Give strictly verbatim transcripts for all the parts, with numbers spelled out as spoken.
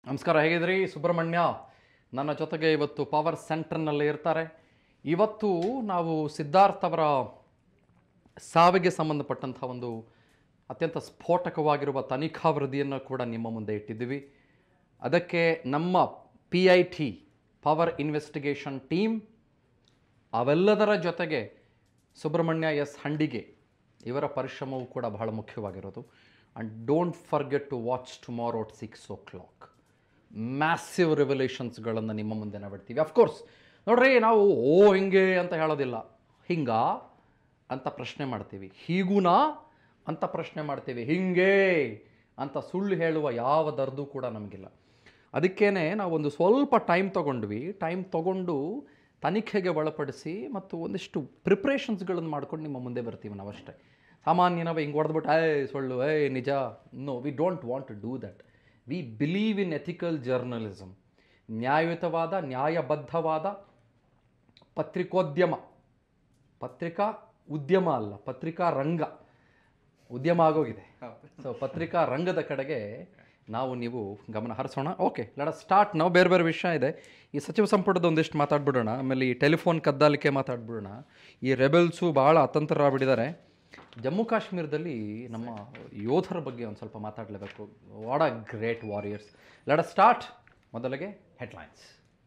ನಮಸ್ಕಾರ, ಹೇಗಿದ್ರಿ? ಸುಬ್ರಹ್ಮಣ್ಯ ನನ್ನ ಜೊತೆಗೆ ಇವತ್ತು ಪವರ್ ಸೆಂಟರ್ನಲ್ಲಿ ಇರ್ತಾರೆ. ಇವತ್ತು ನಾವು ಸಿದ್ಧಾರ್ಥ್ ಅವರ ಸಾವಿಗೆ ಸಂಬಂಧಪಟ್ಟಂಥ ಒಂದು ಅತ್ಯಂತ ಸ್ಫೋಟಕವಾಗಿರುವ ತನಿಖಾ ವರದಿಯನ್ನು ಕೂಡ ನಿಮ್ಮ ಮುಂದೆ ಇಟ್ಟಿದ್ದೀವಿ. ಅದಕ್ಕೆ ನಮ್ಮ P I T power investigation team ಅವೆಲ್ಲದರ ಜೊತೆಗೆ ಸುಬ್ರಹ್ಮಣ್ಯ ಎಸ್ ಹಂಡಿಗೆ ಇವರ ಪರಿಶ್ರಮವು ಕೂಡ ಬಹಳ ಮುಖ್ಯವಾಗಿರೋದು. And don't forget to watch tomorrow at six o'clock. Massive ರೆವಲ್ಯೂಷನ್ಸ್ಗಳನ್ನು ನಿಮ್ಮ ಮುಂದೆ ನಾವು ಬಿಡ್ತೀವಿ. ಅಫ್ಕೋರ್ಸ್ ನೋಡ್ರಿ, ನಾವು ಓ ಹಿಂಗೆ ಅಂತ ಹೇಳೋದಿಲ್ಲ, ಹಿಂಗ ಅಂತ ಪ್ರಶ್ನೆ ಮಾಡ್ತೀವಿ, ಹೀಗೂನಾ ಅಂತ ಪ್ರಶ್ನೆ ಮಾಡ್ತೀವಿ, ಹಿಂಗೆ ಅಂತ ಸುಳ್ಳು ಹೇಳುವ ಯಾವ ದರ್ದು ಕೂಡ ನಮಗಿಲ್ಲ. ಅದಕ್ಕೇ ನಾವೊಂದು ಸ್ವಲ್ಪ ಟೈಮ್ ತೊಗೊಂಡ್ವಿ. ಟೈಮ್ ತೊಗೊಂಡು ತನಿಖೆಗೆ ಒಳಪಡಿಸಿ ಮತ್ತು ಒಂದಿಷ್ಟು ಪ್ರಿಪ್ರೇಷನ್ಸ್ಗಳನ್ನು ಮಾಡ್ಕೊಂಡು ನಿಮ್ಮ ಮುಂದೆ ಬರ್ತೀವಿ ನಾವಷ್ಟೇ. ಸಾಮಾನ್ಯ ನಾವು ಹಿಂಗೆ ಹೊಡೆದ್ಬಿಟ್ಟು ಏ ಸುಳ್ಳು ಏ ನಿಜ. No, we don't want to do that. We believe in ethical journalism. ನ್ಯಾಯಯುತವಾದ, ನ್ಯಾಯಬದ್ಧವಾದ ಪತ್ರಿಕೋದ್ಯಮ, ಪತ್ರಿಕಾ ಉದ್ಯಮ ಅಲ್ಲ, ಪತ್ರಿಕಾ ರಂಗ. ಉದ್ಯಮ ಆಗೋಗಿದೆ. ಸೊ ಪತ್ರಿಕಾ ರಂಗದ ಕಡೆಗೆ ನಾವು ನೀವು ಗಮನ ಹರಿಸೋಣ. Okay, let us start. ನಾವು ಬೇರೆ ಬೇರೆ ವಿಷಯ ಇದೆ. ಈ ಸಚಿವ ಸಂಪುಟದ ಒಂದಿಷ್ಟು ಮಾತಾಡ್ಬಿಡೋಣ, ಆಮೇಲೆ ಈ ಟೆಲಿಫೋನ್ ಕದ್ದಾಲಿಕೆ ಮಾತಾಡ್ಬಿಡೋಣ. ಈ ರೆಬೆಲ್ಸು ಭಾಳ ಅತಂತ್ರರಾಗ್ಬಿಟ್ಟಿದ್ದಾರೆ. ಜಮ್ಮು ಕಾಶ್ಮೀರದಲ್ಲಿ ನಮ್ಮ ಯೋಧರ ಬಗ್ಗೆ ಒಂದು ಸ್ವಲ್ಪ ಮಾತಾಡಲೇಬೇಕು. What a great warriors. Let us start. ಮೊದಲಿಗೆ ಹೆಡ್ಲೈನ್ಸ್.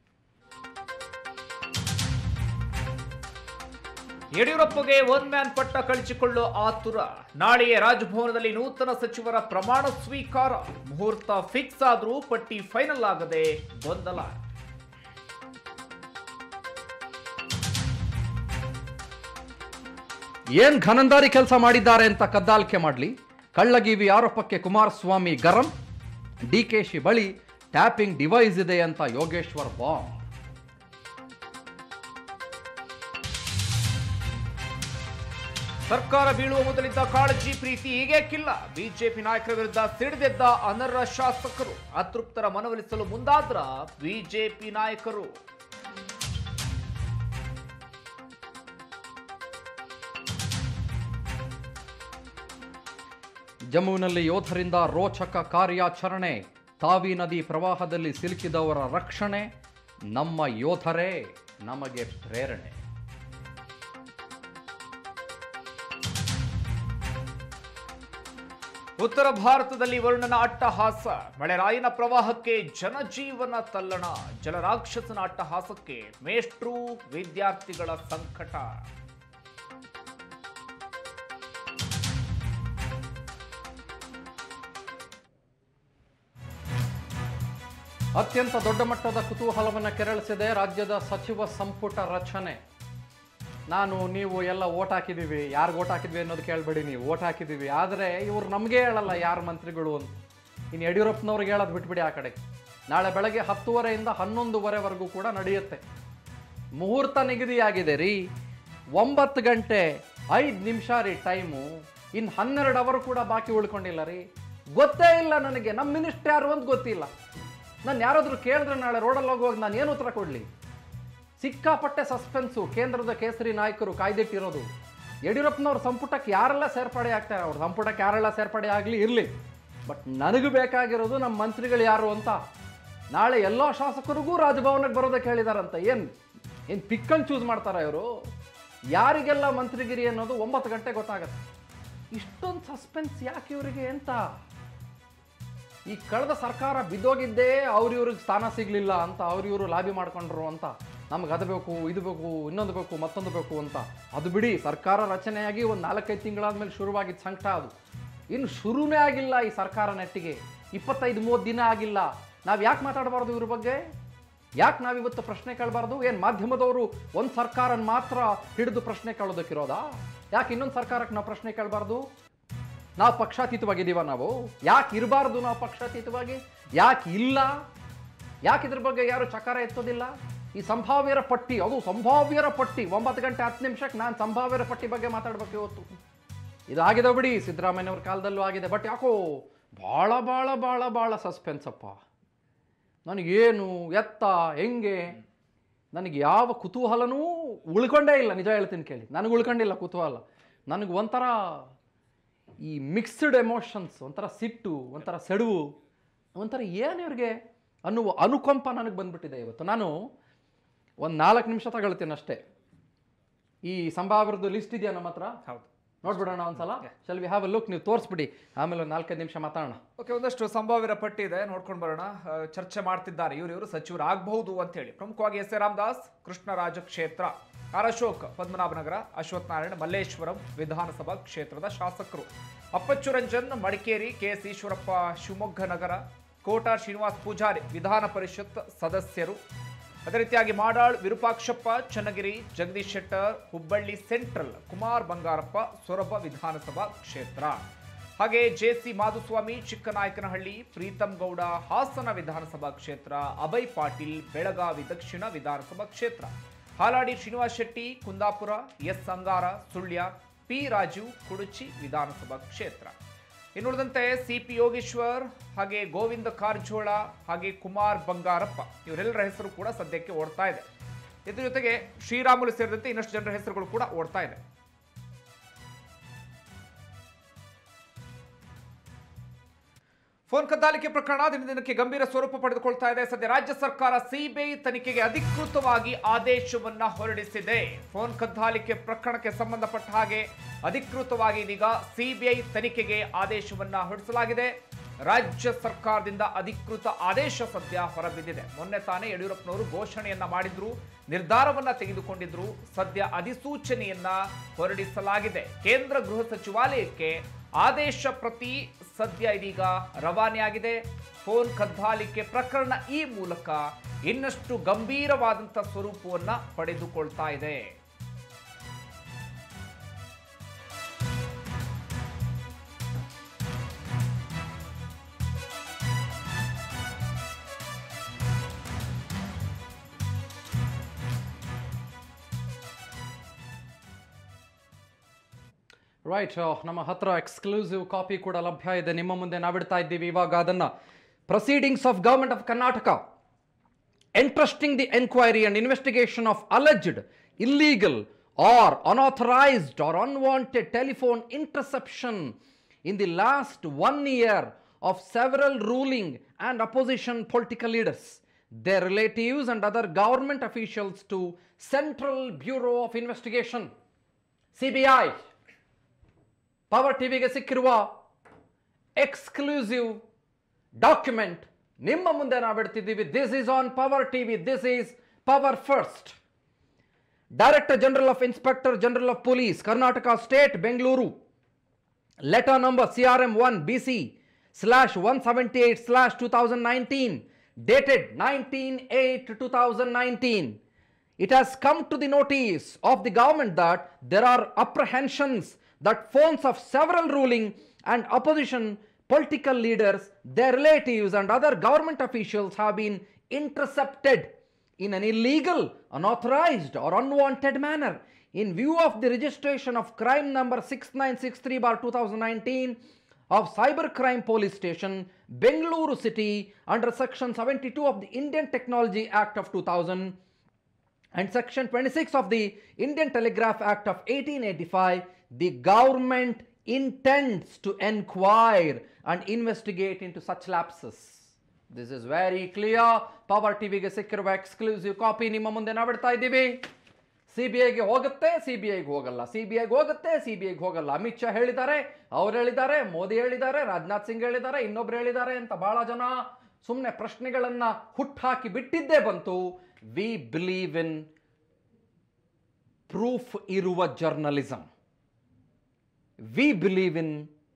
ಯಡಿಯೂರಪ್ಪಗೆ ಒನ್ ಮ್ಯಾನ್ ಪಟ್ಟ ಕಳಿಸಿಕೊಳ್ಳೋ ಆತುರ. ನಾಳೆಯೇ ರಾಜಭವನದಲ್ಲಿ ನೂತನ ಸಚಿವರ ಪ್ರಮಾಣ ಸ್ವೀಕಾರ. ಮುಹೂರ್ತ ಫಿಕ್ಸ್ ಆದರೂ ಪಟ್ಟಿ ಫೈನಲ್ ಆಗದೆ ಗೊಂದಲ. ಏನ್ ಘನಂದಾರಿ ಕೆಲಸ ಮಾಡಿದ್ದಾರೆ ಅಂತ ಕದ್ದಾಲಿಕೆ ಮಾಡಲಿ. ಕಳ್ಳಗಿವಿ ಆರೋಪಕ್ಕೆ ಕುಮಾರಸ್ವಾಮಿ ಗರಂ. ಡಿ ಕೆ ಶಿ ಬಳಿ ಟ್ಯಾಪಿಂಗ್ ಡಿವೈಸ್ ಇದೆ ಅಂತ ಯೋಗೇಶ್ವರ್ ಬಾಂಬ್. ಸರ್ಕಾರ ಬೀಳುವ ಮೊದಲಿದ್ದ ಕಾಳಜಿ ಪ್ರೀತಿ ಈಗೇಕಿಲ್ಲ. ಬಿಜೆಪಿ ನಾಯಕರ ವಿರುದ್ಧ ಸಿಡಿದೆದ್ದ ಅನರ್ಹ ಶಾಸಕರು. ಅತೃಪ್ತರ ಮನವೊಲಿಸಲು ಮುಂದಾದ್ರ ಬಿಜೆಪಿ ನಾಯಕರು. ಜಮ್ಮುವಿನಲ್ಲಿ ಯೋಧರಿಂದ ರೋಚಕ ಕಾರ್ಯಾಚರಣೆ. ತಾವಿ ನದಿ ಪ್ರವಾಹದಲ್ಲಿ ಸಿಲುಕಿದವರ ರಕ್ಷಣೆ. ನಮ್ಮ ಯೋಧರೇ ನಮಗೆ ಪ್ರೇರಣೆ. ಉತ್ತರ ಭಾರತದಲ್ಲಿ ವರುಣನ ಅಟ್ಟಹಾಸ. ಮಳೆರಾಯನ ಪ್ರವಾಹಕ್ಕೆ ಜನಜೀವನ ತಲ್ಲಣ. ಜಲರಾಕ್ಷಸನ ಅಟ್ಟಹಾಸಕ್ಕೆ ಮೇಷ್ಟ್ರು ವಿದ್ಯಾರ್ಥಿಗಳ ಸಂಕಟ. ಅತ್ಯಂತ ದೊಡ್ಡ ಮಟ್ಟದ ಕುತೂಹಲವನ್ನು ಕೆರಳಿಸಿದೆ ರಾಜ್ಯದ ಸಚಿವ ಸಂಪುಟ ರಚನೆ. ನಾನು ನೀವು ಎಲ್ಲ ಓಟ್ ಹಾಕಿದ್ದೀವಿ. ಯಾರಿಗೆ ಓಟ್ ಹಾಕಿದ್ವಿ ಅನ್ನೋದು ಕೇಳಬೇಡಿ ನೀವು. ಓಟ್ ಹಾಕಿದ್ದೀವಿ, ಆದರೆ ಇವರು ನಮಗೆ ಹೇಳಲ್ಲ ಯಾರು ಮಂತ್ರಿಗಳು ಅಂತ. ಇನ್ನು ಯಡಿಯೂರಪ್ಪನವ್ರಿಗೆ ಹೇಳೋದು ಬಿಟ್ಬಿಡಿ ಆ ಕಡೆ. ನಾಳೆ ಬೆಳಗ್ಗೆ ಹತ್ತುವರೆಯಿಂದ ಹನ್ನೊಂದುವರೆವರೆಗೂ ಕೂಡ ನಡೆಯುತ್ತೆ. ಮುಹೂರ್ತ ನಿಗದಿಯಾಗಿದೆ ರೀ. ಒಂಬತ್ತು ಗಂಟೆ ಐದು ನಿಮಿಷ ರೀ ಟೈಮು. ಇನ್ನು ಹನ್ನೆರಡು ಅವರು ಕೂಡ ಬಾಕಿ ಉಳ್ಕೊಂಡಿಲ್ಲ ರೀ. ಗೊತ್ತೇ ಇಲ್ಲ ನನಗೆ ನಮ್ಮ ಮಿನಿಸ್ಟರ್ ಯಾರು ಅಂತ ಗೊತ್ತಿಲ್ಲ. ನಾನು ಯಾರಾದರೂ ಕೇಳಿದ್ರೆ ನಾಳೆ ರೋಡಲ್ಲಿ ಹೋಗುವಾಗ ನಾನು ಏನು ಉತ್ತರ ಕೊಡಲಿ? ಸಿಕ್ಕಾಪಟ್ಟೆ ಸಸ್ಪೆನ್ಸು. ಕೇಂದ್ರದ ಕೇಸರಿ ನಾಯಕರು ಕಾಯ್ದಿಟ್ಟಿರೋದು. ಯಡಿಯೂರಪ್ಪನವ್ರ ಸಂಪುಟಕ್ಕೆ ಯಾರೆಲ್ಲ ಸೇರ್ಪಡೆ ಆಗ್ತಾರೆ, ಅವ್ರ ಸಂಪುಟಕ್ಕೆ ಯಾರೆಲ್ಲ ಸೇರ್ಪಡೆ ಆಗಲಿ ಇರಲಿ, ಬಟ್ ನನಗೂ ಬೇಕಾಗಿರೋದು ನಮ್ಮ ಮಂತ್ರಿಗಳು ಯಾರು ಅಂತ. ನಾಳೆ ಎಲ್ಲ ಶಾಸಕರಿಗೂ ರಾಜಭವನಕ್ಕೆ ಬರೋದಕ್ಕೆ ಹೇಳಿದಾರಂತ. ಏನು ಏನು ಪಿಕ್ಕನ್ನು ಚೂಸ್ ಮಾಡ್ತಾರೆ ಇವರು? ಯಾರಿಗೆಲ್ಲ ಮಂತ್ರಿಗಿರಿ ಅನ್ನೋದು ಒಂಬತ್ತು ಗಂಟೆ ಗೊತ್ತಾಗತ್ತೆ. ಇಷ್ಟೊಂದು ಸಸ್ಪೆನ್ಸ್ ಯಾಕೆ ಇವರಿಗೆ ಅಂತ? ಈ ಕಳೆದ ಸರ್ಕಾರ ಬಿದ್ದೋಗಿದ್ದೇ ಅವ್ರ ಇವ್ರಿಗೆ ಸ್ಥಾನ ಸಿಗಲಿಲ್ಲ ಅಂತ ಅವ್ರ ಇವರು ಲಾಬಿ ಮಾಡ್ಕೊಂಡ್ರು ಅಂತ. ನಮ್ಗೆ ಅದು ಬೇಕು, ಇದು ಬೇಕು, ಇನ್ನೊಂದು ಬೇಕು, ಮತ್ತೊಂದು ಬೇಕು ಅಂತ. ಅದು ಬಿಡಿ, ಸರ್ಕಾರ ರಚನೆಯಾಗಿ ಒಂದು ನಾಲ್ಕೈದು ತಿಂಗಳಾದ್ಮೇಲೆ ಶುರುವಾಗಿದ್ದ ಸಂಕಟ ಅದು. ಇನ್ನು ಶುರುನೇ ಆಗಿಲ್ಲ ಈ ಸರ್ಕಾರ ನೆಟ್ಟಿಗೆ. ಇಪ್ಪತ್ತೈದು ಮೂವತ್ತು ದಿನ ಆಗಿಲ್ಲ. ನಾವು ಯಾಕೆ ಮಾತಾಡಬಾರ್ದು ಇವ್ರ ಬಗ್ಗೆ? ಯಾಕೆ ನಾವಿವತ್ತು ಪ್ರಶ್ನೆ ಕೇಳಬಾರ್ದು? ಏನು ಮಾಧ್ಯಮದವರು ಒಂದು ಸರ್ಕಾರನ ಮಾತ್ರ ಹಿಡಿದು ಪ್ರಶ್ನೆ ಕೇಳೋದಕ್ಕಿರೋದಾ? ಯಾಕೆ ಇನ್ನೊಂದು ಸರ್ಕಾರಕ್ಕೆ ನಾವು ಪ್ರಶ್ನೆ ಕೇಳಬಾರ್ದು? ನಾವು ಪಕ್ಷಾತೀತವಾಗಿದ್ದೀವ? ನಾವು ಯಾಕೆ ಇರಬಾರ್ದು? ನಾವು ಪಕ್ಷಾತೀತವಾಗಿ ಯಾಕೆ ಇಲ್ಲ? ಯಾಕೆ ಇದ್ರ ಬಗ್ಗೆ ಯಾರು ಚಕಾರ ಎತ್ತೋದಿಲ್ಲ? ಈ ಸಂಭಾವ್ಯರ ಪಟ್ಟಿ, ಅದು ಸಂಭಾವ್ಯರ ಪಟ್ಟಿ. ಒಂಬತ್ತು ಗಂಟೆ ಹತ್ತು ನಿಮಿಷಕ್ಕೆ ನಾನು ಸಂಭಾವ್ಯರ ಪಟ್ಟಿ ಬಗ್ಗೆ ಮಾತಾಡ್ಬೇಕು ಇವತ್ತು. ಇದಾಗಿದೆ ಬಿಡಿ, ಸಿದ್ದರಾಮಯ್ಯವ್ರ ಕಾಲದಲ್ಲೂ ಆಗಿದೆ. ಬಟ್ ಯಾಕೋ ಭಾಳ ಭಾಳ ಭಾಳ ಭಾಳ ಸಸ್ಪೆನ್ಸಪ್ಪ. ನನಗೇನು ಎತ್ತ ಹೆಂಗೆ ನನಗೆ ಯಾವ ಕುತೂಹಲನೂ ಉಳ್ಕೊಂಡೇ ಇಲ್ಲ. ನಿಜ ಹೇಳ್ತೀನಿ ಕೇಳಿ, ನನಗೆ ಉಳ್ಕೊಂಡಿಲ್ಲ ಕುತೂಹಲ. ನನಗೆ ಒಂಥರ ಈ ಮಿಕ್ಸ್ಡ್ ಎಮೋಷನ್ಸ್, ಒಂಥರ ಸಿಟ್ಟು, ಒಂಥರ ಸೆಡುವು, ಒಂಥರ ಏನು ಇವ್ರಿಗೆ ಅನ್ನುವ ಅನುಕಂಪ ನನಗೆ ಬಂದ್ಬಿಟ್ಟಿದೆ ಇವತ್ತು. ನಾನು ಒಂದು ನಾಲ್ಕು ನಿಮಿಷ ತಗೊಳ್ತೀನಿ ಅಷ್ಟೇ. ಈ ಸಂಭಾವ್ಯದ ಲಿಸ್ಟ್ ಇದೆಯಾ ನಮ್ಮ ಹತ್ರ? ಹೌದು, ನೋಡ್ಬಿಡೋಣ ಒಂದ್ಸಲ. Shall we have a look? ನೀವು ತೋರಿಸ್ಬಿಡಿ, ಆಮೇಲೆ ಒಂದು ನಾಲ್ಕೈದು ನಿಮಿಷ ಮಾತಾಡೋಣ. ಓಕೆ, ಒಂದಷ್ಟು ಸಂಭಾವ್ಯರ ಪಟ್ಟಿ ಇದೆ, ನೋಡ್ಕೊಂಡು ಬರೋಣ. ಆ, ಚರ್ಚೆ ಮಾಡ್ತಿದ್ದಾರೆ ಇವರು ಇವರು ಸಚಿವರಾಗಬಹುದು ಅಂತ ಹೇಳಿ. ಪ್ರಮುಖವಾಗಿ ಎಸ್ ಎ ರಾಮದಾಸ್ ಕೃಷ್ಣರಾಜ ಕ್ಷೇತ್ರ, ಆರ್ ಅಶೋಕ್ ಪದ್ಮನಾಭನಗರ, ಅಶ್ವಥ್ ನಾರಾಯಣ ಮಲ್ಲೇಶ್ವರಂ ವಿಧಾನಸಭಾ ಕ್ಷೇತ್ರದ ಶಾಸಕರು, ಅಪ್ಪಚ್ಚು ರಂಜನ್ ಮಡಿಕೇರಿ, ಕೆ ಎಸ್ ಈಶ್ವರಪ್ಪ ಶಿವಮೊಗ್ಗ ನಗರ, ಕೋಟಾ ಶ್ರೀನಿವಾಸ್ ಪೂಜಾರಿ ವಿಧಾನ ಪರಿಷತ್ ಸದಸ್ಯರು, ಅದೇ ರೀತಿಯಾಗಿ ಮಾಡಾಳ್ ವಿರೂಪಾಕ್ಷಪ್ಪ ಚನ್ನಗಿರಿ, ಜಗದೀಶ್ ಶೆಟ್ಟರ್ ಹುಬ್ಬಳ್ಳಿ ಸೆಂಟ್ರಲ್, ಕುಮಾರ್ ಬಂಗಾರಪ್ಪ ಸೊರಬ ವಿಧಾನಸಭಾ ಕ್ಷೇತ್ರ, ಹಾಗೆ ಜೆಸಿ ಮಾಧುಸ್ವಾಮಿ ಚಿಕ್ಕನಾಯಕನಹಳ್ಳಿ, ಪ್ರೀತಂ ಗೌಡ ಹಾಸನ ವಿಧಾನಸಭಾ ಕ್ಷೇತ್ರ, ಅಭಯ್ ಪಾಟೀಲ್ ಬೆಳಗಾವಿ ದಕ್ಷಿಣ ವಿಧಾನಸಭಾ ಕ್ಷೇತ್ರ, ಹಾಲಾಡಿ ಶ್ರೀನಿವಾಸ್ ಶೆಟ್ಟಿ ಕುಂದಾಪುರ, ಎಸ್ ಅಂಗಾರ ಸುಳ್ಯ, ಪಿ ರಾಜೀವ್ ಕುಡುಚಿ ವಿಧಾನಸಭಾ ಕ್ಷೇತ್ರ. ಇನ್ನುಳಿದಂತೆ ಸಿ ಪಿ ಯೋಗೇಶ್ವರ್, ಹಾಗೆ ಗೋವಿಂದ ಕಾರಜೋಳ, ಹಾಗೆ ಕುಮಾರ್ ಬಂಗಾರಪ್ಪ ಇವರೆಲ್ಲರ ಹೆಸರು ಕೂಡ ಸದ್ಯಕ್ಕೆ ಓಡ್ತಾ ಇದೆ. ಇದ್ರ ಜೊತೆಗೆ ಶ್ರೀರಾಮುಲು ಸೇರಿದಂತೆ ಇನ್ನಷ್ಟು ಜನರ ಹೆಸರುಗಳು ಕೂಡ ಓಡ್ತಾ ಇದೆ. ಫೋನ್ ಕದ್ದಾಲಿಕೆ ಪ್ರಕರಣ ದಿನ ದಿನಕ್ಕೆ ಗಂಭೀರ ಸ್ವರೂಪ ಪಡೆದುಕೊಳ್ತಾ ಇದೆ. ಸದ್ಯ ರಾಜ್ಯ ಸರ್ಕಾರ ಸಿಬಿಐ ತನಿಖೆಗೆ ಅಧಿಕೃತವಾಗಿ ಆದೇಶವನ್ನ ಹೊರಡಿಸಿದೆ. ಫೋನ್ ಕದ್ದಾಲಿಕೆ ಪ್ರಕರಣಕ್ಕೆ ಸಂಬಂಧಪಟ್ಟ ಹಾಗೆ ಅಧಿಕೃತವಾಗಿ ಇದೀಗ ಸಿಬಿಐ ತನಿಖೆಗೆ ಆದೇಶವನ್ನ ಹೊರಡಿಸಲಾಗಿದೆ. ರಾಜ್ಯ ಸರ್ಕಾರದಿಂದ ಅಧಿಕೃತ ಆದೇಶ ಸದ್ಯ ಹೊರಬಿದ್ದಿದೆ. ಮೊನ್ನೆ ತಾನೇ ಯಡಿಯೂರಪ್ಪನವರು ಘೋಷಣೆಯನ್ನ ಮಾಡಿದ್ರು, ನಿರ್ಧಾರವನ್ನ ತೆಗೆದುಕೊಂಡಿದ್ರು. ಸದ್ಯ ಅಧಿಸೂಚನೆಯನ್ನ ಹೊರಡಿಸಲಾಗಿದೆ. ಕೇಂದ್ರ ಗೃಹ ಸಚಿವಾಲಯಕ್ಕೆ ಆದೇಶ ಪ್ರತಿ ಸದ್ಯ ಇದೀಗ ರವಾನೆಯಾಗಿದೆ. ಫೋನ್ ಕದ್ದಾಲಿಕೆ ಪ್ರಕರಣ ಈ ಮೂಲಕ ಇನ್ನಷ್ಟು ಗಂಭೀರವಾದಂಥ ಸ್ವರೂಪವನ್ನ ಪಡೆದುಕೊಳ್ತಾ ಇದೆ. ರೈಟ್, ನಮ್ಮ ಹತ್ರ ಎಕ್ಸ್ಕ್ಲೂಸಿವ್ ಕಾಪಿ ಕೂಡ ಲಭ್ಯ ಇದೆ, ನಿಮ್ಮ ಮುಂದೆ ನಾವಿಡ್ತಾ ಇದ್ದೀವಿ ಇವಾಗ ಅದನ್ನು. Proceedings of government of Karnataka entrusting the inquiry and investigation of alleged illegal or unauthorized or unwanted telephone interception in the last one year of several ruling and opposition political leaders, their relatives and other government officials to Central Bureau of Investigation, C B I. Power ಟಿವಿಗೆ ಸಿಕ್ಕಿರುವ exclusive document ನಿಮ್ಮ ಮುಂದೆ ನಾವಿಡ್ತಿದ್ದೀವಿ. This is on power TV, this is power first. Director general of inspector general of police Karnataka state Bengaluru, letter number C R M one B C slash one seventy eight slash two thousand nineteen, dated nineteen eight twenty nineteen. It has come to the notice of the government that there are apprehensions that phones of several ruling and opposition political leaders, their relatives and other government officials have been intercepted in an illegal, unauthorized or unwanted manner. In view of the registration of crime number six nine six three bar twenty nineteen of Cybercrime Police Station, Bengaluru City, under section seventy-two of the Indian Technology Act of two thousand and section twenty-six of the Indian Telegraph Act of eighteen eighty-five, the government intends to inquire and investigate into such lapses. This is very clear. Power ಟಿವಿಗೆ ಸಿಕ್ಕಿರುವ exclusive copy ನಿಮ್ಮ ಮುಂದೆ ನಾವಿಡ್ತಾ ಇದ್ದೀವಿ. ಸಿಬಿಐಗೆ ಹೋಗುತ್ತೆ, ಸಿಬಿಐಗೆ ಹೋಗಲ್ಲ, ಸಿಬಿಐಗೆ ಹೋಗುತ್ತೆ, ಸಿಬಿಐಗೆ ಹೋಗಲ್ಲ. ಅಮಿತ್ ಶಾ ಹೇಳಿದ್ದಾರೆ, ಅವ್ರು ಹೇಳಿದ್ದಾರೆ, ಮೋದಿ ಹೇಳಿದ್ದಾರೆ, ರಾಜನಾಥ್ ಸಿಂಗ್ ಹೇಳಿದ್ದಾರೆ, ಇನ್ನೊಬ್ರು ಹೇಳಿದ್ದಾರೆ ಅಂತ ಬಹಳ ಜನ ಸುಮ್ಮನೆ ಪ್ರಶ್ನೆಗಳನ್ನ ಹುಟ್ಟಾಕಿ ಬಿಟ್ಟಿದ್ದೇ ಬಂತು. ವಿ ಬಿಲೀವ್ ಇನ್ ಪ್ರೂಫ್ ಇರುವ journalism. We believe in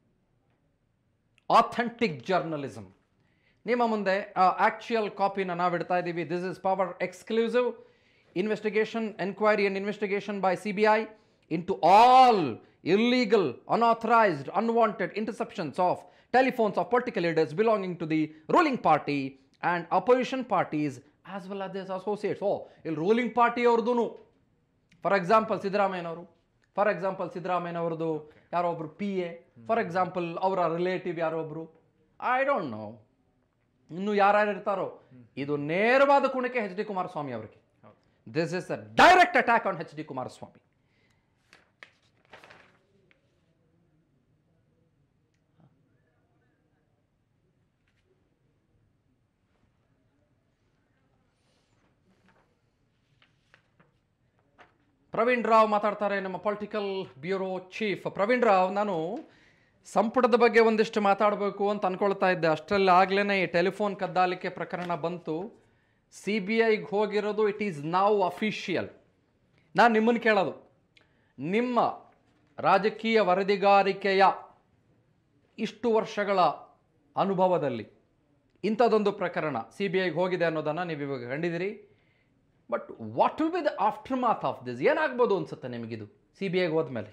authentic journalism. ನಿಮ್ಮ ಮುಂದೆ ಆಕ್ಚುಯಲ್ ಕಾಪಿನ ನಾವಿಡ್ತಾ ಇದ್ದೀವಿ. This is power exclusive investigation, inquiry and investigation by C B I into all illegal, unauthorized, unwanted interceptions of telephones of political leaders belonging to the ruling party and opposition parties as well as their associates. Oh, il ruling party ಅವ್ರದ್ದು, for example ಸಿದ್ದರಾಮಯ್ಯನವರು, for example ಸಿದ್ದರಾಮಯ್ಯನವ್ರದ್ದು ಯಾರೋ ಒಬ್ರು P A, for example ಅವರ relative ಯಾರೋ ಒಬ್ರು, I don't no ಇನ್ನು ಯಾರ್ಯಾರು ಇರ್ತಾರೋ. ಇದು ನೇರವಾದ ಕುಣಿಕೆ ಎಚ್ ಡಿ ಕುಮಾರಸ್ವಾಮಿ ಅವರಿಗೆ. This is a direct attack on H D Kumaraswamy. Praveen Rao ಮಾತಾಡ್ತಾರೆ, ನಮ್ಮ political bureau chief. Praveen Rao, ನಾನು ಸಂಪುಟದ ಬಗ್ಗೆ ಒಂದಿಷ್ಟು ಮಾತಾಡಬೇಕು ಅಂತ ಅನ್ಕೊಳ್ತಾ ಇದ್ದೆ. ಅಷ್ಟರಲ್ಲಿ ಆಗ್ಲೇ ಈ ಟೆಲಿಫೋನ್ ಕದ್ದಾಲಿಕೆ ಪ್ರಕರಣ ಬಂತು. ಸಿ ಬಿ ಐಗೆ ಹೋಗಿರೋದು ಇಟ್ ಈಸ್ ನೌ ಅಫಿಷಿಯಲ್. ನಾನು ನಿಮ್ಮನ್ನು ಕೇಳೋದು, ನಿಮ್ಮ ರಾಜಕೀಯ ವರದಿಗಾರಿಕೆಯ ಇಷ್ಟು ವರ್ಷಗಳ ಅನುಭವದಲ್ಲಿ ಇಂಥದ್ದೊಂದು ಪ್ರಕರಣ ಸಿ ಬಿ ಐಗೆ ಹೋಗಿದೆ ಅನ್ನೋದನ್ನು ನೀವು ಇವಾಗ ಕಂಡಿದ್ದೀರಿ. But what will be the aftermath of this? ಏನಾಗ್ಬೋದು ಅನ್ಸುತ್ತೆ ನಿಮಗಿದು ಸಿ ಬಿ ಐಗೆ ಹೋದ್ಮೇಲೆ?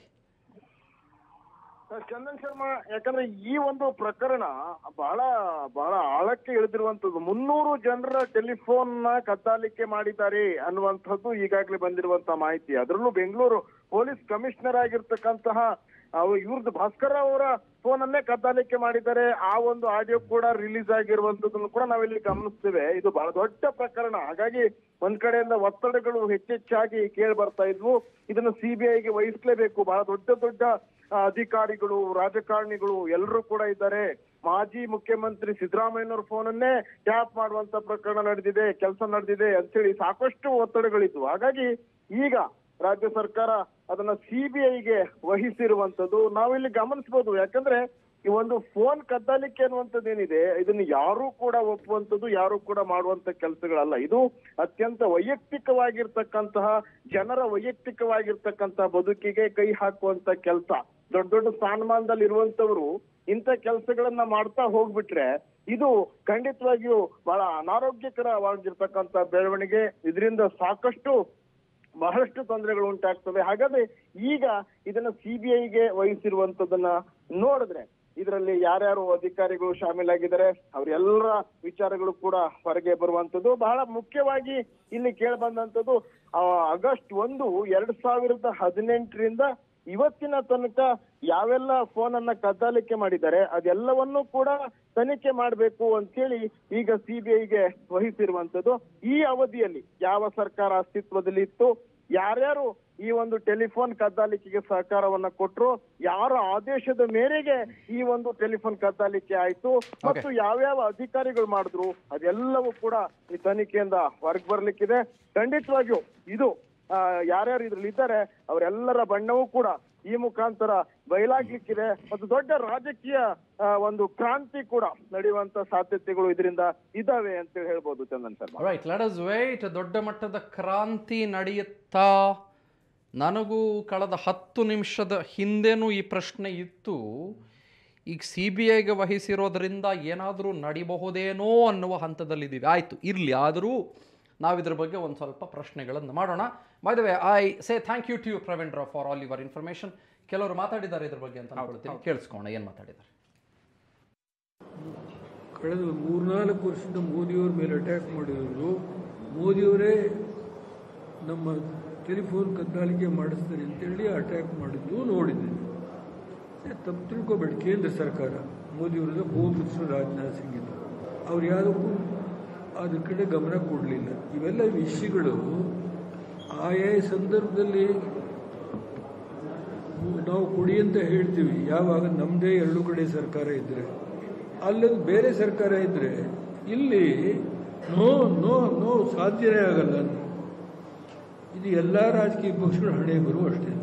ಚಂದನ್ ಶರ್ಮಾ, ಯಾಕಂದ್ರೆ ಈ ಒಂದು ಪ್ರಕರಣ ಬಹಳ ಬಹಳ ಆಳಕ್ಕೆ ಇಳಿದಿರುವಂತದ್ದು. ಮುನ್ನೂರು ಜನರ ಟೆಲಿಫೋನ್ ನ ಕದ್ದಾಲಿಕೆ ಮಾಡಿದ್ದಾರೆ ಅನ್ನುವಂಥದ್ದು ಈಗಾಗಲೇ ಬಂದಿರುವಂತಹ ಮಾಹಿತಿ. ಅದರಲ್ಲೂ ಬೆಂಗಳೂರು ಪೊಲೀಸ್ ಕಮಿಷನರ್ ಆಗಿರ್ತಕ್ಕಂತಹ ಇವ್ರದ್ದು ಭಾಸ್ಕರ್ ಅವರ ಫೋನ್ ಅನ್ನೇ ಕದ್ದಾಲಿಕೆ ಮಾಡಿದ್ದಾರೆ. ಆ ಒಂದು ಆಡಿಯೋ ಕೂಡ ರಿಲೀಸ್ ಆಗಿರುವಂತದನ್ನು ಕೂಡ ನಾವಿಲ್ಲಿ ಗಮನಿಸ್ತೇವೆ. ಇದು ಬಹಳ ದೊಡ್ಡ ಪ್ರಕರಣ. ಹಾಗಾಗಿ ಒಂದ್ ಕಡೆಯಿಂದ ಒತ್ತಡಗಳು ಹೆಚ್ಚೆಚ್ಚಾಗಿ ಕೇಳಿ ಬರ್ತಾ ಇದ್ವು. ಇದನ್ನು ಸಿಬಿಐಗೆ ವಹಿಸ್ಲೇಬೇಕು. ಬಹಳ ದೊಡ್ಡ ದೊಡ್ಡ ಅಧಿಕಾರಿಗಳು, ರಾಜಕಾರಣಿಗಳು ಎಲ್ಲರೂ ಕೂಡ ಇದ್ದಾರೆ. ಮಾಜಿ ಮುಖ್ಯಮಂತ್ರಿ ಸಿದ್ದರಾಮಯ್ಯನವ್ರ ಫೋನನ್ನೇ ಟ್ಯಾಪ್ ಮಾಡುವಂತ ಪ್ರಕರಣ ನಡೆದಿದೆ, ಕೆಲಸ ನಡೆದಿದೆ ಅಂತೇಳಿ ಸಾಕಷ್ಟು ಒತ್ತಡಗಳಿದ್ವು. ಹಾಗಾಗಿ ಈಗ ರಾಜ್ಯ ಸರ್ಕಾರ ಅದನ್ನ ಸಿಬಿಐಗೆ ವಹಿಸಿರುವಂತದ್ದು ನಾವಿಲ್ಲಿ ಗಮನಿಸಬಹುದು. ಯಾಕಂದ್ರೆ ಈ ಒಂದು ಫೋನ್ ಕದ್ದಾಲಿಕೆ ಅನ್ನುವಂಥದ್ದು ಏನಿದೆ, ಇದನ್ನು ಯಾರು ಕೂಡ ಒಪ್ಪುವಂಥದ್ದು, ಯಾರು ಕೂಡ ಮಾಡುವಂತ ಕೆಲಸಗಳಲ್ಲ. ಇದು ಅತ್ಯಂತ ವೈಯಕ್ತಿಕವಾಗಿರ್ತಕ್ಕಂತಹ ಜನರ ವೈಯಕ್ತಿಕವಾಗಿರ್ತಕ್ಕಂತಹ ಬದುಕಿಗೆ ಕೈ ಹಾಕುವಂತ ಕೆಲಸ. ದೊಡ್ಡ ದೊಡ್ಡ ಸ್ಥಾನಮಾನದಲ್ಲಿ ಇರುವಂತವ್ರು ಇಂಥ ಕೆಲಸಗಳನ್ನ ಮಾಡ್ತಾ ಹೋಗ್ಬಿಟ್ರೆ ಇದು ಖಂಡಿತವಾಗಿಯೂ ಬಹಳ ಅನಾರೋಗ್ಯಕರವಾಗಿರ್ತಕ್ಕಂಥ ಬೆಳವಣಿಗೆ. ಇದರಿಂದ ಸಾಕಷ್ಟು ಬಹಳಷ್ಟು ತೊಂದರೆಗಳು ಉಂಟಾಗ್ತವೆ. ಹಾಗಾದ್ರೆ ಈಗ ಇದನ್ನ ಸಿಬಿಐಗೆ ವಹಿಸಿರುವಂತದನ್ನ ನೋಡಿದ್ರೆ ಇದರಲ್ಲಿ ಯಾರ್ಯಾರು ಅಧಿಕಾರಿಗಳು ಶಾಮೀಲಾಗಿದ್ದಾರೆ ಅವರೆಲ್ಲರ ವಿಚಾರಗಳು ಕೂಡ ಹೊರಗೆ ಬರುವಂತದ್ದು. ಬಹಳ ಮುಖ್ಯವಾಗಿ ಇಲ್ಲಿ ಕೇಳಿ ಬಂದಂತದ್ದು ಆಗಸ್ಟ್ ಒಂದು ಎರಡ್ ಸಾವಿರದ ಹದಿನೆಂಟರಿಂದ ಇವತ್ತಿನ ತನಕ ಯಾವೆಲ್ಲ ಫೋನ್ ಅನ್ನ ಕದ್ದಾಲಿಕೆ ಮಾಡಿದ್ದಾರೆ ಅದೆಲ್ಲವನ್ನೂ ಕೂಡ ತನಿಖೆ ಮಾಡಬೇಕು ಅಂತೇಳಿ ಈಗ ಸಿಬಿಐಗೆ ವಹಿಸಿರುವಂತದ್ದು. ಈ ಅವಧಿಯಲ್ಲಿ ಯಾವ ಸರ್ಕಾರ ಅಸ್ತಿತ್ವದಲ್ಲಿ ಇತ್ತು, ಯಾರ್ಯಾರು ಈ ಒಂದು ಟೆಲಿಫೋನ್ ಕದ್ದಾಲಿಕೆಗೆ ಸಹಕಾರವನ್ನ ಕೊಟ್ರು, ಯಾರ ಆದೇಶದ ಮೇರೆಗೆ ಈ ಒಂದು ಟೆಲಿಫೋನ್ ಕದ್ದಾಲಿಕೆ ಆಯ್ತು ಮತ್ತು ಯಾವ್ಯಾವ ಅಧಿಕಾರಿಗಳು ಮಾಡಿದ್ರು ಅದೆಲ್ಲವೂ ಕೂಡ ಈ ತನಿಖೆಯಿಂದ ಹೊರಗೆ ಬರ್ಲಿಕ್ಕಿದೆ. ಖಂಡಿತವಾಗಿಯೂ ಇದು ಯಾರ್ಯಾರು ಇದ್ರಲ್ಲಿ ಇದ್ದಾರೆ ಅವರೆಲ್ಲರ ಬಣ್ಣವೂ ಕೂಡ ಈ ಮುಖಾಂತರ ಬಯಲಾಗ್ಲಿಕ್ಕಿದೆ ಮತ್ತು ದೊಡ್ಡ ರಾಜಕೀಯ ಒಂದು ಕ್ರಾಂತಿ ಕೂಡ ನಡೆಯುವಂತ ಸಾಧ್ಯತೆಗಳು ಇದರಿಂದ ಇದಾವೆ ಅಂತ ಹೇಳ್ಬೋದು. Chandan Sharma, right, let us wait. ದೊಡ್ಡ ಮಟ್ಟದ ಕ್ರಾಂತಿ ನಡೆಯುತ್ತಾ? ನನಗೂ ಕಳೆದ ಹತ್ತು ನಿಮಿಷದ ಹಿಂದೆನೂ ಈ ಪ್ರಶ್ನೆ ಇತ್ತು. ಈಗ ಸಿ ಬಿ ಐಗೆ ವಹಿಸಿರೋದ್ರಿಂದ ಏನಾದರೂ ನಡಿಬಹುದೇನೋ ಅನ್ನುವ ಹಂತದಲ್ಲಿದ್ದೀವಿ. ಆಯಿತು, ಇರಲಿ. ಆದರೂ ನಾವು ಇದ್ರ ಬಗ್ಗೆ ಒಂದು ಸ್ವಲ್ಪ ಪ್ರಶ್ನೆಗಳನ್ನು ಮಾಡೋಣ. By the way, I say thank you to you Praveen Rao for all your information. ಕೆಲವರು ಮಾತಾಡಿದ್ದಾರೆ ಇದ್ರ ಬಗ್ಗೆ ಅಂತ ಅನ್ಕೊಳ್ತೀನಿ. ಕೇಳಿಸ್ಕೋಣ ಏನು ಮಾತಾಡಿದ್ದಾರೆ. ಕಳೆದ ಮೂರ್ನಾಲ್ಕು ವರ್ಷದಿಂದ ಮೋದಿಯವ್ರ ಮೇಲೆ ಅಟ್ಯಾಕ್ ಮಾಡಿರೋರು, ಮೋದಿಯವರೇ ನಮ್ಮ ಟೆಲಿಫೋನ್ ಕದ್ದಾಲಿಕೆ ಮಾಡಿಸ್ತಾರೆ ಅಂತೇಳಿ ಅಟ್ಯಾಕ್ ಮಾಡಿದ್ದು ನೋಡಿದ್ದೀನಿ. ತಪ್ಪು ತಿಳ್ಕೊಬೇಡಿ, ಕೇಂದ್ರ ಸರ್ಕಾರ ಮೋದಿಯವರದ ಹೋಮ್ ಮಿನಿಸ್ಟರ್ ರಾಜನಾಥ್ ಸಿಂಗ್ ಇದ್ದರು, ಅವ್ರು ಯಾವುದಕ್ಕೂ ಅದ್ರ ಕಡೆ ಗಮನ ಕೊಡಲಿಲ್ಲ. ಇವೆಲ್ಲ ವಿಷಯಗಳು ಆಯಾ ಸಂದರ್ಭದಲ್ಲಿ ನಾವು ಕೊಡಿ ಅಂತ ಹೇಳ್ತೀವಿ. ಯಾವಾಗ ನಮ್ಮದೇ ಎರಡು ಕಡೆ ಸರ್ಕಾರ ಇದ್ದರೆ, ಅಲ್ಲೊಂದು ಬೇರೆ ಸರ್ಕಾರ ಇದ್ದರೆ ಇಲ್ಲಿ ನೋ ನೋ ನೋ ಸಾಧ್ಯನೇ ಆಗಲ್ಲ. ಇದು ಎಲ್ಲ ರಾಜಕೀಯ ಪಕ್ಷಗಳು ಹಣೆ ಬರುವ ಅಷ್ಟೇ.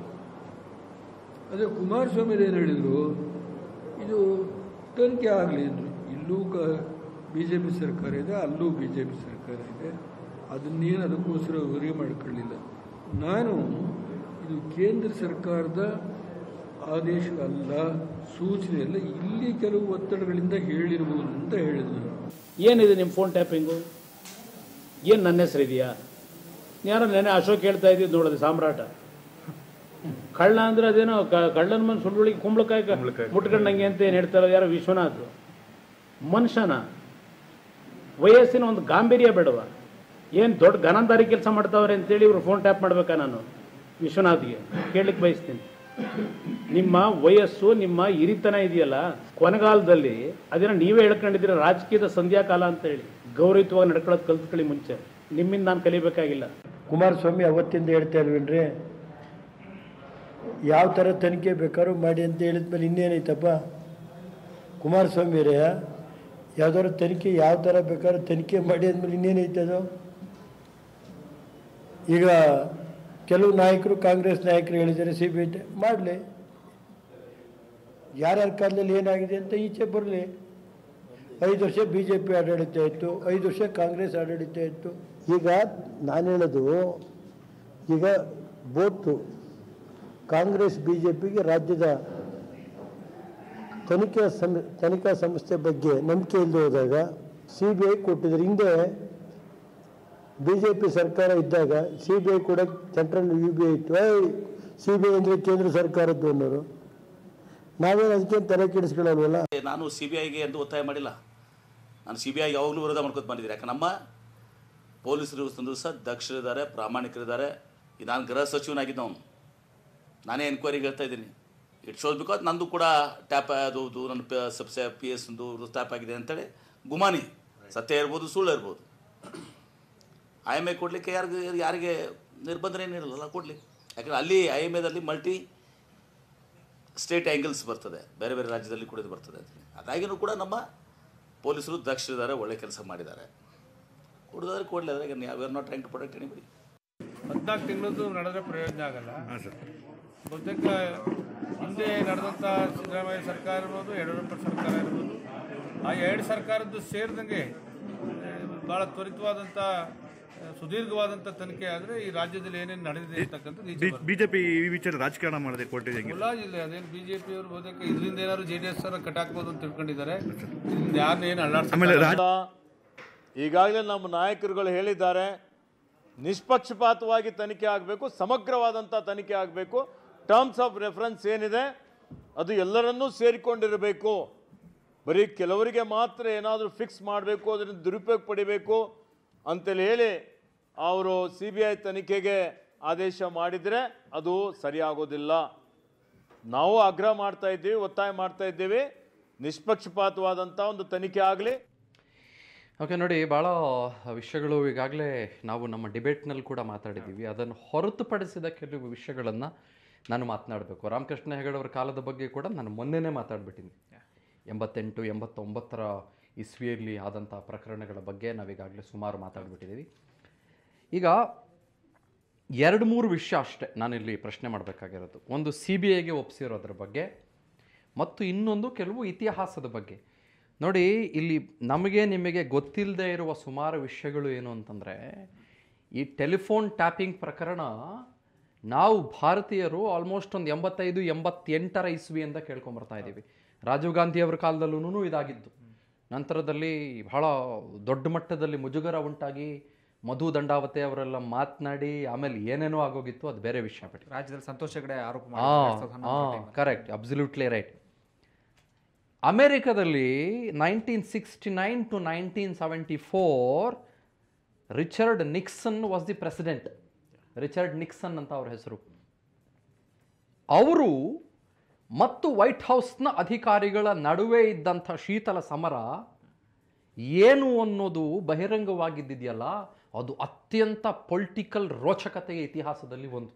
ಅದೇ ಕುಮಾರಸ್ವಾಮಿ ಏನು ಹೇಳಿದರು, ಇದು ತನಿಖೆ ಆಗಲಿ ಅಂದರು. ಇಲ್ಲೂ ಕ ಬಿ ಜೆ ಪಿ ಸರ್ಕಾರ ಇದೆ, ಅಲ್ಲೂ ಬಿ ಜೆ ಪಿ ಸರ್ಕಾರ ಇದೆ. ಅದನ್ನೇನು ಅದಕ್ಕೋಸ್ಕರ ವರಿ ಮಾಡ್ಕೊಳ್ಳಿಲ್ಲ. ನಾನು ಇದು ಕೇಂದ್ರ ಸರ್ಕಾರದ ಆದೇಶ ಅಲ್ಲ, ಸೂಚನೆ ಅಲ್ಲ, ಇಲ್ಲಿ ಕೆಲವು ಒತ್ತಡಗಳಿಂದ ಹೇಳಿರ್ಬೋದು ಅಂತ ಹೇಳಿದ್ರು. ಏನಿದೆ ನಿಮ್ಮ ಫೋನ್ ಟ್ಯಾಪಿಂಗು? ಏನು ನನ್ನ ಹೆಸರು ಇದೆಯಾ? ಯಾರೋ ನೆನೆ ಅಶೋಕ್ ಹೇಳ್ತಾ ಇದ್ದಿದ್ದು ನೋಡೋದು, ಸಾಮ್ರಾಟ ಕಳ್ಳ ಅಂದ್ರೆ ಅದೇನೋ ಕಳ್ಳನ ಮನ್ ಸುಳ್ಳುಳಿಗೆ ಕುಂಬಳಕಾಯಿ ಮುಟ್ಕೊಂಡಂಗೆ ಅಂತ ಏನು ಹೇಳ್ತಾರೋ ಯಾರೋ ವಿಶ್ವನಾಥ್. ಮನುಷ್ಯನ ವಯಸ್ಸಿನ ಒಂದು ಗಾಂಭೀರ್ಯ ಬೇಡವ? ಏನು ದೊಡ್ಡ ಗನಂದಾರಿ ಕೆಲಸ ಮಾಡ್ತಾವ್ರೆ ಅಂತೇಳಿ ಇವರು ಫೋನ್ ಟ್ಯಾಪ್ ಮಾಡ್ಬೇಕಾ? ನಾನು ವಿಶ್ವನಾಥ್ಗೆ ಕೇಳಲಿಕ್ಕೆ ಬಯಸ್ತೀನಿ. ನಿಮ್ಮ ವಯಸ್ಸು, ನಿಮ್ಮ ಹಿರಿತನ ಇದೆಯಲ್ಲ, ಕೊನೆಗಾಲದಲ್ಲಿ ಅದನ್ನ ನೀವೇ ಹೇಳ್ಕೊಂಡಿದ್ದೀರ ರಾಜಕೀಯದ ಸಂಧ್ಯಾಕಾಲ ಅಂತ ಹೇಳಿ. ಗೌರವಯುತವಾಗಿ ನಡ್ಕೊಳ್ಳೋದು ಕಲ್ತ್ಕೊಳ್ಳಿ. ಮುಂಚೆ ನಿಮ್ಮಿಂದ ನಾನು ಕಲಿಬೇಕಾಗಿಲ್ಲ. ಕುಮಾರಸ್ವಾಮಿ ಅವತ್ತಿಂದ ಹೇಳ್ತಾ ಇಲ್ವೇನ್ರಿ, ಯಾವ ಥರ ತನಿಖೆ ಬೇಕಾದ್ರೂ ಮಾಡಿ ಅಂತ ಹೇಳಿದ್ಮೇಲೆ ಇನ್ನೇನೈತಪ್ಪ? ಕುಮಾರಸ್ವಾಮಿರೇ ಯಾವ್ದಾದ್ರು ತನಿಖೆ ಯಾವ ಥರ ಬೇಕಾದ್ರೂ ತನಿಖೆ ಮಾಡಿ ಅಂದಮೇಲೆ ಇನ್ನೇನೈತೆ ಅದು? ಈಗ ಕೆಲವು ನಾಯಕರು ಕಾಂಗ್ರೆಸ್ ನಾಯಕರು ಹೇಳಿದ್ದಾರೆ ಸಿ ಬಿ ಐ ಮಾಡಲಿ, ಯಾರ್ಯಾರ ಕಾಲದಲ್ಲಿ ಏನಾಗಿದೆ ಅಂತ ಈಚೆ ಬರಲಿ. ಐದು ವರ್ಷ ಬಿ ಜೆ ಪಿ ಆಡಳಿತ ಇತ್ತು, ಐದು ವರ್ಷ ಕಾಂಗ್ರೆಸ್ ಆಡಳಿತ ಇತ್ತು. ಈಗ ನಾನು ಹೇಳೋದು, ಈಗ ಬೋತು ಕಾಂಗ್ರೆಸ್ ಬಿ ಜೆ ಪಿಗೆ ರಾಜ್ಯದ ತನಿಖಾ ಸಂ ತನಿಖಾ ಸಂಸ್ಥೆ ಬಗ್ಗೆ ನಂಬಿಕೆ ಇಲ್ಲದೆ ಹೋದಾಗ ಸಿ ಬಿ ಐ ಕೊಟ್ಟಿದ್ದಾರೆ. ಹಿಂದೆ ಬಿ ಜೆ ಪಿ ಸರ್ಕಾರ ಇದ್ದಾಗ ಸಿ ಬಿ ಐ ಕೂಡ ಸೆಂಟ್ರಲ್ ಯು ಬಿ ಐ ಇತ್ತು. ಐ ಸಿ ಬಿ ಐ ಅಂದರೆ ಕೇಂದ್ರ ಸರ್ಕಾರದ್ದು ಅನ್ನೋರು. ನಾವೇನು ಅದಕ್ಕೆ ತಲೆ ಕೆಡಿಸ್ಕೊಳ್ಳಲ್ವಲ್ಲ. ನಾನು ಸಿ ಬಿ ಐಗೆ ಎಂದು ಒತ್ತಾಯ ಮಾಡಿಲ್ಲ. ನಾನು ಸಿ ಬಿ ಐಗೆ ಯಾವಾಗಲೂ ವಿರೋಧ ಮಾಡ್ಕೊತ ಬಂದಿದ್ದೀನಿ. ಯಾಕೆ ನಮ್ಮ ಪೊಲೀಸರು ಒಂದು ದಿವಸ ದಕ್ಷರಿದ್ದಾರೆ, ಪ್ರಾಮಾಣಿಕರಿದ್ದಾರೆ. ನಾನು ಗೃಹ ಸಚಿವನಾಗಿದ್ದವನು, ನಾನೇ ಎನ್ಕ್ವೈರಿಗೆ ಹೇಳ್ತಾ ಇದ್ದೀನಿ. ಇಟ್ ಶೋಸ್ ಬಿಕಾಸ್ ನಂದು ಕೂಡ ಟ್ಯಾಪ್ ಅದು ನನ್ನ ಸಬ್ಸೆ ಪಿ ಎಸ್ ಒಂದು ಟ್ಯಾಪ್ ಆಗಿದೆ ಅಂತೇಳಿ ಗುಮಾನಿ, ಸತ್ಯ ಇರ್ಬೋದು ಸುಳ್ಳು ಇರ್ಬೋದು. ಐ ಎಮ್ ಎ ಕೊಡಲಿಕ್ಕೆ ಯಾರಿಗೆ ಯಾರಿಗೆ ನಿರ್ಬಂಧನೆ ಏನಿರಲ್ಲ ಕೊಡಲಿ. ಯಾಕಂದರೆ ಅಲ್ಲಿ ಐ ಎಮ್ ಎದಲ್ಲಿ ಮಲ್ಟಿ ಸ್ಟೇಟ್ ಆ್ಯಂಗಲ್ಸ್ ಬರ್ತದೆ, ಬೇರೆ ಬೇರೆ ರಾಜ್ಯದಲ್ಲಿ ಕೂಡ ಇದು ಬರ್ತದೆ. ಅದಾಗಿಯೂ ಕೂಡ ನಮ್ಮ ಪೊಲೀಸರು ದಕ್ಷರಿದ್ದಾರೆ, ಒಳ್ಳೆ ಕೆಲಸ ಮಾಡಿದ್ದಾರೆ. ಕೊಡೋದಾದ್ರೆ ಕೊಡಲಿ, ಅದ್ರಾಗ we are not trying to protect anybody. ಹದಿನಾಲ್ಕು ತಿಂಗಳದ್ದು ನಡೆದ್ರೆ ಪ್ರಯೋಜನ ಆಗಲ್ಲ. ಬಹುತೇಕ ಹಿಂದೆ ನಡೆದಂಥ ಸಿದ್ದರಾಮಯ್ಯ ಸರ್ಕಾರ ಇರ್ಬೋದು, ಯಡಿಯೂರಪ್ಪ ಸರ್ಕಾರ ಇರ್ಬೋದು, ಆ ಎರಡು ಸರ್ಕಾರದ್ದು ಸೇರಿದಂಗೆ ಭಾಳ ತ್ವರಿತವಾದಂಥ ಸುದೀರ್ಘವಾದಂಥ ತನಿಖೆ ಆದರೆ ಈ ರಾಜ್ಯದಲ್ಲಿ ಏನೇನು ನಡೆದಿದೆ ಅಂತಕ್ಕಂಥದ್ದು. ಬಿಜೆಪಿ ಈ ವಿಚಾರ ರಾಜಕಾರಣ ಮಾಡಿದೆ ಕೋರ್ಟಿಗೆ ಮುಲಾಜಿಲ್ಲ. ಅದೇನು ಬಿಜೆಪಿ ಅವರು ಬಹುತೇಕ ಇದರಿಂದ ಏನಾದ್ರು ಜೆ ಡಿ ಎಸ್ ಅವರ ಕಟ್ಟಾಕ್ಬೋದು ಅಂತ ತಿಳ್ಕೊಂಡಿದ್ದಾರೆ. ಇದರಿಂದ ಯಾರನ್ನ ಏನು ಅಲ್ಲಾಡ್ಸ. ಈಗಾಗಲೇ ನಮ್ಮ ನಾಯಕರುಗಳು ಹೇಳಿದ್ದಾರೆ, ನಿಷ್ಪಕ್ಷಪಾತವಾಗಿ ತನಿಖೆ ಆಗಬೇಕು, ಸಮಗ್ರವಾದಂಥ ತನಿಖೆ ಆಗಬೇಕು. ಟರ್ಮ್ಸ್ ಆಫ್ ರೆಫರೆನ್ಸ್ ಏನಿದೆ ಅದು ಎಲ್ಲರನ್ನೂ ಸೇರಿಕೊಂಡಿರಬೇಕು. ಬರೀ ಕೆಲವರಿಗೆ ಮಾತ್ರ ಏನಾದರೂ ಫಿಕ್ಸ್ ಮಾಡಬೇಕು, ಅದರಿಂದ ದುರುಪಯೋಗ ಪಡಿಬೇಕು ಅಂತೇಳಿ ಹೇಳಿ ಅವರು ಸಿ ಬಿ ಐ ತನಿಖೆಗೆ ಆದೇಶ ಮಾಡಿದರೆ ಅದು ಸರಿಯಾಗೋದಿಲ್ಲ. ನಾವು ಆಗ್ರಹ ಮಾಡ್ತಾ ಇದ್ದೀವಿ, ಒತ್ತಾಯ ಮಾಡ್ತಾ ಇದ್ದೀವಿ, ನಿಷ್ಪಕ್ಷಪಾತವಾದಂಥ ಒಂದು ತನಿಖೆ ಆಗಲಿ. ಓಕೆ, ನೋಡಿ, ಭಾಳ ವಿಷಯಗಳು ಈಗಾಗಲೇ ನಾವು ನಮ್ಮ ಡಿಬೇಟ್ನಲ್ಲಿ ಕೂಡ ಮಾತಾಡಿದ್ದೀವಿ. ಅದನ್ನು ಹೊರತುಪಡಿಸಿದ ಕೆಲವು ವಿಷಯಗಳನ್ನು ನಾನು ಮಾತನಾಡಬೇಕು. ರಾಮಕೃಷ್ಣ ಹೆಗಡೆಯವರ ಕಾಲದ ಬಗ್ಗೆ ಕೂಡ ನಾನು ಮೊನ್ನೆನೇ ಮಾತಾಡ್ಬಿಟ್ಟಿನಿ. ಎಂಬತ್ತೆಂಟು ಎಂಬತ್ತೊಂಬತ್ತರ ಇಸ್ವಿಯಲ್ಲಿ ಆದಂಥ ಪ್ರಕರಣಗಳ ಬಗ್ಗೆ ನಾವೀಗಾಗಲೇ ಸುಮಾರು ಮಾತಾಡ್ಬಿಟ್ಟಿದ್ದೀವಿ. ಈಗ ಎರಡು ಮೂರು ವಿಷಯ ಅಷ್ಟೇ ನಾನಿಲ್ಲಿ ಪ್ರಶ್ನೆ ಮಾಡಬೇಕಾಗಿರೋದು. ಒಂದು ಸಿ ಬಿ ಐಗೆ ಒಪ್ಪಿಸಿರೋದ್ರ ಬಗ್ಗೆ, ಮತ್ತು ಇನ್ನೊಂದು ಕೆಲವು ಇತಿಹಾಸದ ಬಗ್ಗೆ. ನೋಡಿ, ಇಲ್ಲಿ ನಮಗೆ ನಿಮಗೆ ಗೊತ್ತಿಲ್ಲದೆ ಇರುವ ಸುಮಾರು ವಿಷಯಗಳು ಏನು ಅಂತಂದರೆ, ಈ ಟೆಲಿಫೋನ್ ಟ್ಯಾಪಿಂಗ್ ಪ್ರಕರಣ ನಾವು ಭಾರತೀಯರು ಆಲ್ಮೋಸ್ಟ್ ಒಂದು ಎಂಬತ್ತೈದು ಎಂಬತ್ತೆಂಟರ ಇಸ್ವಿಯಿಂದ ಕೇಳ್ಕೊಂಬರ್ತಾ ಇದ್ದೀವಿ. ರಾಜೀವ್ ಗಾಂಧಿಯವರ ಕಾಲದಲ್ಲೂ ಇದಾಗಿದ್ದು. ನಂತರದಲ್ಲಿ ಬಹಳ ದೊಡ್ಡ ಮಟ್ಟದಲ್ಲಿ ಮುಜುಗರ ಉಂಟಾಗಿ ಮಧು ದಂಡಾವತೆ ಅವರೆಲ್ಲ ಮಾತನಾಡಿ ಆಮೇಲೆ ಏನೇನೋ ಆಗೋಗಿತ್ತು, ಅದು ಬೇರೆ ವಿಷಯ. ಬಿಟ್ಟು ರಾಜ್ಯದಲ್ಲಿ ಸಂತೋಷ ಹೆಗಡೆ ಆರೋಪ ಹಾಂ, ಕರೆಕ್ಟ್, ಅಬ್ಸಲ್ಯೂಟ್ಲಿ ರೈಟ್. ಅಮೇರಿಕಾದಲ್ಲಿ nineteen sixty nine to nineteen seventy four Richard Nixon was the president. Richard Nixon ಅಂತ ಅವ್ರ ಹೆಸರು. ಅವರು ಮತ್ತು ವೈಟ್ ಹೌಸ್ನ ಅಧಿಕಾರಿಗಳ ನಡುವೆ ಇದ್ದಂಥ ಶೀತಲ ಸಮರ ಏನು ಅನ್ನೋದು ಬಹಿರಂಗವಾಗಿದ್ದಿದೆಯಲ್ಲ, ಅದು ಅತ್ಯಂತ ಪೊಲಿಟಿಕಲ್ ರೋಚಕತೆಯ ಇತಿಹಾಸದಲ್ಲಿ ಒಂದು.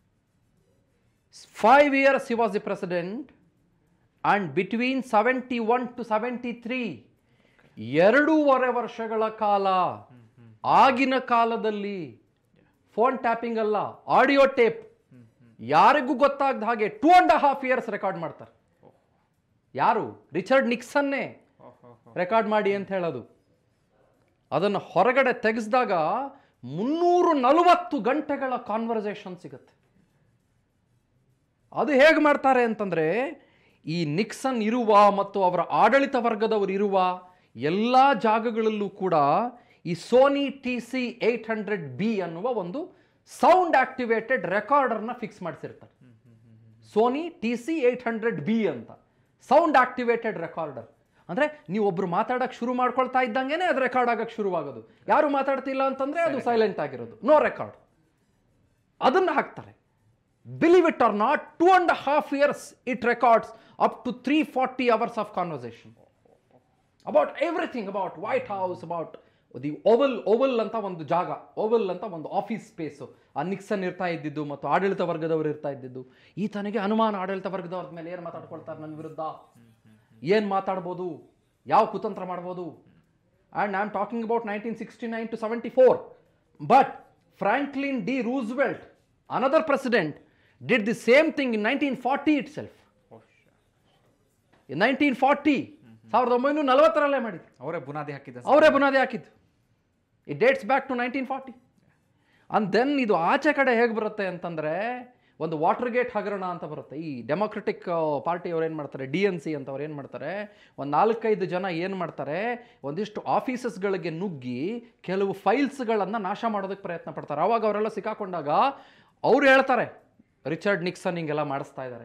Five years he was the president. And between seventy one to seventy three ಎರಡೂವರೆ ವರ್ಷಗಳ ಕಾಲ, ಆಗಿನ ಕಾಲದಲ್ಲಿ ಫೋನ್ ಟ್ಯಾಪಿಂಗ್ ಅಲ್ಲ, ಆಡಿಯೋ ಟೇಪ್, ಯಾರಿಗೂ ಗೊತ್ತಾಗದ ಹಾಗೆ two and half years record ಮಾಡ್ತಾರೆ. ಯಾರು? ರಿಚರ್ಡ್ ನಿಕ್ಸನ್ನೇ ರೆಕಾರ್ಡ್ ಮಾಡಿ ಅಂತ ಹೇಳೋದು. ಅದನ್ನು ಹೊರಗಡೆ ತೆಗೆಸಿದಾಗ ಮುನ್ನೂರು ನಲವತ್ತು ಗಂಟೆಗಳ ಕಾನ್ವರ್ಸೇಷನ್ ಸಿಗುತ್ತೆ. ಅದು ಹೇಗೆ ಮಾಡ್ತಾರೆ ಅಂತಂದರೆ, ಈ ನಿಕ್ಸನ್ ಇರುವ ಮತ್ತು ಅವರ ಆಡಳಿತ ವರ್ಗದವರು ಇರುವ ಎಲ್ಲ ಜಾಗಗಳಲ್ಲೂ ಕೂಡ ಈ Sony T C eight hundred B ಅನ್ನುವ ಒಂದು ಸೌಂಡ್ ಆಕ್ಟಿವೇಟೆಡ್ ರೆಕಾರ್ಡರ್ನ ಫಿಕ್ಸ್ ಮಾಡಿಸಿರ್ತಾರೆ. Sony T C eight hundred B ಅಂತ ಸೌಂಡ್ ಆಕ್ಟಿವೇಟೆಡ್ ರೆಕಾರ್ಡರ್. ಅಂದರೆ ನೀವೊಬ್ಬರು ಮಾತಾಡೋಕ್ಕೆ ಶುರು ಮಾಡ್ಕೊಳ್ತಾ ಇದ್ದಂಗೆ ಅದು ರೆಕಾರ್ಡ್ ಆಗೋಕ್ಕೆ ಶುರುವಾಗೋದು. ಯಾರು ಮಾತಾಡ್ತಿಲ್ಲ ಅಂತಂದರೆ ಅದು ಸೈಲೆಂಟ್ ಆಗಿರೋದು, ನೋ ರೆಕಾರ್ಡ್. ಅದನ್ನು ಹಾಕ್ತಾರೆ. Believe it or not, two and half years it records up to three forty hours of conversation about everything, about White House, about the oval oval ಅಂತ ಒಂದು ಜಾಗ, ಓವಲ್ ಅಂತ ಒಂದು ಆಫೀಸ್ ಸ್ಪೇಸು. ಆ Nixon ಇರ್ತಾ ಇದ್ದಿದ್ದು ಮತ್ತು ಆಡಳಿತ ವರ್ಗದವರು ಇರ್ತಾ ಇದ್ದಿದ್ದು. ಈತನಿಗೆ ಅನುಮಾನ, ಆಡಳಿತ ವರ್ಗದವ್ರ ಮೇಲೆ ಏನು ಮಾತಾಡ್ಕೊಳ್ತಾರೆ ನನ್ನ ವಿರುದ್ಧ, ಏನು ಮಾತಾಡ್ಬೋದು, ಯಾವ ಕುತಂತ್ರ ಮಾಡ್ಬೋದು. And I am talking about nineteen sixty nine to seventy four. But Franklin D Roosevelt Another president did the same thing in nineteen forty itself. In nineteen forty, ಸಾವಿರದ ಒಂಬೈನೂರ ನಲವತ್ತರಲ್ಲೇ ಮಾಡಿದ್ರು. ಅವರೇ ಬುನಾದಿ ಹಾಕಿದ್ದ ಅವರೇ ಬುನಾದಿ ಹಾಕಿದ್ದು. It dates back to nineteen forty. And then ಇದು ಆಚೆ ಕಡೆ ಹೇಗೆ ಬರುತ್ತೆ ಅಂತಂದರೆ ಒಂದು ವಾಟರ್ ಗೇಟ್ ಹಗರಣ ಅಂತ ಬರುತ್ತೆ. ಈ ಡೆಮೊಕ್ರೆಟಿಕ್ ಪಾರ್ಟಿ ಅವ್ರು ಏನು ಮಾಡ್ತಾರೆ, ಡಿ ಎನ್ ಸಿ ಅಂತ ಅವ್ರು ಏನು ಮಾಡ್ತಾರೆ, ಒಂದು ನಾಲ್ಕೈದು ಜನ ಏನು ಮಾಡ್ತಾರೆ, ಒಂದಿಷ್ಟು ಆಫೀಸಸ್ಗಳಿಗೆ ನುಗ್ಗಿ ಕೆಲವು ಫೈಲ್ಸ್ಗಳನ್ನು ನಾಶ ಮಾಡೋದಕ್ಕೆ ಪ್ರಯತ್ನ ಪಡ್ತಾರೆ. ಆವಾಗ ಅವರೆಲ್ಲ ಸಿಕ್ಕಾಕೊಂಡಾಗ ಅವ್ರು ಹೇಳ್ತಾರೆ ರಿಚರ್ಡ್ ನಿಕ್ಸನ್ ಹಿಂಗೆಲ್ಲ ಮಾಡಿಸ್ತಾ ಇದ್ದಾರೆ.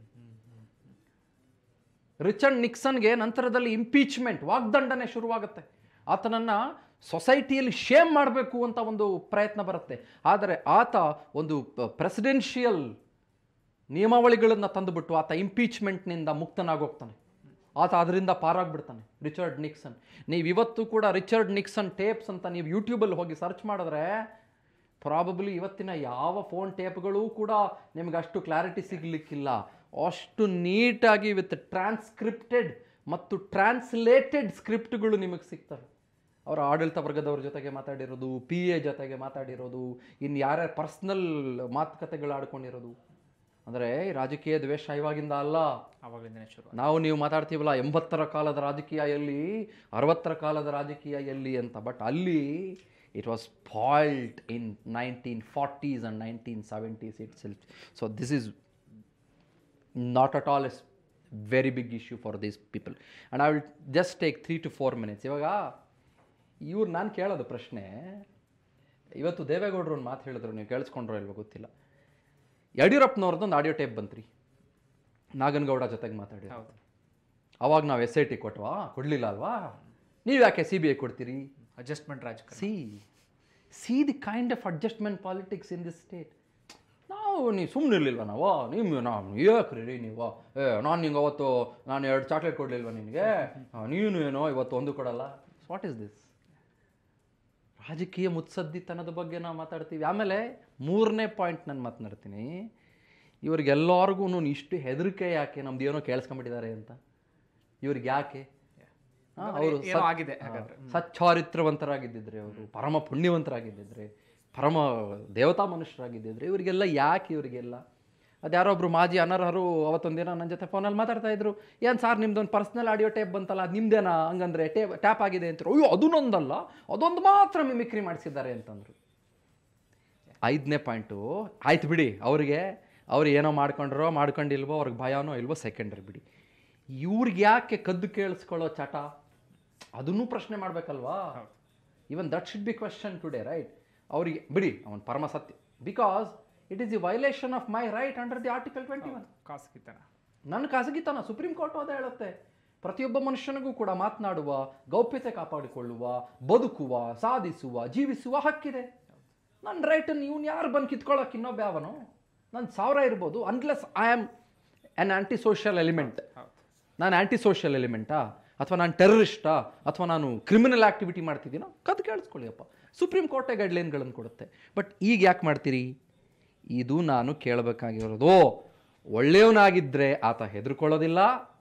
ರಿಚರ್ಡ್ ನಿಕ್ಸನ್ಗೆ ನಂತರದಲ್ಲಿ ಇಂಪೀಚ್ಮೆಂಟ್, ವಾಗ್ದಂಡನೆ ಶುರುವಾಗುತ್ತೆ. ಆತನನ್ನು ಸೊಸೈಟಿಯಲ್ಲಿ ಶೇಮ್ ಮಾಡಬೇಕು ಅಂತ ಒಂದು ಪ್ರಯತ್ನ ಬರುತ್ತೆ. ಆದರೆ ಆತ ಒಂದು ಪ್ರೆಸಿಡೆನ್ಷಿಯಲ್ ನಿಯಮಾವಳಿಗಳನ್ನು ತಂದುಬಿಟ್ಟು ಆತ ಇಂಪೀಚ್ಮೆಂಟ್ನಿಂದ ಮುಕ್ತನಾಗೋಗ್ತಾನೆ. ಆತ ಅದರಿಂದ ಪಾರಾಗ್ಬಿಡ್ತಾನೆ, ರಿಚರ್ಡ್ ನಿಕ್ಸನ್. ನೀವು ಇವತ್ತು ಕೂಡ ರಿಚರ್ಡ್ ನಿಕ್ಸನ್ ಟೇಪ್ಸ್ ಅಂತ ನೀವು ಯೂಟ್ಯೂಬಲ್ಲಿ ಹೋಗಿ ಸರ್ಚ್ ಮಾಡಿದ್ರೆ ಪ್ರಾಬಬ್ಲಿ ಇವತ್ತಿನ ಯಾವ ಫೋನ್ ಟೇಪ್ಗಳೂ ಕೂಡ ನಿಮಗೆ ಅಷ್ಟು ಕ್ಲಾರಿಟಿ ಸಿಗಲಿಕ್ಕಿಲ್ಲ. ಅಷ್ಟು ನೀಟಾಗಿ ವಿತ್ ಟ್ರಾನ್ಸ್ಕ್ರಿಪ್ಟೆಡ್ ಮತ್ತು ಟ್ರಾನ್ಸ್ಲೇಟೆಡ್ ಸ್ಕ್ರಿಪ್ಟ್ಗಳು ನಿಮಗೆ ಸಿಗ್ತವೆ. ಅವರ ಆಡಳಿತ ವರ್ಗದವ್ರ ಜೊತೆಗೆ ಮಾತಾಡಿರೋದು, ಪಿ ಎ ಜೊತೆಗೆ ಮಾತಾಡಿರೋದು, ಇನ್ನು ಯಾರ್ಯಾರು ಪರ್ಸ್ನಲ್ ಮಾತುಕತೆಗಳು ಆಡ್ಕೊಂಡಿರೋದು. ಅಂದರೆ ರಾಜಕೀಯ ದ್ವೇಷ ಇವಾಗಿಂದ ಅಲ್ಲ, ಅವಾಗಿಂದನೇ ಶುರು. ನಾವು ನೀವು ಮಾತಾಡ್ತೀವಲ್ಲ ಎಂಬತ್ತರ ಕಾಲದ ರಾಜಕೀಯ ಎಲ್ಲಿ, ಅರವತ್ತರ ಕಾಲದ ರಾಜಕೀಯ ಎಲ್ಲಿ ಅಂತ. ಬಟ್ ಅಲ್ಲಿ it was spoiled in nineteen forties and nineteen seventies itself. So this is not at all as very big issue for these people. And I will just take three to four minutes. ಇವಾಗ ಇವ್ರು ನಾನು ಕೇಳೋದು ಪ್ರಶ್ನೆ, ಇವತ್ತು ದೇವೇಗೌಡರು ಒಂದು ಮಾತು ಹೇಳಿದ್ರು, ನೀವು ಕೇಳಿಸ್ಕೊಂಡ್ರೋ ಇಲ್ವೋ ಗೊತ್ತಿಲ್ಲ. ಯಡಿಯೂರಪ್ಪನವ್ರದ್ದೊಂದು ಆಡಿಯೋ ಟೇಪ್ ಬಂತ್ರಿ, ನಾಗನಗೌಡ ಜೊತೆಗೆ ಮಾತಾಡಿ. ಅವಾಗ ನಾವು ಎಸ್ ಐ ಟಿ ಕೊಟ್ವಾ, ಕೊಡಲಿಲ್ಲ ಅಲ್ವಾ? ನೀವು ಯಾಕೆ ಸಿ ಬಿ ಐ ಕೊಡ್ತೀರಿ? ಅಡ್ಜಸ್ಟ್ಮೆಂಟ್ ರಾಜಕಾರಣ. See see the kind of adjustment politics in this state. ನಾವು ನೀವು ಸುಮ್ಮನೆ ಇರಲಿಲ್ವ ನಾವು, ನೀವು ನಾವು ಯಾಕ್ರಿ ರೀ ನೀವು, ಏ ನಾನು ನಿಂಗೆ ಅವತ್ತು ನಾನು ಎರಡು ಚಾಕ್ಲೇಟ್ ಕೊಡಲಿಲ್ವ ನಿನಗೆ, ನೀನು ಏನೋ ಇವತ್ತು ಒಂದು ಕೊಡಲ್ಲ. What is this? ರಾಜಕೀಯ ಮುತ್ಸದ್ದಿತನದ ಬಗ್ಗೆ ನಾವು ಮಾತಾಡ್ತೀವಿ. ಆಮೇಲೆ ಮೂರನೇ ಪಾಯಿಂಟ್ ನಾನು ಮಾತನಾಡ್ತೀನಿ, ಇವ್ರಿಗೆಲ್ಲರಿಗೂ ಇಷ್ಟು ಹೆದರಿಕೆ ಯಾಕೆ, ನಮ್ದು ಏನೋ ಕೇಳಿಸ್ಕೊಂಡ್ಬಿಟ್ಟಿದ್ದಾರೆ ಅಂತ. ಇವ್ರಿಗೆ ಯಾಕೆ? ಅವರು ಸಚ್ಚಾರಿತ್ರವಂತರಾಗಿದ್ದಿದ್ರೆ, ಅವರು ಪರಮ ಪುಣ್ಯವಂತರಾಗಿದ್ದಿದ್ರೆ, ಪರಮ ದೇವತಾ ಮನುಷ್ಯರಾಗಿದ್ದಿದ್ರೆ ಇವರಿಗೆಲ್ಲ ಯಾಕೆ? ಇವರಿಗೆಲ್ಲ ಅದ್ಯಾರೋ ಒಬ್ರು ಮಾಜಿ ಅನರ್ಹರು ಅವತ್ತೊಂದಿನ ನನ್ನ ಜೊತೆ ಫೋನಲ್ಲಿ ಮಾತಾಡ್ತಾ ಇದ್ರು, ಏನು ಸಾರ್ ನಿಮ್ದೊಂದು ಪರ್ಸ್ನಲ್ ಆಡಿಯೋ ಟೇಪ್ ಬಂತಲ್ಲ, ಅದು ನಿಮ್ದೇನಾ ಹಂಗಂದ್ರೆ ಟೇಪ್ ಟ್ಯಾಪ್ ಆಗಿದೆ ಅಂತಾರೆ. ಅಯ್ಯೋ ಅದನ್ನೊಂದಲ್ಲ, ಅದೊಂದು ಮಾತ್ರ ಮಿಮಿಕ್ರಿ ಮಾಡಿಸಿದ್ದಾರೆ ಅಂತಂದರು. ಐದನೇ ಪಾಯಿಂಟು, ಆಯ್ತು ಬಿಡಿ, ಅವರಿಗೆ ಅವ್ರು ಏನೋ ಮಾಡ್ಕೊಂಡ್ರೋ ಮಾಡ್ಕೊಂಡಿಲ್ವೋ, ಅವ್ರಿಗೆ ಭಯನೋ ಇಲ್ವೋ ಸೆಕೆಂಡ್ರಿ ಬಿಡಿ. ಇವ್ರಿಗೆ ಯಾಕೆ ಕದ್ದು ಕೇಳಿಸ್ಕೊಳ್ಳೋ ಚಟ, ಅದನ್ನೂ ಪ್ರಶ್ನೆ ಮಾಡಬೇಕಲ್ವಾ? Even that should be question today, right? ಅವರಿಗೆ ಬಿಡಿ, ಅವನು ಪರಮ ಸತ್ಯ, because it is the violation of my right under the article twenty one. ಖಾಸಗಿತನ, ನನ್ನ ಖಾಸಗಿತನ ಸುಪ್ರೀಂ ಕೋರ್ಟ್ ಅದೇ ಹೇಳುತ್ತೆ. ಪ್ರತಿಯೊಬ್ಬ ಮನುಷ್ಯನಿಗೂ ಕೂಡ ಮಾತನಾಡುವ, ಗೌಪ್ಯತೆ ಕಾಪಾಡಿಕೊಳ್ಳುವ, ಬದುಕುವ, ಸಾಧಿಸುವ, ಜೀವಿಸುವ ಹಕ್ಕಿದೆ. ನನ್ನ ರೈಟನ್ನು ಇವನು ಯಾರು ಬಂದು ಕಿತ್ಕೊಳ್ಳೋಕೆ ಇನ್ನೊಬ್ಬ ಯಾವನು? ನನ್ನ ಸಾವಿರ ಇರ್ಬೋದು, unless I am an anti social element. ನಾನು ಆ್ಯಂಟಿ ಸೋಷಿಯಲ್ ಎಲಿಮೆಂಟಾ, ಅಥವಾ ನಾನು ಟೆರರಿಸ್ಟಾ, ಅಥವಾ ನಾನು ಕ್ರಿಮಿನಲ್ ಆ್ಯಕ್ಟಿವಿಟಿ ಮಾಡ್ತಿದ್ದೀನೋ, ಕದ್ದು ಕೇಳಿಸ್ಕೊಳ್ಳಿಯಪ್ಪ. ಸುಪ್ರೀಂ ಕೋರ್ಟೇ ಗೈಡ್ಲೈನ್ಗಳನ್ನು ಕೊಡುತ್ತೆ. ಬಟ್ ಈಗ ಯಾಕೆ ಮಾಡ್ತೀರಿ? ಇದು ನಾನು ಕೇಳಬೇಕಾಗಿರೋದು. ಒಳ್ಳೆಯವನಾಗಿದ್ದರೆ ಆತ ಹೆದರ್ಕೊಳ್ಳೋದಿಲ್ಲ,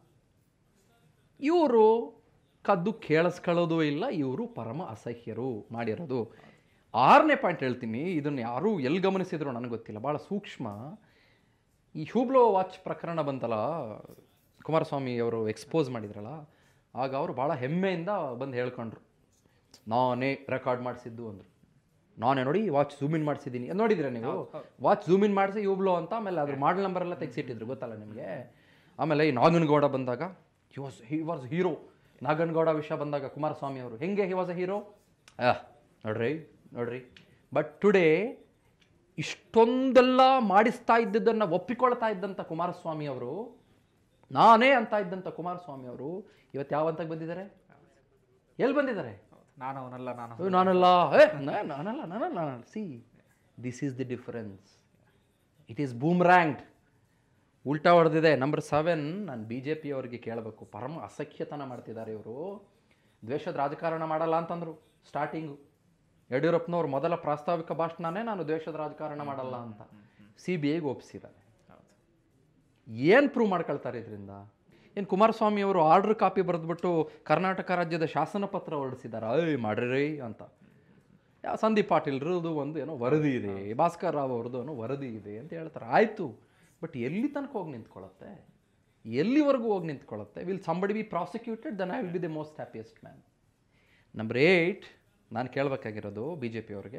ಇವರು ಕದ್ದು ಕೇಳಿಸ್ಕೊಳ್ಳೋದು ಇಲ್ಲ, ಇವರು ಪರಮ ಅಸಹ್ಯರು ಮಾಡಿರೋದು. ಆರನೇ ಪಾಯಿಂಟ್ ಹೇಳ್ತೀನಿ, ಇದನ್ನು ಯಾರೂ ಎಲ್ಲಿ ಗಮನಿಸಿದ್ರು ನನಗೆ ಗೊತ್ತಿಲ್ಲ, ಭಾಳ ಸೂಕ್ಷ್ಮ. ಈ ಹ್ಯೂಬ್ಲೋ ವಾಚ್ ಪ್ರಕರಣ ಬಂತಲ್ಲ, ಕುಮಾರಸ್ವಾಮಿ ಅವರು ಎಕ್ಸ್ಪೋಸ್ ಮಾಡಿದ್ರಲ್ಲ, ಆಗ ಅವರು ಭಾಳ ಹೆಮ್ಮೆಯಿಂದ ಬಂದು ಹೇಳ್ಕೊಂಡ್ರು, ನಾನೇ ರೆಕಾರ್ಡ್ ಮಾಡಿಸಿದ್ದು ಅಂದರು. ನಾನೇ ನೋಡಿ ವಾಚ್ ಝೂಮ್ ಇನ್ ಮಾಡಿಸಿದ್ದೀನಿ. ನೋಡಿದ್ರೆ ನೀವು ವಾಚ್ ಝೂಮ್ ಇನ್ ಮಾಡಿಸಿ ಹ್ಯೂಬ್ಲೋ ಅಂತ, ಆಮೇಲೆ ಅದ್ರ ಮಾಡಲ್ ನಂಬರ್ ಎಲ್ಲ ತೆಗೆಸಿಟ್ಟಿದ್ರು, ಗೊತ್ತಲ್ಲ ನಿಮಗೆ. ಆಮೇಲೆ ಈ ನಾಗನಗೌಡ ಬಂದಾಗ he was he was hero. Naganagowda ವಿಷಯ ಬಂದಾಗ ಕುಮಾರಸ್ವಾಮಿ ಅವರು ಹೆಂಗೆ ಹಿ ವಾಸ್ ಅ ಹೀರೋ, ನೋಡ್ರಿ ನೋಡ್ರಿ. ಬಟ್ ಟುಡೇ ಇಷ್ಟೊಂದೆಲ್ಲ ಮಾಡಿಸ್ತಾ ಇದ್ದದ್ದನ್ನು ಒಪ್ಪಿಕೊಳ್ತಾ ಇದ್ದಂಥ ಕುಮಾರಸ್ವಾಮಿ ಅವರು, ನಾನೇ ಅಂತ ಇದ್ದಂಥ ಕುಮಾರಸ್ವಾಮಿ ಅವರು ಇವತ್ತು ಯಾವ ಹಂತಕ್ಕೆ ಬಂದಿದ್ದಾರೆ? ಎಲ್ಲಿ ಬಂದಿದ್ದಾರೆ? ನಾನು ಅವನಲ್ಲ, ನಾನು ನಾನಲ್ಲ, ಏ ನಾನಲ್ಲ ನಾನಲ್ಲ. See, this is the difference. It is boomeranged, ಉಲ್ಟಾ ಹೊಡೆದಿದೆ. ನಂಬರ್ ಸೆವೆನ್, ನಾನು ಬಿ ಜೆ ಪಿ ಅವರಿಗೆ ಕೇಳಬೇಕು, ಪರಮ ಅಸಖ್ಯತನ ಮಾಡ್ತಿದ್ದಾರೆ ಇವರು. ದ್ವೇಷದ ರಾಜಕಾರಣ ಮಾಡಲ್ಲ ಅಂತಂದರು ಸ್ಟಾರ್ಟಿಂಗು. ಯಡಿಯೂರಪ್ಪನವ್ರು ಮೊದಲ ಪ್ರಾಸ್ತಾವಿಕ ಭಾಷಣನೇ ನಾನು ದ್ವೇಷದ ರಾಜಕಾರಣ ಮಾಡಲ್ಲ ಅಂತ ಸಿ ಬಿ ಐಗೆ ಒಪ್ಪಿಸಿದ್ದಾರೆ. ಏನು ಪ್ರೂವ್ ಮಾಡ್ಕೊಳ್ತಾರೆ ಇದರಿಂದ? ಏನು ಕುಮಾರಸ್ವಾಮಿ ಅವರು ಆರ್ಡರ್ ಕಾಪಿ ಬರೆದ್ಬಿಟ್ಟು ಕರ್ನಾಟಕ ರಾಜ್ಯದ ಶಾಸನ ಪತ್ರ ಹೊರಡಿಸಿದ್ದಾರೆ, ಐ ಮಾಡ್ರಿ ಅಂತ. ಸಂದೀಪ್ ಪಾಟೀಲ್ರದ್ದು ಒಂದು ಏನೋ ವರದಿ ಇದೆ, ಭಾಸ್ಕರ್ ರಾವ್ ಅವ್ರದ್ದು ಏನೋ ವರದಿ ಇದೆ ಅಂತ ಹೇಳ್ತಾರೆ. ಆಯಿತು, ಬಟ್ ಎಲ್ಲಿ ತನಕ ಹೋಗಿ ನಿಂತ್ಕೊಳ್ಳುತ್ತೆ? ಎಲ್ಲಿವರೆಗೂ ಹೋಗಿ ನಿಂತ್ಕೊಳ್ಳುತ್ತೆ? Will somebody be prosecuted, then I will be the most happiest man. Number eight, ನಾನು ಕೇಳಬೇಕಾಗಿರೋದು ಬಿ ಜೆ ಪಿಯವ್ರಿಗೆ,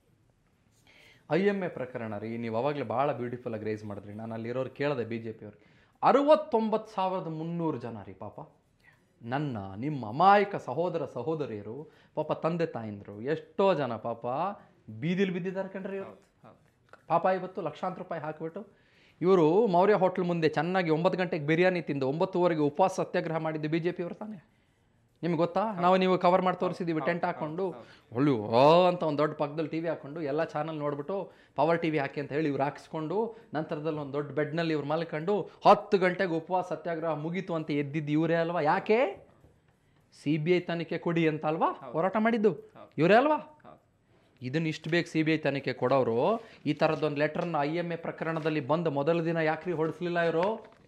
ಐ ಎಮ್ ಎ ಪ್ರಕರಣ ರೀ. ನೀವು ಅವಾಗಲೇ ಭಾಳ ಬ್ಯೂಟಿಫುಲ್ಲಾಗಿ ರೇಸ್ ಮಾಡಿದ್ರಿ. ನಾನು ಅಲ್ಲಿರೋರು ಕೇಳಿದೆ ಬಿ ಜೆ ಪಿಯವ್ರಿಗೆ, ಅರವತ್ತೊಂಬತ್ತು ಸಾವಿರದ ಮುನ್ನೂರು ಜನ ರೀ ಪಾಪ, ನನ್ನ ನಿಮ್ಮ ಅಮಾಯಕ ಸಹೋದರ ಸಹೋದರಿಯರು ಪಾಪ, ತಂದೆ ತಾಯಿಂದರು ಎಷ್ಟೋ ಜನ ಪಾಪ ಬೀದಿಲಿ ಬಿದ್ದಿದ್ದಾರೆ ಕಣ್ರಿ. ಇವರು ಪಾಪ ಇವತ್ತು ಲಕ್ಷಾಂತರ ರೂಪಾಯಿ ಹಾಕಿಬಿಟ್ಟು ಇವರು ಮೌರ್ಯ ಹೋಟ್ಲ್ ಮುಂದೆ ಚೆನ್ನಾಗಿ ಒಂಬತ್ತು ಗಂಟೆಗೆ ಬಿರಿಯಾನಿ ತಿಂದು ಒಂಬತ್ತುವರೆಗೆ ಉಪವಾಸ ಸತ್ಯಾಗ್ರಹ ಮಾಡಿದ್ದು ಬಿ ಜೆ ಪಿಯವರು ತಾನೆ. ನಿಮ್ಗೆ ಗೊತ್ತಾ? ನಾವು ನೀವು ಕವರ್ ಮಾಡಿ ತೋರಿಸಿದ್ದೀವಿ, ಟೆಂಟ್ ಹಾಕ್ಕೊಂಡು ಒಳ್ಳೆ ಓ ಅಂತ ಒಂದು ದೊಡ್ಡ ಪಕ್ಕದಲ್ಲಿ ಟಿ ವಿ ಹಾಕ್ಕೊಂಡು ಎಲ್ಲ ಚಾನಲ್ ನೋಡ್ಬಿಟ್ಟು ಪವರ್ ಟಿ ವಿ ಹಾಕಿ ಅಂತ ಹೇಳಿ ಇವ್ರು ಹಾಕ್ಸ್ಕೊಂಡು ನಂತರದಲ್ಲಿ ಒಂದು ದೊಡ್ಡ ಬೆಡ್ನಲ್ಲಿ ಇವ್ರು ಮಲ್ಕೊಂಡು ಹತ್ತು ಗಂಟೆಗೆ ಉಪವಾಸ ಸತ್ಯಾಗ್ರಹ ಮುಗೀತು ಅಂತ ಎದ್ದಿದ್ದು ಇವರೇ ಅಲ್ವಾ? ಯಾಕೆ? ಸಿ ಬಿ ಐ ತನಿಖೆ ಕೊಡಿ ಅಂತ ಅಲ್ವಾ ಹೋರಾಟ ಮಾಡಿದ್ದು ಇವರೇ ಅಲ್ವಾ? ಇದನ್ನು ಇಷ್ಟು ಬೇಗ ಸಿ ಬಿ ಐ ತನಿಖೆ ಕೊಡೋರು ಈ ಥರದ್ದೊಂದು ಲೆಟ್ರನ್ನ ಐ ಎಮ್ ಎ ಪ್ರಕರಣದಲ್ಲಿ ಬಂದು ಮೊದಲ ದಿನ ಯಾಕ್ರಿ ಹೊಡಿಸ್ಲಿಲ್ಲ? ಇವರು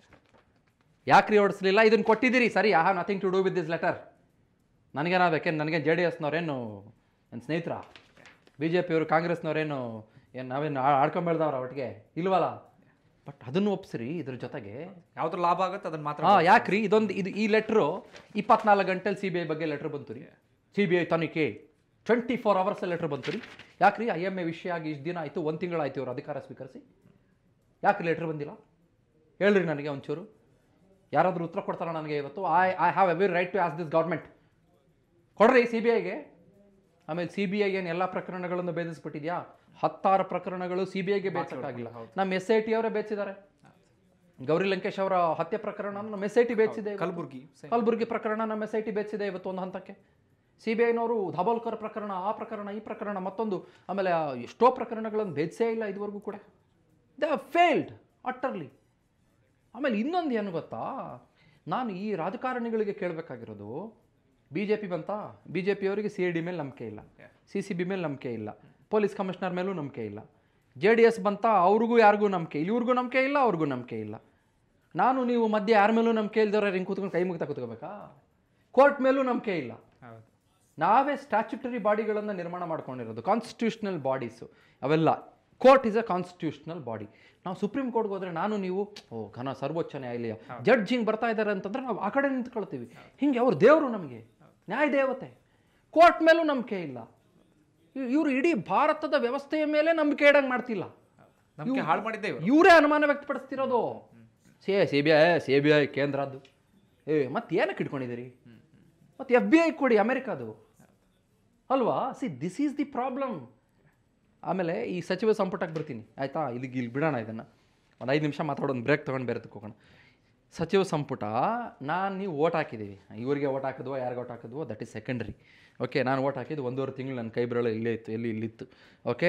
ಯಾಕ್ರಿ ಹೊಡಿಸ್ಲಿಲ್ಲ? ಇದನ್ನು ಕೊಟ್ಟಿದ್ದೀರಿ ಸರಿ, I have nothing to do with this letter. ನನಗೇನಾಗಬೇಕೇನು? ನನಗೆ ಜೆ ಡಿ ಎಸ್ನವ್ರೇನು ನನ್ನ ಸ್ನೇಹಿತರ? ಬಿ ಜೆ ಪಿಯವರು ಕಾಂಗ್ರೆಸ್ನವ್ರೇನು ಏನು ನಾವೇನು ಆಡ್ಕೊಂಬೆಳ್ದವ್ರ ಒಟ್ಟಿಗೆ ಇಲ್ವಲ್ಲ? ಬಟ್ ಅದನ್ನು ಒಪ್ಸ್ರಿ, ಇದ್ರ ಜೊತೆಗೆ ಯಾವ್ದು ಲಾಭ ಆಗುತ್ತೆ ಅದನ್ನು ಮಾತ್ರ. ಹಾಂ, ಯಾಕ್ರಿ ಇದೊಂದು ಇದು ಈ ಲೆಟ್ರು ಇಪ್ಪತ್ನಾಲ್ಕು ಗಂಟೆಲಿ ಸಿ ಬಿ ಐ ಬಗ್ಗೆ ಲೆಟ್ರ್ ಬಂತು ರೀ. ಸಿ ಬಿ ಐ ತನಿಖೆ ಟ್ವೆಂಟಿ ಫೋರ್ ಅವರ್ಸ್ ಲೆಟ್ರ್ ಬಂತು ರೀ. ಯಾಕ್ರಿ ಐ ಎಮ್ ಎ ವಿಷಯ ಆಗಿ ಇಷ್ಟು ದಿನ ಆಯಿತು, ಒಂದು ತಿಂಗಳಾಯ್ತು ಇವರು ಅಧಿಕಾರ ಸ್ವೀಕರಿಸಿ, ಯಾಕೆ ಲೆಟ್ರ್ ಬಂದಿಲ್ಲ ಹೇಳ್ರಿ ನನಗೆ ಒಂಚೂರು. ಯಾರಾದರೂ ಉತ್ತರ ಕೊಡ್ತಾರ ನನಗೆ ಇವತ್ತು? I I have every right to ask this government, ಕೊಡ್ರಿ ಸಿ ಬಿ ಐಗೆ. ಆಮೇಲೆ ಸಿ ಬಿ ಐ ಏನು ಎಲ್ಲ ಪ್ರಕರಣಗಳನ್ನು ಭೇದಿಸ್ಬಿಟ್ಟಿದ್ಯಾ? ಹತ್ತಾರು ಪ್ರಕರಣಗಳು ಸಿ ಬಿ ಐಗೆ ಬೇಯಿಸೋಕ್ಕಾಗಿಲ್ಲ. ನಮ್ಮ ಎಸ್ ಐ ಟಿ ಅವರೇ ಬೇಯಿಸಿದ್ದಾರೆ. ಗೌರಿ ಲಂಕೇಶ್ ಅವರ ಹತ್ಯೆ ಪ್ರಕರಣ ನಮ್ಮ ಎಸ್ ಐ ಟಿ ಬೇಯಿಸಿದೆ. ಕಲಬುರ್ಗಿ ಕಲಬುರ್ಗಿ ಪ್ರಕರಣ ನಮ್ಮ ಎಸ್ ಐ ಟಿ ಬೇಯಿಸಿದೆ ಇವತ್ತು ಒಂದು ಹಂತಕ್ಕೆ. ಸಿ ಬಿ ಐನವರು ಧಾಬೋಲ್ಕರ್ ಪ್ರಕರಣ, ಆ ಪ್ರಕರಣ, ಈ ಪ್ರಕರಣ, ಮತ್ತೊಂದು, ಆಮೇಲೆ ಎಷ್ಟೋ ಪ್ರಕರಣಗಳನ್ನು ಭೇದಿಸೇ ಇಲ್ಲ ಇದುವರೆಗೂ ಕೂಡ. They have failed utterly. ಆಮೇಲೆ ಇನ್ನೊಂದು ಏನು ಗೊತ್ತಾ, ನಾನು ಈ ರಾಜಕಾರಣಿಗಳಿಗೆ ಕೇಳಬೇಕಾಗಿರೋದು, ಬಿ ಜೆ ಪಿ ಬಂತಾ, ಬಿ ಜೆ ಪಿಯವರಿಗೆ ಸಿ ಐ ಡಿ ಮೇಲೆ ನಂಬಿಕೆ ಇಲ್ಲ, ಸಿ ಸಿ ಬಿ ಮೇಲೆ ನಂಬಿಕೆ ಇಲ್ಲ, ಪೊಲೀಸ್ ಕಮಿಷನರ್ ಮೇಲೂ ನಂಬಿಕೆ ಇಲ್ಲ. ಜೆ ಡಿ ಎಸ್ ಬಂತಾ, ಅವ್ರಿಗೂ ಯಾರಿಗೂ ನಂಬಿಕೆ ಇಲ್ಲ, ಇವ್ರಿಗೂ ನಂಬಿಕೆ ಇಲ್ಲ, ಅವ್ರಿಗೂ ನಂಬಿಕೆ ಇಲ್ಲ. ನಾನು ನೀವು ಮಧ್ಯೆ ಯಾರ ಮೇಲೂ ನಂಬಿಕೆ ಇಲ್ದವ್ರೆ ಹಿಂಗೆ ಕೂತ್ಕೊಂಡು ಕೈ ಮುಗ್ತಾ ಕೂತ್ಕೋಬೇಕಾ? ಕೋರ್ಟ್ ಮೇಲೂ ನಂಬಿಕೆ ಇಲ್ಲ. ನಾವೇ ಸ್ಟ್ಯಾಚ್ಯುಟರಿ ಬಾಡಿಗಳನ್ನು ನಿರ್ಮಾಣ ಮಾಡ್ಕೊಂಡಿರೋದು, ಕಾನ್ಸ್ಟಿಟ್ಯೂಷನಲ್ ಬಾಡೀಸು ಅವೆಲ್ಲ. Court is a constitutional body. ನಾವು ಸುಪ್ರೀಂ ಕೋರ್ಟ್ಗೆ ಹೋದರೆ ನಾನು ನೀವು ಓ ಘನ ಸರ್ವೋಚ್ಚ ನ್ಯಾಯಾಲಯ ಜಡ್ಜ್ ಹಿಂಗೆ ಬರ್ತಾ ಇದ್ದಾರೆ ಅಂತಂದ್ರೆ ನಾವು ಆ ಕಡೆ ನಿಂತ್ಕೊಳ್ತೀವಿ. ಹಿಂಗೆ ಅವ್ರ ದೇವರು ನಮಗೆ, ನ್ಯಾಯ ದೇವತೆ. ಕೋರ್ಟ್ ಮೇಲೂ ನಂಬಿಕೆ ಇಲ್ಲ. ಇವರು ಇಡೀ ಭಾರತದ ವ್ಯವಸ್ಥೆಯ ಮೇಲೆ ನಂಬಿಕೆ ಇಡಂಗೆ ಮಾಡ್ತಿಲ್ಲ. ಹಾಳು ಮಾಡಿದ್ದೆ ಇವರೇ ಅನುಮಾನ ವ್ಯಕ್ತಪಡಿಸ್ತಿರೋದು. C C B I C B I ಕೇಂದ್ರದ್ದು, ಏ ಮತ್ತೆ ಏನಕ್ಕೆ ಇಟ್ಕೊಂಡಿದ್ದೀರಿ? ಮತ್ತು ಎಫ್ ಬಿ ಐ ಕೊಡಿ ಅಮೆರಿಕಾದು ಅಲ್ವಾ? See this is the problem. ಆಮೇಲೆ ಈ ಸಚಿವ ಸಂಪುಟಕ್ಕೆ ಬರ್ತೀನಿ ಆಯಿತಾ? ಇಲ್ಲಿಗೆ ಇಲ್ಲಿ ಬಿಡೋಣ, ಇದನ್ನು ಒಂದು ಐದು ನಿಮಿಷ ಮಾತಾಡೋದು, ಬ್ರೇಕ್ ತೊಗೊಂಡು ಬೇರೆ ಹೋಗೋಣ. ಸಚಿವ ಸಂಪುಟ ನಾನು ನೀವು ಓಟ್ ಹಾಕಿದ್ದೀವಿ, ಇವರಿಗೆ ಓಟ್ ಹಾಕಿದ್ವೋ ಯಾರಿಗೆ ಓಟ್ ಹಾಕಿದ್ವೋ ದಟ್ ಈಸ್ ಸೆಕೆಂಡ್ರಿ. ಓಕೆ, ನಾನು ಓಟ್ ಹಾಕಿದ್ದು ಒಂದೂವರೆ ತಿಂಗಳು ನನ್ನ ಕೈ ಬರಳು ಇಲ್ಲೇ ಇತ್ತು, ಎಲ್ಲಿ ಇಲ್ಲಿತ್ತು. ಓಕೆ,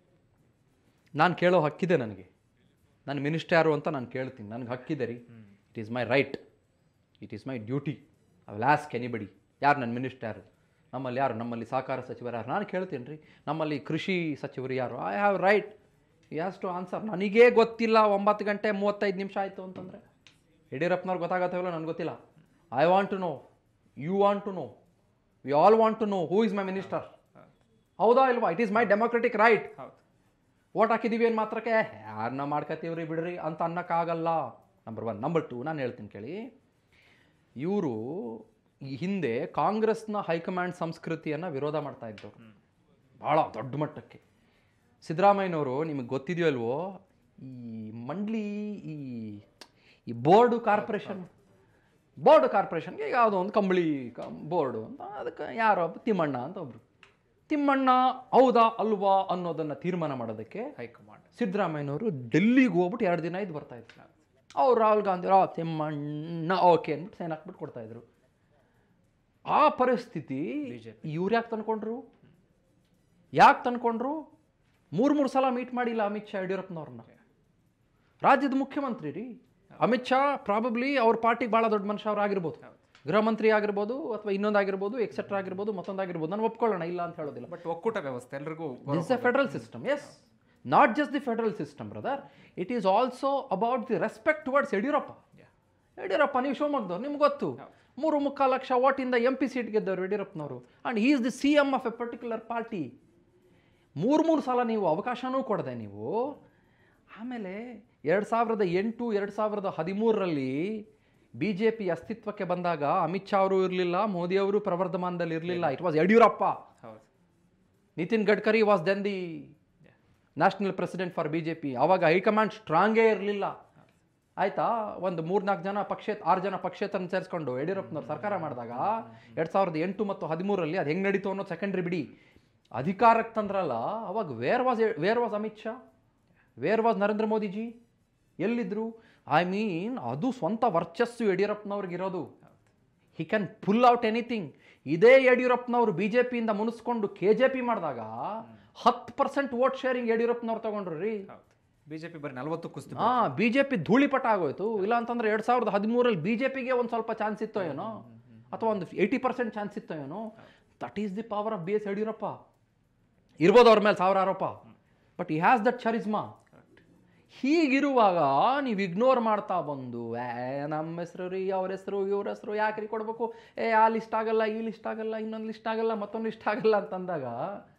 ನಾನು ಕೇಳೋ ಹಕ್ಕಿದೆ ನನಗೆ. ನಾನು ಮಿನಿಸ್ಟರ್ ಯಾರು ಅಂತ ನಾನು ಕೇಳ್ತೀನಿ, ನನಗೆ ಹಕ್ಕಿದೆ ರೀ. It is my right, it is my duty. I will ask anybody, ಯಾರು ನನ್ನ ಮಿನಿಸ್ಟರ್ ಯಾರು, ನಮ್ಮಲ್ಲಿ ಯಾರು, ನಮ್ಮಲ್ಲಿ ಸಹಕಾರ ಸಚಿವರು ಯಾರು, ನಾನು ಕೇಳ್ತೀನಿ ರೀ. ನಮ್ಮಲ್ಲಿ ಕೃಷಿ ಸಚಿವರು ಯಾರು, I have right as to answer. ನನಗೇ ಗೊತ್ತಿಲ್ಲ ಒಂಬತ್ತು ಗಂಟೆ ಮೂವತ್ತೈದು ನಿಮಿಷ ಆಯಿತು ಅಂತಂದರೆ ಯಡಿಯೂರಪ್ಪನವ್ರು ಗೊತ್ತಾಗತ್ತವಲ್ಲ, ನನಗೆ ಗೊತ್ತಿಲ್ಲ. I want to know, you want to know, we all want to know who is my minister. ಹೌದಾ ಇಲ್ವಾ? It is my democratic right. Vote ಹಾಕಿದ್ದೀವಿ ಏನು ಮಾತ್ರಕ್ಕೆ ಯಾರನ್ನ ಮಾಡ್ಕೊತೀವ್ರಿ ಬಿಡ್ರಿ ಅಂತ ಅನ್ನೋಕ್ಕಾಗಲ್ಲ. Number one. ನಂಬರ್ ಟು, ನಾನು ಹೇಳ್ತೀನಿ ಕೇಳಿ. ಇವರು ಈ ಹಿಂದೆ ಕಾಂಗ್ರೆಸ್ನ ಹೈಕಮಾಂಡ್ ಸಂಸ್ಕೃತಿಯನ್ನು ವಿರೋಧ ಮಾಡ್ತಾ ಇದ್ದವರು ಭಾಳ ದೊಡ್ಡ ಮಟ್ಟಕ್ಕೆ. ಸಿದ್ದರಾಮಯ್ಯನವರು ನಿಮಗೆ ಗೊತ್ತಿದೆಯೋ ಅಲ್ವೋ, ಈ ಮಂಡ್ಲಿ ಈ ಈ ಬೋರ್ಡು ಕಾರ್ಪೊರೇಷನ್ ಬೋರ್ಡು ಕಾರ್ಪೊರೇಷನ್ಗೆ ಯಾವುದೋ ಒಂದು ಕಂಬಳಿ ಬೋರ್ಡು ಅಂತ, ಅದಕ್ಕೆ ಯಾರೋ ತಿಮ್ಮಣ್ಣ ಅಂತ ಒಬ್ಬರು, ತಿಮ್ಮಣ್ಣ ಹೌದಾ ಅಲ್ವಾ ಅನ್ನೋದನ್ನು ತೀರ್ಮಾನ ಮಾಡೋದಕ್ಕೆ ಹೈಕಮಾಂಡ್ ಸಿದ್ದರಾಮಯ್ಯನವರು ಡೆಲ್ಲಿಗೆ ಹೋಗ್ಬಿಟ್ಟು ಎರಡು ದಿನ ಇದು ಬರ್ತಾಯಿದ್ರು. ಅವ್ರು ರಾಹುಲ್ ಗಾಂಧಿ ರಾ ತಿಮ್ಮಣ್ಣ ಓಕೆ ಅಂದ್ಬಿಟ್ಟು ಸೈನ್ ಹಾಕ್ಬಿಟ್ಟು ಕೊಡ್ತಾಯಿದ್ರು. ಆ ಪರಿಸ್ಥಿತಿ ಇವ್ರು ಯಾಕೆ ತಂದ್ಕೊಂಡ್ರು? ಯಾಕೆ ತಂದ್ಕೊಂಡ್ರು? ಮೂರು ಮೂರು ಸಲ ಮೀಟ್ ಮಾಡಿಲ್ಲ ಅಮಿತ್ ಶಾ ಯಡಿಯೂರಪ್ಪನವ್ರನ್ನ. ರಾಜ್ಯದ ಮುಖ್ಯಮಂತ್ರಿ ರೀ ಅಮಿತ್ ಶಾ. ಪ್ರಾಬಬ್ಲಿ ಅವ್ರ ಪಾರ್ಟಿಗೆ ಭಾಳ ದೊಡ್ಡ ಮನುಷ್ಯ ಅವ್ರು ಆಗಿರ್ಬೋದು, ಗೃಹ ಮಂತ್ರಿ ಆಗಿರ್ಬೋದು, ಅಥವಾ ಇನ್ನೊಂದಾಗಿರ್ಬೋದು, ಎಕ್ಸೆಟ್ರಾ ಆಗಿರ್ಬೋದು, ಮತ್ತೊಂದಾಗಿರ್ಬೋದು. ನಾನು ಒಪ್ಕೊಳ್ಳೋಣ, ಇಲ್ಲ ಅಂತ ಹೇಳೋದಿಲ್ಲ. ಬಟ್ ಒಕ್ಕೂಟ ವ್ಯವಸ್ಥೆ ಎಲ್ರಿಗೂ this a federal system. Yes, not just the federal system brother, it is also about the respect towards Yediyurappa. Yediyurappa ನೀವು ಶಿವಮೊಗ್ಗದವ್ರು, ನಿಮ್ಗೆ ಗೊತ್ತು, ಮೂರು ಮುಕ್ಕಾಲು ಲಕ್ಷ ಓಟಿಂದ ಎಂ ಪಿ ಸೀಟ್ ಗೆದ್ದವರು ಯಡಿಯೂರಪ್ಪನವರು. And he is the C M of a particular party. ಮೂರು ಮೂರು ಸಲ ನೀವು ಅವಕಾಶನೂ ಕೊಡದೆ ನೀವು. ಆಮೇಲೆ ಎರಡು ಸಾವಿರದ ಎಂಟು ಎರಡು ಸಾವಿರದ ಹದಿಮೂರರಲ್ಲಿ ಬಿ ಜೆ ಪಿ ಅಸ್ತಿತ್ವಕ್ಕೆ ಬಂದಾಗ ಅಮಿತ್ ಶಾ ಅವರು ಇರಲಿಲ್ಲ, ಮೋದಿಯವರು ಪ್ರವರ್ಧಮಾನದಲ್ಲಿ ಇರಲಿಲ್ಲ. It was Yediyurappa. Nitin Gadkari was then the national president for B J P. ಆವಾಗ ಹೈಕಮಾಂಡ್ ಸ್ಟ್ರಾಂಗೇ ಇರಲಿಲ್ಲ. ಆಯಿತಾ, ಒಂದು ಮೂರ್ನಾಲ್ಕು ಜನ ಪಕ್ಷೇತ ಆರು ಜನ ಪಕ್ಷೇತರನ್ನು ಸೇರಿಸ್ಕೊಂಡು ಯಡಿಯೂರಪ್ಪನವ್ರು ಸರ್ಕಾರ ಮಾಡಿದಾಗ ಎರಡು ಸಾವಿರದ ಎಂಟು ಮತ್ತು ಹದಿಮೂರರಲ್ಲಿ ಅದು ಹೆಂಗೆ ನಡೀತು ಅನ್ನೋದು ಸೆಕೆಂಡ್ರಿ ಬಿಡಿ. ಅಧಿಕಾರಕ್ಕೆ ತಂದ್ರಲ್ಲ, ಅವಾಗ where was where was Amit Shah, where was Narendra Modiji, ಎಲ್ಲಿದ್ದರು? ಐ ಮೀನ್ ಅದು ಸ್ವಂತ ವರ್ಚಸ್ಸು ಯಡಿಯೂರಪ್ಪನವ್ರಿಗಿರೋದು. He can pull out anything. ಇದೇ ಯಡಿಯೂರಪ್ಪನವರು ಬಿ ಜೆ ಪಿಯಿಂದ ಮುನಿಸ್ಕೊಂಡು ಕೆ ಜೆ ಪಿ ಮಾಡಿದಾಗ ಹತ್ತು ಪರ್ಸೆಂಟ್ ವೋಟ್ ಶೇರಿಂಗ್ ಯಡಿಯೂರಪ್ಪನವ್ರು ತಗೊಂಡ್ರು ರೀ. ಬಿಜೆಪಿ ಬರೀ ನಲವತ್ತು ಕುಸ್ತು. ಹಾಂ, ಬಿ ಜೆ ಪಿ ಧೂಳಿಪಟ ಆಗೋಯ್ತು. ಇಲ್ಲ ಅಂತಂದ್ರೆ ಎರಡು ಸಾವಿರದ ಹದಿಮೂರಲ್ಲಿ ಬಿ ಜೆ ಪಿಗೆ ಒಂದು ಸ್ವಲ್ಪ ಚಾನ್ಸ್ ಇತ್ತೋ ಏನೋ, ಅಥವಾ ಒಂದು ಏಯ್ಟಿ ಪರ್ಸೆಂಟ್ ಚಾನ್ಸ್ ಇತ್ತೋ ಏನೋ. That is the power of B S Yediyurappa. ಇರ್ಬೋದು ಅವ್ರ ಮೇಲೆ ಸಾವಿರ ಆರೋಪ, ಬಟ್ ಈ ಹ್ಯಾಸ್ ದಟ್ ಚರಿಸ್ಮಾ. ಹೀಗಿರುವಾಗ ನೀವು ಇಗ್ನೋರ್ ಮಾಡ್ತಾ ಬಂದು ಏ ನಮ್ಮ ಹೆಸರು ರೀ, ಅವ್ರ ಹೆಸರು, ಇವ್ರ ಹೆಸರು ಯಾಕೆ ರೀ ಕೊಡಬೇಕು, ಏ ಆ ಲಿಸ್ಟ್ ಆಗಲ್ಲ, ಈ ಲಿಸ್ಟ್ ಆಗಲ್ಲ, ಇನ್ನೊಂದು ಲಿಸ್ಟ್ ಆಗಲ್ಲ, ಮತ್ತೊಂದು ಲಿಸ್ಟ್ ಆಗಲ್ಲ ಅಂತಂದಾಗ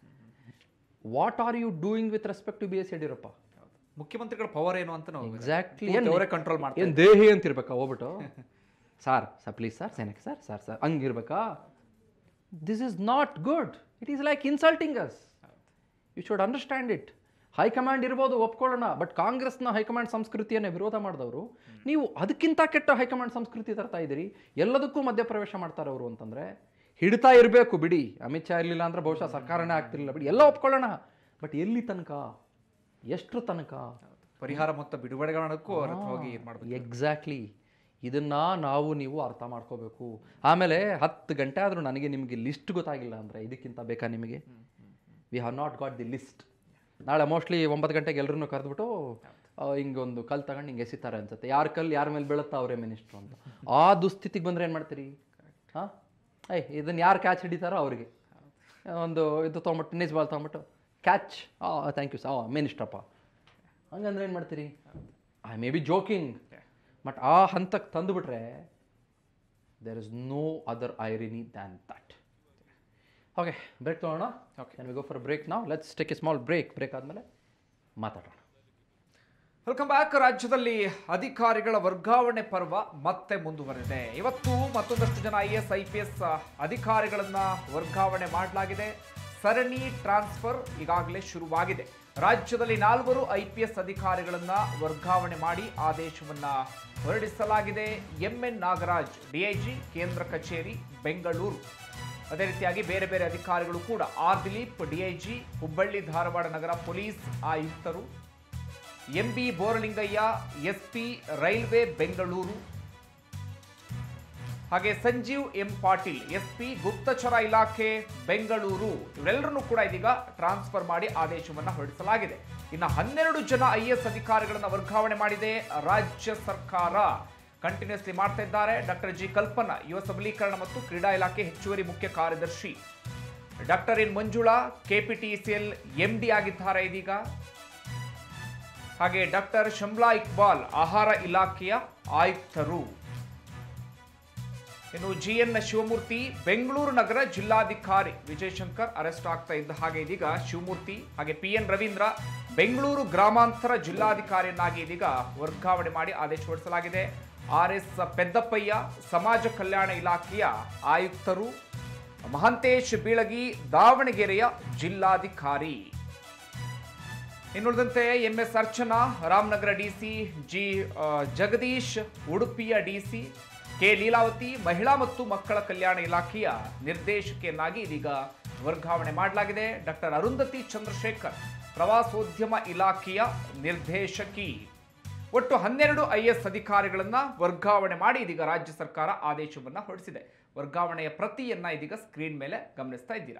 what are you doing with respect to B S Yediyurappa? ಮುಖ್ಯಮಂತ್ರಿಗಳ ಪವರ್ ಏನು ಅಂತ ನಾವು ಎಕ್ಸಾಕ್ಟ್ಲಿ ಅವರೇ ಕಂಟ್ರೋಲ್ ಮಾಡ್ತಾರೆ. ಏನು ದೇಹಿ ಅಂತಿರ್ಬೇಕಾ ಹೋಗ್ಬಿಟ್ಟು ಸಾರ್ ಸರ್ ಪ್ಲೀಸ್ ಸರ್ ಸೇನಕ್ಕೆ ಸರ್ ಸರ್ ಸರ್ ಹಂಗಿರ್ಬೇಕಾ? This is not good. It is like insulting us. You should understand it. High command ಇರ್ಬೋದು, ಒಪ್ಕೊಳ್ಳೋಣ, ಬಟ್ ಕಾಂಗ್ರೆಸ್ನ ಹೈಕಮಾಂಡ್ ಸಂಸ್ಕೃತಿಯನ್ನೇ ವಿರೋಧ ಮಾಡಿದವರು ನೀವು ಅದಕ್ಕಿಂತ ಕೆಟ್ಟ ಹೈಕಮಾಂಡ್ ಸಂಸ್ಕೃತಿ ತರ್ತಾ ಇದ್ದೀರಿ. ಎಲ್ಲದಕ್ಕೂ ಮಧ್ಯಪ್ರವೇಶ ಮಾಡ್ತಾರೆ ಅವರು ಅಂತಂದರೆ ಹಿಡ್ತಾ ಇರಬೇಕು ಬಿಡಿ. ಅಮಿತ್ ಶಾ ಇರಲಿಲ್ಲ ಅಂದರೆ ಬಹುಶಃ ಸರ್ಕಾರನೇ ಆಗ್ತಿರಲಿಲ್ಲ ಬಿಡಿ, ಎಲ್ಲ ಒಪ್ಕೊಳ್ಳೋಣ. ಬಟ್ ಎಲ್ಲಿ ತನಕ, ಎಷ್ಟು ತನಕ? ಪರಿಹಾರ ಮೊತ್ತ ಬಿಡುಗಡೆ ಮಾಡೋಕ್ಕೂ ಹೋಗಿ ಇದು ಮಾಡಬೇಕು. ಎಕ್ಸಾಕ್ಟ್ಲಿ. ಇದನ್ನು ನಾವು ನೀವು ಅರ್ಥ ಮಾಡ್ಕೋಬೇಕು. ಆಮೇಲೆ ಹತ್ತು ಗಂಟೆ ಆದರೂ ನನಗೆ ನಿಮಗೆ ಲಿಸ್ಟ್ ಗೊತ್ತಾಗಿಲ್ಲ ಅಂದರೆ ಇದಕ್ಕಿಂತ ಬೇಕಾ ನಿಮಗೆ? We have not got the list. ನಾಳೆ ಮೋಸ್ಟ್ಲಿ ಒಂಬತ್ತು ಗಂಟೆಗೆ ಎಲ್ಲರೂ ಕರೆದ್ಬಿಟ್ಟು ಹಿಂಗೊಂದು ಕಲ್ಲು ತಗೊಂಡು ಹಿಂಗೆ ಎಸಿತಾರೆ ಅನ್ಸುತ್ತೆ. ಯಾರ ಕಲ್ಲು ಯಾರ ಮೇಲೆ ಬೀಳುತ್ತಾ ಅವರೇ ಮಿನಿಸ್ಟ್ರು ಅಂತ. ಆ ದುಸ್ಥಿತಿಗೆ ಬಂದರೆ ಏನು ಮಾಡ್ತೀರಿ? ಹಾಂ, ಐ ಇದನ್ನು ಯಾರು ಕ್ಯಾಚ್ ಹಿಡಿತಾರೋ ಅವರಿಗೆ ಒಂದು ಇದು ತೊಗೊಂಬಿಟ್ಟು ಟೆನ್ನಿಸ್ ಬಾಲ್ ತೊಗೊಂಬಿಟ್ಟು ಕ್ಯಾಚ್, ಆ ಥ್ಯಾಂಕ್ ಯು ಸಾ ಮಿನಿಸ್ಟ್ರಪ್ಪ, ಹಂಗಂದ್ರೆ ಏನು ಮಾಡ್ತೀರಿ? I may be joking, but ಆ ಹಂತಕ್ಕೆ ತಂದುಬಿಟ್ರೆ there is no other irony than that. Okay, break ತೊಗೊಳ್ಳೋಣ. Okay, can we go for break ನಾವು? Let's take a small break. Break ಆದಮೇಲೆ ಮಾತಾಡೋಣ. Welcome back. ರಾಜ್ಯದಲ್ಲಿ ಅಧಿಕಾರಿಗಳ ವರ್ಗಾವಣೆ ಪರ್ವ ಮತ್ತೆ ಮುಂದುವರೆದಿದೆ. ಇವತ್ತು ಮತ್ತೊಂದಷ್ಟು ಜನ I S I P S ಅಧಿಕಾರಿಗಳನ್ನ ವರ್ಗಾವಣೆ ಮಾಡಲಾಗಿದೆ. ಸರಣಿ ಟ್ರಾನ್ಸ್ಫರ್ ಈಗಾಗಲೇ ಶುರುವಾಗಿದೆ. ರಾಜ್ಯದಲ್ಲಿ ನಾಲ್ವರು ಐ ಪಿ ಎಸ್ ಅಧಿಕಾರಿಗಳನ್ನ ವರ್ಗಾವಣೆ ಮಾಡಿ ಆದೇಶವನ್ನ ಹೊರಡಿಸಲಾಗಿದೆ. ಎಂ ಎನ್ ನಾಗರಾಜ್ ಡಿಐಜಿ ಕೇಂದ್ರ ಕಚೇರಿ ಬೆಂಗಳೂರು, ಅದೇ ರೀತಿಯಾಗಿ ಬೇರೆ ಬೇರೆ ಅಧಿಕಾರಿಗಳು ಕೂಡ ಆರ್ ದಿಲೀಪ್ ಡಿಐಜಿ ಹುಬ್ಬಳ್ಳಿ ಧಾರವಾಡ ನಗರ ಪೊಲೀಸ್ ಆಯುಕ್ತರು, M B Boralingayya SP railway Bengaluru, ಹಾಗೆ ಸಂಜೀವ್ ಎಂ ಪಾಟೀಲ್ ಎಸ್ಪಿ ಗುಪ್ತಚರ ಇಲಾಖೆ ಬೆಂಗಳೂರು, ಇವರೆಲ್ಲರನ್ನೂ ಕೂಡ ಇದೀಗ ಟ್ರಾನ್ಸ್ಫರ್ ಮಾಡಿ ಆದೇಶವನ್ನ ಹೊರಡಿಸಲಾಗಿದೆ. ಇನ್ನು ಹನ್ನೆರಡು ಜನ ಐ ಎಸ್ ಅಧಿಕಾರಿಗಳನ್ನ ವರ್ಗಾವಣೆ ಮಾಡಿದೆ ರಾಜ್ಯ ಸರ್ಕಾರ. ಕಂಟಿನ್ಯೂಸ್ಲಿ ಮಾಡ್ತಾ ಇದ್ದಾರೆ. ಡಾಕ್ಟರ್ ಜಿ ಕಲ್ಪನಾ ಯುವ ಸಬಲೀಕರಣ ಮತ್ತು ಕ್ರೀಡಾ ಇಲಾಖೆ ಹೆಚ್ಚುವರಿ ಮುಖ್ಯ ಕಾರ್ಯದರ್ಶಿ, doctor N Manjula KPTCL MD ಆಗಿದ್ದಾರೆ ಇದೀಗ. ಹಾಗೆ ಡಾಕ್ಟರ್ ಶಂಬ್ಲಾ ಇಕ್ಬಾಲ್ ಆಹಾರ ಇಲಾಖೆಯ ಆಯುಕ್ತರು. ಇನ್ನು ಜಿ ಎನ್ ಶಿವಮೂರ್ತಿ ಬೆಂಗಳೂರು ನಗರ ಜಿಲ್ಲಾಧಿಕಾರಿ. ವಿಜಯಶಂಕರ್ ಅರೆಸ್ಟ್ ಆಗ್ತಾ ಇದ್ದ ಹಾಗೆ ಇದೀಗ ಶಿವಮೂರ್ತಿ ಹಾಗೆ ಪಿ ಎನ್ ರವೀಂದ್ರ ಬೆಂಗಳೂರು ಗ್ರಾಮಾಂತರ ಜಿಲ್ಲಾಧಿಕಾರಿಯನ್ನಾಗಿ ಇದೀಗ ವರ್ಗಾವಣೆ ಮಾಡಿ ಆದೇಶ ಹೊರಡಿಸಲಾಗಿದೆ. ಆರ್ ಎಸ್ ಪೆದ್ದಪ್ಪಯ್ಯ ಸಮಾಜ ಕಲ್ಯಾಣ ಇಲಾಖೆಯ ಆಯುಕ್ತರು. ಮಹಂತೇಶ್ ಬೀಳಗಿ ದಾವಣಗೆರೆಯ ಜಿಲ್ಲಾಧಿಕಾರಿ. ಇನ್ನುಳಿದಂತೆ M S Archana Ramanagara DC, G Jagadish ಉಡುಪಿಯ ಡಿಸಿ, ಕೆ ಲೀಲಾವತಿ ಮಹಿಳಾ ಮತ್ತು ಮಕ್ಕಳ ಕಲ್ಯಾಣ ಇಲಾಖೆಯ ನಿರ್ದೇಶಕಿಯನ್ನಾಗಿ ಇದೀಗ ವರ್ಗಾವಣೆ ಮಾಡಲಾಗಿದೆ. ಡಾಕ್ಟರ್ ಅರುಂಧತಿ ಚಂದ್ರಶೇಖರ್ ಪ್ರವಾಸೋದ್ಯಮ ಇಲಾಖೆಯ ನಿರ್ದೇಶಕಿ. ಒಟ್ಟು ಹನ್ನೆರಡು ಐ ಎಸ್ ಅಧಿಕಾರಿಗಳನ್ನ ವರ್ಗಾವಣೆ ಮಾಡಿ ಇದೀಗ ರಾಜ್ಯ ಸರ್ಕಾರ ಆದೇಶವನ್ನ ಹೊರಡಿಸಿದೆ. ವರ್ಗಾವಣೆಯ ಪ್ರತಿಯನ್ನ ಇದೀಗ ಸ್ಕ್ರೀನ್ ಮೇಲೆ ಗಮನಿಸ್ತಾ ಇದ್ದೀರಾ.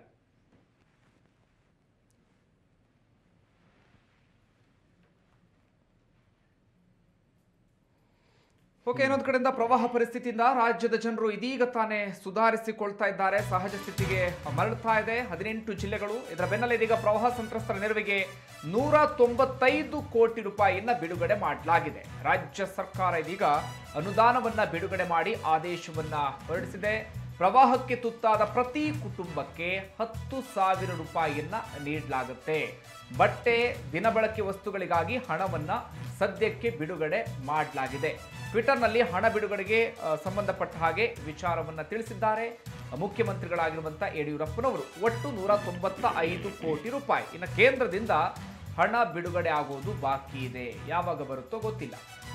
ಓಕೆ, ಇನ್ನೊಂದು ಕಡೆಯಿಂದ ಪ್ರವಾಹ ಪರಿಸ್ಥಿತಿಯಿಂದ ರಾಜ್ಯದ ಜನರು ಇದೀಗ ತಾನೇ ಸುಧಾರಿಸಿಕೊಳ್ತಾ ಇದ್ದಾರೆ. ಸಹಜ ಸ್ಥಿತಿಗೆ ಮರಳುತ್ತಾ ಇದೆ ಹದಿನೆಂಟು ಜಿಲ್ಲೆಗಳು. ಇದರ ಬೆನ್ನಲ್ಲೇ ಇದೀಗ ಪ್ರವಾಹ ಸಂತ್ರಸ್ತರ ನೆರವಿಗೆ ನೂರ ತೊಂಬತ್ತೈದು ಕೋಟಿ ರೂಪಾಯಿಯನ್ನ ಬಿಡುಗಡೆ ಮಾಡಲಾಗಿದೆ. ರಾಜ್ಯ ಸರ್ಕಾರ ಇದೀಗ ಅನುದಾನವನ್ನ ಬಿಡುಗಡೆ ಮಾಡಿ ಆದೇಶವನ್ನ ಹೊರಡಿಸಿದೆ. ಪ್ರವಾಹಕ್ಕೆ ತುತ್ತಾದ ಪ್ರತಿ ಕುಟುಂಬಕ್ಕೆ ಹತ್ತು ಸಾವಿರ ರೂಪಾಯಿಯನ್ನ ನೀಡಲಾಗುತ್ತೆ. ಬಟ್ಟೆ, ದಿನಬಳಕೆ ವಸ್ತುಗಳಿಗಾಗಿ ಹಣವನ್ನ ಸದ್ಯಕ್ಕೆ ಬಿಡುಗಡೆ ಮಾಡಲಾಗಿದೆ. ಟ್ವಿಟರ್ನಲ್ಲಿ ಹಣ ಬಿಡುಗಡೆಗೆ ಸಂಬಂಧಪಟ್ಟ ಹಾಗೆ ವಿಚಾರವನ್ನ ತಿಳಿಸಿದ್ದಾರೆ ಮುಖ್ಯಮಂತ್ರಿಗಳಾಗಿರುವಂಥ ಯಡಿಯೂರಪ್ಪನವರು. ಒಟ್ಟು ನೂರ ತೊಂಬತ್ತ ಐದು ಕೋಟಿ ರೂಪಾಯಿ ಇನ್ನು ಕೇಂದ್ರದಿಂದ ಹಣ ಬಿಡುಗಡೆ ಆಗುವುದು ಬಾಕಿ ಇದೆ. ಯಾವಾಗ ಬರುತ್ತೋ ಗೊತ್ತಿಲ್ಲ.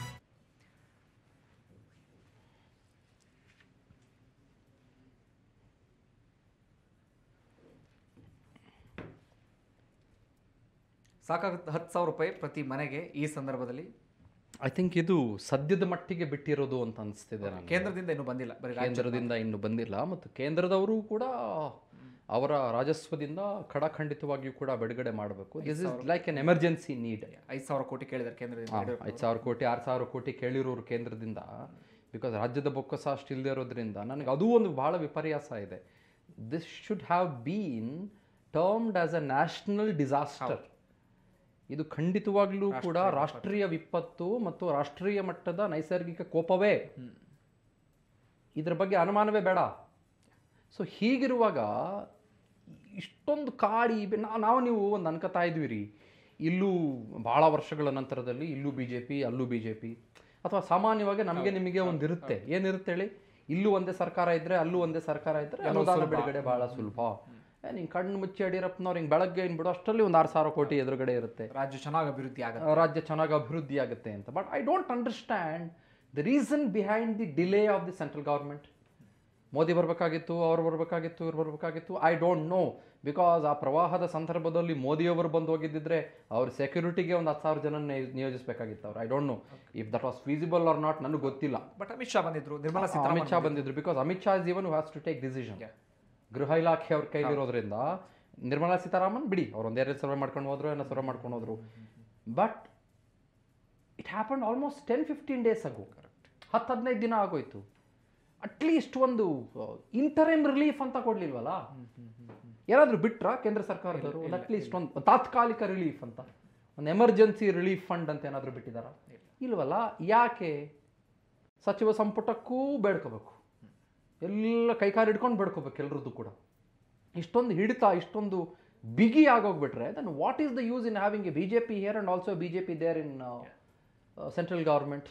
ಸಾಕಾಗುತ್ತೆ ಹತ್ತು ಸಾವಿರ ರೂಪಾಯಿ ಪ್ರತಿ ಮನೆಗೆ ಈ ಸಂದರ್ಭದಲ್ಲಿ. ಐ ಥಿಂಕ್ ಇದು ಸದ್ಯದ ಮಟ್ಟಿಗೆ ಬಿಟ್ಟಿರೋದು ಅಂತ ಅನಿಸ್ತಿದೆ ನನಗೆ. ಕೇಂದ್ರದಿಂದ ಇನ್ನೂ ಬಂದಿಲ್ಲ, ಬರೀ ಕೇಂದ್ರದಿಂದ ಇನ್ನೂ ಬಂದಿಲ್ಲ. ಮತ್ತು ಕೇಂದ್ರದವರು ಕೂಡ ಅವರ ರಾಜಸ್ವದಿಂದ ಖಡಖಂಡಿತವಾಗಿಯೂ ಕೂಡ ಬಿಡುಗಡೆ ಮಾಡಬೇಕು. This is like an emergency need. ಐದು ಸಾವಿರ ಕೋಟಿ ಕೇಳಿದ್ದಾರೆ ಕೇಂದ್ರದಿಂದ. ಐದು ಸಾವಿರ ಕೋಟಿ ಆರು ಸಾವಿರ ಕೋಟಿ ಕೇಳಿರೋರು ಕೇಂದ್ರದಿಂದ. ಬಿಕಾಸ್ ರಾಜ್ಯದ ಬೊಕ್ಕಸ ಅಷ್ಟು ಇಲ್ಲದೆ ಇರೋದ್ರಿಂದ ನನಗೆ ಅದು ಒಂದು ಬಹಳ ವಿಪರ್ಯಾಸ ಇದೆ. This should have been termed as a national disaster. ಇದು ಖಂಡಿತವಾಗ್ಲೂ ಕೂಡ ರಾಷ್ಟ್ರೀಯ ವಿಪತ್ತು ಮತ್ತು ರಾಷ್ಟ್ರೀಯ ಮಟ್ಟದ ನೈಸರ್ಗಿಕ ಕೋಪವೇ. ಇದರ ಬಗ್ಗೆ ಅನುಮಾನವೇ ಬೇಡ. ಸೊ ಹೀಗಿರುವಾಗ ಇಷ್ಟೊಂದು ಕಾಡಿ ನಾವು ನೀವು ಒಂದು ಅನ್ಕೋತಾ ಇದ್ವಿ ರೀ, ಇಲ್ಲೂ ಭಾಳ ವರ್ಷಗಳ ನಂತರದಲ್ಲಿ ಇಲ್ಲೂ ಬಿ ಜೆ ಪಿ ಅಲ್ಲೂ ಬಿ ಜೆ ಪಿ, ಅಥವಾ ಸಾಮಾನ್ಯವಾಗಿ ನಮಗೆ ನಿಮಗೆ ಒಂದು ಇರುತ್ತೆ. ಏನಿರುತ್ತೆ ಹೇಳಿ, ಇಲ್ಲೂ ಒಂದೇ ಸರ್ಕಾರ ಇದ್ದರೆ ಅಲ್ಲೂ ಒಂದೇ ಸರ್ಕಾರ ಇದ್ದರೆ ಅನುದಾನ ಬಿಡುಗಡೆ ಭಾಳ ಸುಲಭ. ನಿಂಗೆ ಕಣ್ಣು ಮುಚ್ಚಿ ಯಡಿಯೂರಪ್ಪನವ್ರು ಹಿಂಗೆ ಬೆಳಗ್ಗೆ ಏನು ಬಿಡೋ ಅಷ್ಟರಲ್ಲಿ ಒಂದು ಆರು ಸಾವಿರ ಕೋಟಿ ಎದುರುಗಡೆ ಇರುತ್ತೆ. ರಾಜ್ಯ ಚೆನ್ನಾಗಿ ಅಭಿವೃದ್ಧಿ ಆಗುತ್ತೆ ರಾಜ್ಯ ಚೆನ್ನಾಗಿ ಅಭಿವೃದ್ಧಿ ಆಗುತ್ತೆ ಅಂತ. But I don't understand the reason behind the delay of the central government. Modi ಬರಬೇಕಾಗಿತ್ತು, ಅವ್ರು ಬರಬೇಕಾಗಿತ್ತು, ಇವ್ರು ಬರಬೇಕಾಗಿತ್ತು. I don't no. ಬಿಕಾಸ್ ಆ ಪ್ರವಾಹದ ಸಂದರ್ಭದಲ್ಲಿ ಮೋದಿಯವರು ಬಂದು ಹೋಗಿದ್ದಿದ್ರೆ ಅವ್ರ ಸೆಕ್ಯೂರಿಟಿಗೆ ಒಂದು ಹತ್ತು ಸಾವಿರ ಜನ ನಿಯೋಜಿಸಬೇಕಾಗಿತ್ತು ಅವ್ರು. I don't know if that was feasible or not, ನನಗೆ ಗೊತ್ತಿಲ್ಲ. ಬಟ್ ಅಮಿತ್ ಶಾ ಬಂದಿದ್ರು, ನಿರ್ಮಲಾ ಅಮಿತ್ ಶಾ ಬಂದಿದ್ರು. Because Amit Shah is even has to take decision. ಗೃಹ ಇಲಾಖೆ ಅವ್ರ ಕೈಲಿರೋದ್ರಿಂದ ನಿರ್ಮಲಾ ಸೀತಾರಾಮನ್ ಬಿಡಿ, ಅವ್ರು ಒಂದೆರಡು ಸರ್ವೆ ಮಾಡ್ಕೊಂಡು ಹೋದ್ರು, ಏನೋ ಸರ್ವೆ ಮಾಡ್ಕೊಂಡು ಹೋದ್ರು. But it happen almost ten fifteen days ಆಗೋ. ಹತ್ತು ಹದಿನೈದು ದಿನ ಆಗೋಯ್ತು. ಅಟ್ಲೀಸ್ಟ್ ಒಂದು ಇಂಟರಿಮ್ ರಿಲೀಫ್ ಅಂತ ಕೊಡ್ಲಿಲ್ವಲ್ಲ. ಏನಾದರೂ ಬಿಟ್ರ ಕೇಂದ್ರ ಸರ್ಕಾರದವರು ಅಟ್ಲೀಸ್ಟ್ ಒಂದು ತಾತ್ಕಾಲಿಕ ರಿಲೀಫ್ ಅಂತ, ಒಂದು ಎಮರ್ಜೆನ್ಸಿ ರಿಲೀಫ್ ಫಂಡ್ ಅಂತ ಏನಾದರೂ ಬಿಟ್ಟಿದಾರ? ಇಲ್ವಲ್ಲ. ಯಾಕೆ? ಸಚಿವ ಸಂಪುಟಕ್ಕೂ ಬೇಡ್ಕೋಬೇಕು, ಎಲ್ಲ ಕೈಕಾಲು ಹಿಡ್ಕೊಂಡು ಬೇಡ್ಕೋಬೇಕು ಎಲ್ರದ್ದು ಕೂಡ. ಇಷ್ಟೊಂದು ಹಿಡಿತ, ಇಷ್ಟೊಂದು ಬಿಗಿ ಆಗೋಗ್ಬಿಟ್ರೆ then what is the use in having a B J P here and also B J P there in central government?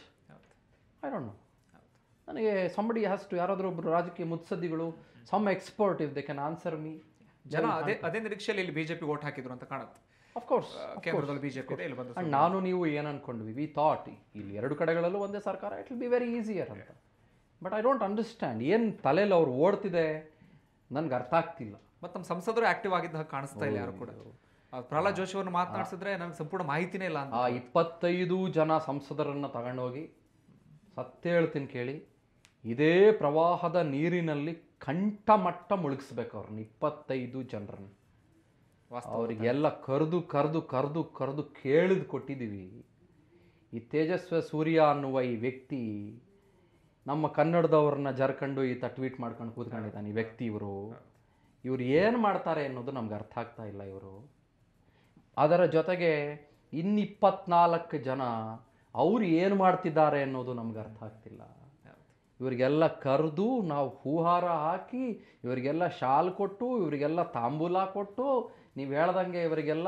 I don't know. ನನಗೆ ಸಂಬಡಿ ಹ್ಯಾಸ್ ಟು, ಯಾರಾದರೂ ಒಬ್ಬರು ರಾಜಕೀಯ ಮುತ್ಸದ್ದಿಗಳು, some expert if they can answer me. ಜನ ಅದೇ ಅದೇ ನಿರೀಕ್ಷೆಯಲ್ಲಿ ಇಲ್ಲಿ ಬಿಜೆಪಿ ವೋಟ್ ಹಾಕಿದ್ರು ಅಂತ ಕಾಣುತ್ತೆ. ಅಫ್ಕೋರ್ಸ್ ಕೇಂದ್ರದಲ್ಲಿ ಬಿಜೆಪಿ ಇದೆ, ಇಲ್ಲಿ ಬಂದು. ಅಂಡ್ ನಾನು ನೀವು ಏನು ಅನ್ಕೊಂಡ್ವಿ, ವಿ ಥಾಟ್ ಇಲ್ಲಿ ಎರಡು ಕಡೆಗಳಲ್ಲೂ ಒಂದೇ ಸರ್ಕಾರ, it will be very easier ಅಂತ. ಬಟ್ ಐ ಡೋಂಟ್ ಅಂಡರ್ಸ್ಟ್ಯಾಂಡ್ ಏನು ತಲೆಯಲ್ಲಿ ಅವ್ರು ಓಡ್ತಿದೆ ನನ್ಗೆ ಅರ್ಥ ಆಗ್ತಿಲ್ಲ. ಮತ್ತು ನಮ್ಮ ಸಂಸದರು ಆಕ್ಟಿವ್ ಆಗಿದ್ದ ಹಾಗೆ ಕಾಣಿಸ್ತಾ ಇಲ್ಲ ಯಾರು ಕೂಡ. ಪ್ರಹ್ಲಾದ್ ಜೋಶಿ ಅವ್ರನ್ನ ಮಾತನಾಡಿಸಿದ್ರೆ ನನಗೆ ಸಂಪೂರ್ಣ ಮಾಹಿತಿನೇ ಇಲ್ಲ ಅಂತ. ಆ ಇಪ್ಪತ್ತೈದು ಜನ ಸಂಸದರನ್ನು ತಗೊಂಡೋಗಿ ಸತ್ಯ ಹೇಳ್ತೀನಿ ಕೇಳಿ, ಇದೇ ಪ್ರವಾಹದ ನೀರಿನಲ್ಲಿ ಕಂಠಮಟ್ಟ ಮುಳುಗಿಸ್ಬೇಕು ಅವ್ರನ್ನ, ಇಪ್ಪತ್ತೈದು ಜನರನ್ನು. ಅವರಿಗೆಲ್ಲ ಕರೆದು ಕರೆದು ಕರೆದು ಕರೆದು ಕೇಳಿದು ಕೊಟ್ಟಿದ್ದೀವಿ. ಈ ತೇಜಸ್ವಿ ಸೂರ್ಯ ಅನ್ನುವ ಈ ವ್ಯಕ್ತಿ ನಮ್ಮ ಕನ್ನಡದವ್ರನ್ನ ಜರ್ಕೊಂಡು ಈತ ಟ್ವೀಟ್ ಮಾಡ್ಕೊಂಡು ಕೂತ್ಕೊಂಡಿದ್ದಾನೆ. ಈ ವ್ಯಕ್ತಿ ಇವರು ಇವ್ರು ಏನು ಮಾಡ್ತಾರೆ ಅನ್ನೋದು ನಮ್ಗೆ ಅರ್ಥ ಆಗ್ತಾ ಇಲ್ಲ. ಇವರು ಅದರ ಜೊತೆಗೆ ಇನ್ನಿಪ್ಪತ್ನಾಲ್ಕು ಜನ ಅವ್ರು ಏನು ಮಾಡ್ತಿದ್ದಾರೆ ಅನ್ನೋದು ನಮ್ಗೆ ಅರ್ಥ ಆಗ್ತಿಲ್ಲ. ಇವರಿಗೆಲ್ಲ ಕರೆದು ನಾವು ಹೂಹಾರ ಹಾಕಿ, ಇವರಿಗೆಲ್ಲ ಶಾಲ್ ಕೊಟ್ಟು, ಇವರಿಗೆಲ್ಲ ತಾಂಬೂಲ ಕೊಟ್ಟು, ನೀವು ಹೇಳ್ದಂಗೆ ಇವರಿಗೆಲ್ಲ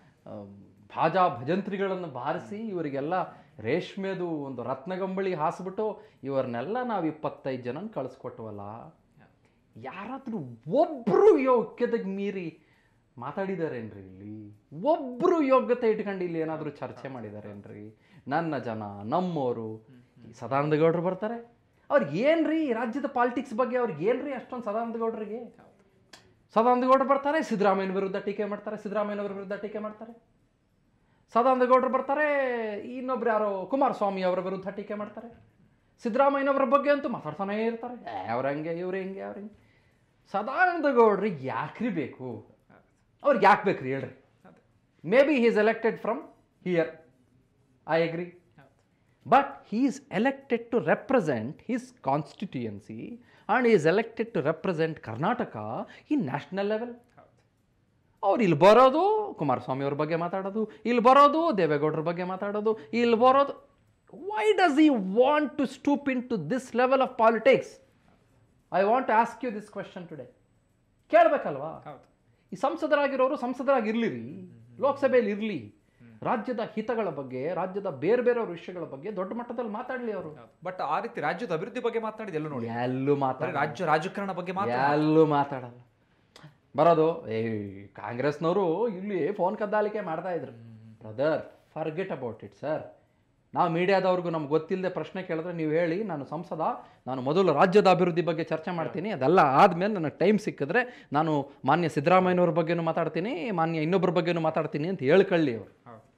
ಭಾಜಾ ಭಜಂತ್ರಿಗಳನ್ನು ಬಾರಿಸಿ, ಇವರಿಗೆಲ್ಲ ರೇಷ್ಮೆದು ಒಂದು ರತ್ನಗಂಬಳಿ ಹಾಸ್ಬಿಟ್ಟು ಇವರನ್ನೆಲ್ಲ ನಾವು ಇಪ್ಪತ್ತೈದು ಜನ ಕಳಿಸ್ಕೊಟ್ವಲ್ಲ. ಯಾರಾದರೂ ಒಬ್ಬರು ಯೋಗ್ಯತೆಗೆ ಮೀರಿ ಮಾತಾಡಿದಾರೇನ್ರಿ ಇಲ್ಲಿ? ಒಬ್ಬರು ಯೋಗ್ಯತೆ ಇಟ್ಕೊಂಡು ಇಲ್ಲಿ ಏನಾದರೂ ಚರ್ಚೆ ಮಾಡಿದಾರೇನ್ರಿ? ನನ್ನ ಜನ, ನಮ್ಮವರು. ಸದಾನಂದ ಗೌಡರು ಬರ್ತಾರೆ, ಅವ್ರಿಗೆ ಏನ್ರಿ ರಾಜ್ಯದ ಪಾಲಿಟಿಕ್ಸ್ ಬಗ್ಗೆ ಅವ್ರಿಗೆ ಏನ್ರಿ ಅಷ್ಟೊಂದು? ಸದಾನಂದ ಗೌಡರಿಗೆ ಸದಾನಂದ ಗೌಡರು ಬರ್ತಾರೆ, ಸಿದ್ದರಾಮಯ್ಯನ ವಿರುದ್ಧ ಟೀಕೆ ಮಾಡ್ತಾರೆ, ಸಿದ್ದರಾಮಯ್ಯನವ್ರ ವಿರುದ್ಧ ಟೀಕೆ ಮಾಡ್ತಾರೆ. ಸದಾನಂದ ಗೌಡರು ಬರ್ತಾರೆ, ಇನ್ನೊಬ್ರು ಯಾರೋ ಕುಮಾರಸ್ವಾಮಿ ಅವರ ವಿರುದ್ಧ ಟೀಕೆ ಮಾಡ್ತಾರೆ. ಸಿದ್ದರಾಮಯ್ಯನವರ ಬಗ್ಗೆ ಅಂತೂ ಮಾತಾಡ್ತಾನೇ ಇರ್ತಾರೆ, ಅವ್ರ ಹಂಗೆ ಇವ್ರು ಹೆಂಗೆ ಅವ್ರ ಹೆಂಗೆ. ಸದಾನಂದ ಗೌಡ್ರಿಗೆ ಯಾಕ್ರಿ ಬೇಕು? ಅವ್ರಿಗೆ ಯಾಕೆ ಬೇಕ್ರಿ ಹೇಳ್ರಿ? Maybe he is elected from here, I agree. But he is elected to represent his constituency and he is elected to represent Karnataka in national level. ಅವ್ರು ಇಲ್ಲಿ ಬರೋದು ಕುಮಾರಸ್ವಾಮಿ ಅವ್ರ ಬಗ್ಗೆ ಮಾತಾಡೋದು, ಇಲ್ಲಿ ಬರೋದು ದೇವೇಗೌಡರ ಬಗ್ಗೆ ಮಾತಾಡೋದು, ಇಲ್ಲಿ ಬರೋದು. Why does he want to stoop into this level of politics? I want ask you this question today. ಕೇಳಬೇಕಲ್ವಾ? ಈ ಸಂಸದರಾಗಿರೋರು ಸಂಸದರಾಗಿರ್ಲಿರಿ, ಲೋಕಸಭೆಯಲ್ಲಿ ಇರಲಿ, ರಾಜ್ಯದ ಹಿತಗಳ ಬಗ್ಗೆ, ರಾಜ್ಯದ ಬೇರೆ ಬೇರೆ ವಿಷಯಗಳ ಬಗ್ಗೆ ದೊಡ್ಡ ಮಟ್ಟದಲ್ಲಿ ಮಾತಾಡಲಿ ಅವರು. ಬಟ್ ಆ ರೀತಿ ರಾಜ್ಯದ ಅಭಿವೃದ್ಧಿ ಬಗ್ಗೆ ಮಾತಾಡಿದ ಎಲ್ಲೂ ನೋಡಿ, ಎಲ್ಲೂ ಮಾತಾಡ, ರಾಜ್ಯ ರಾಜಕಾರಣ ಬಗ್ಗೆ ಎಲ್ಲೂ ಮಾತಾಡಲ್ಲ. ಬರೋದು ಏ ಕಾಂಗ್ರೆಸ್ನವರು ಇಲ್ಲಿ ಫೋನ್ ಕದ್ದಾಲಿಕೆ ಮಾಡ್ತಾ ಇದ್ರು. Brother, forget about it sir. ನಾವು ಮೀಡಿಯಾದವ್ರಿಗೂ ನಮ್ಗೆ ಗೊತ್ತಿಲ್ಲದೆ ಪ್ರಶ್ನೆ ಕೇಳಿದ್ರೆ ನೀವು ಹೇಳಿ, ನಾನು ಸಂಸದ, ನಾನು ಮೊದಲು ರಾಜ್ಯದ ಅಭಿವೃದ್ಧಿ ಬಗ್ಗೆ ಚರ್ಚೆ ಮಾಡ್ತೀನಿ, ಅದೆಲ್ಲ ಆದಮೇಲೆ ನನಗೆ ಟೈಮ್ ಸಿಕ್ಕಿದ್ರೆ ನಾನು ಮಾನ್ಯ ಸಿದ್ದರಾಮಯ್ಯನವ್ರ ಬಗ್ಗೆನೂ ಮಾತಾಡ್ತೀನಿ, ಮಾನ್ಯ ಇನ್ನೊಬ್ಬರ ಬಗ್ಗೆನೂ ಮಾತಾಡ್ತೀನಿ ಅಂತ ಹೇಳ್ಕೊಳ್ಳಿ ಅವರು.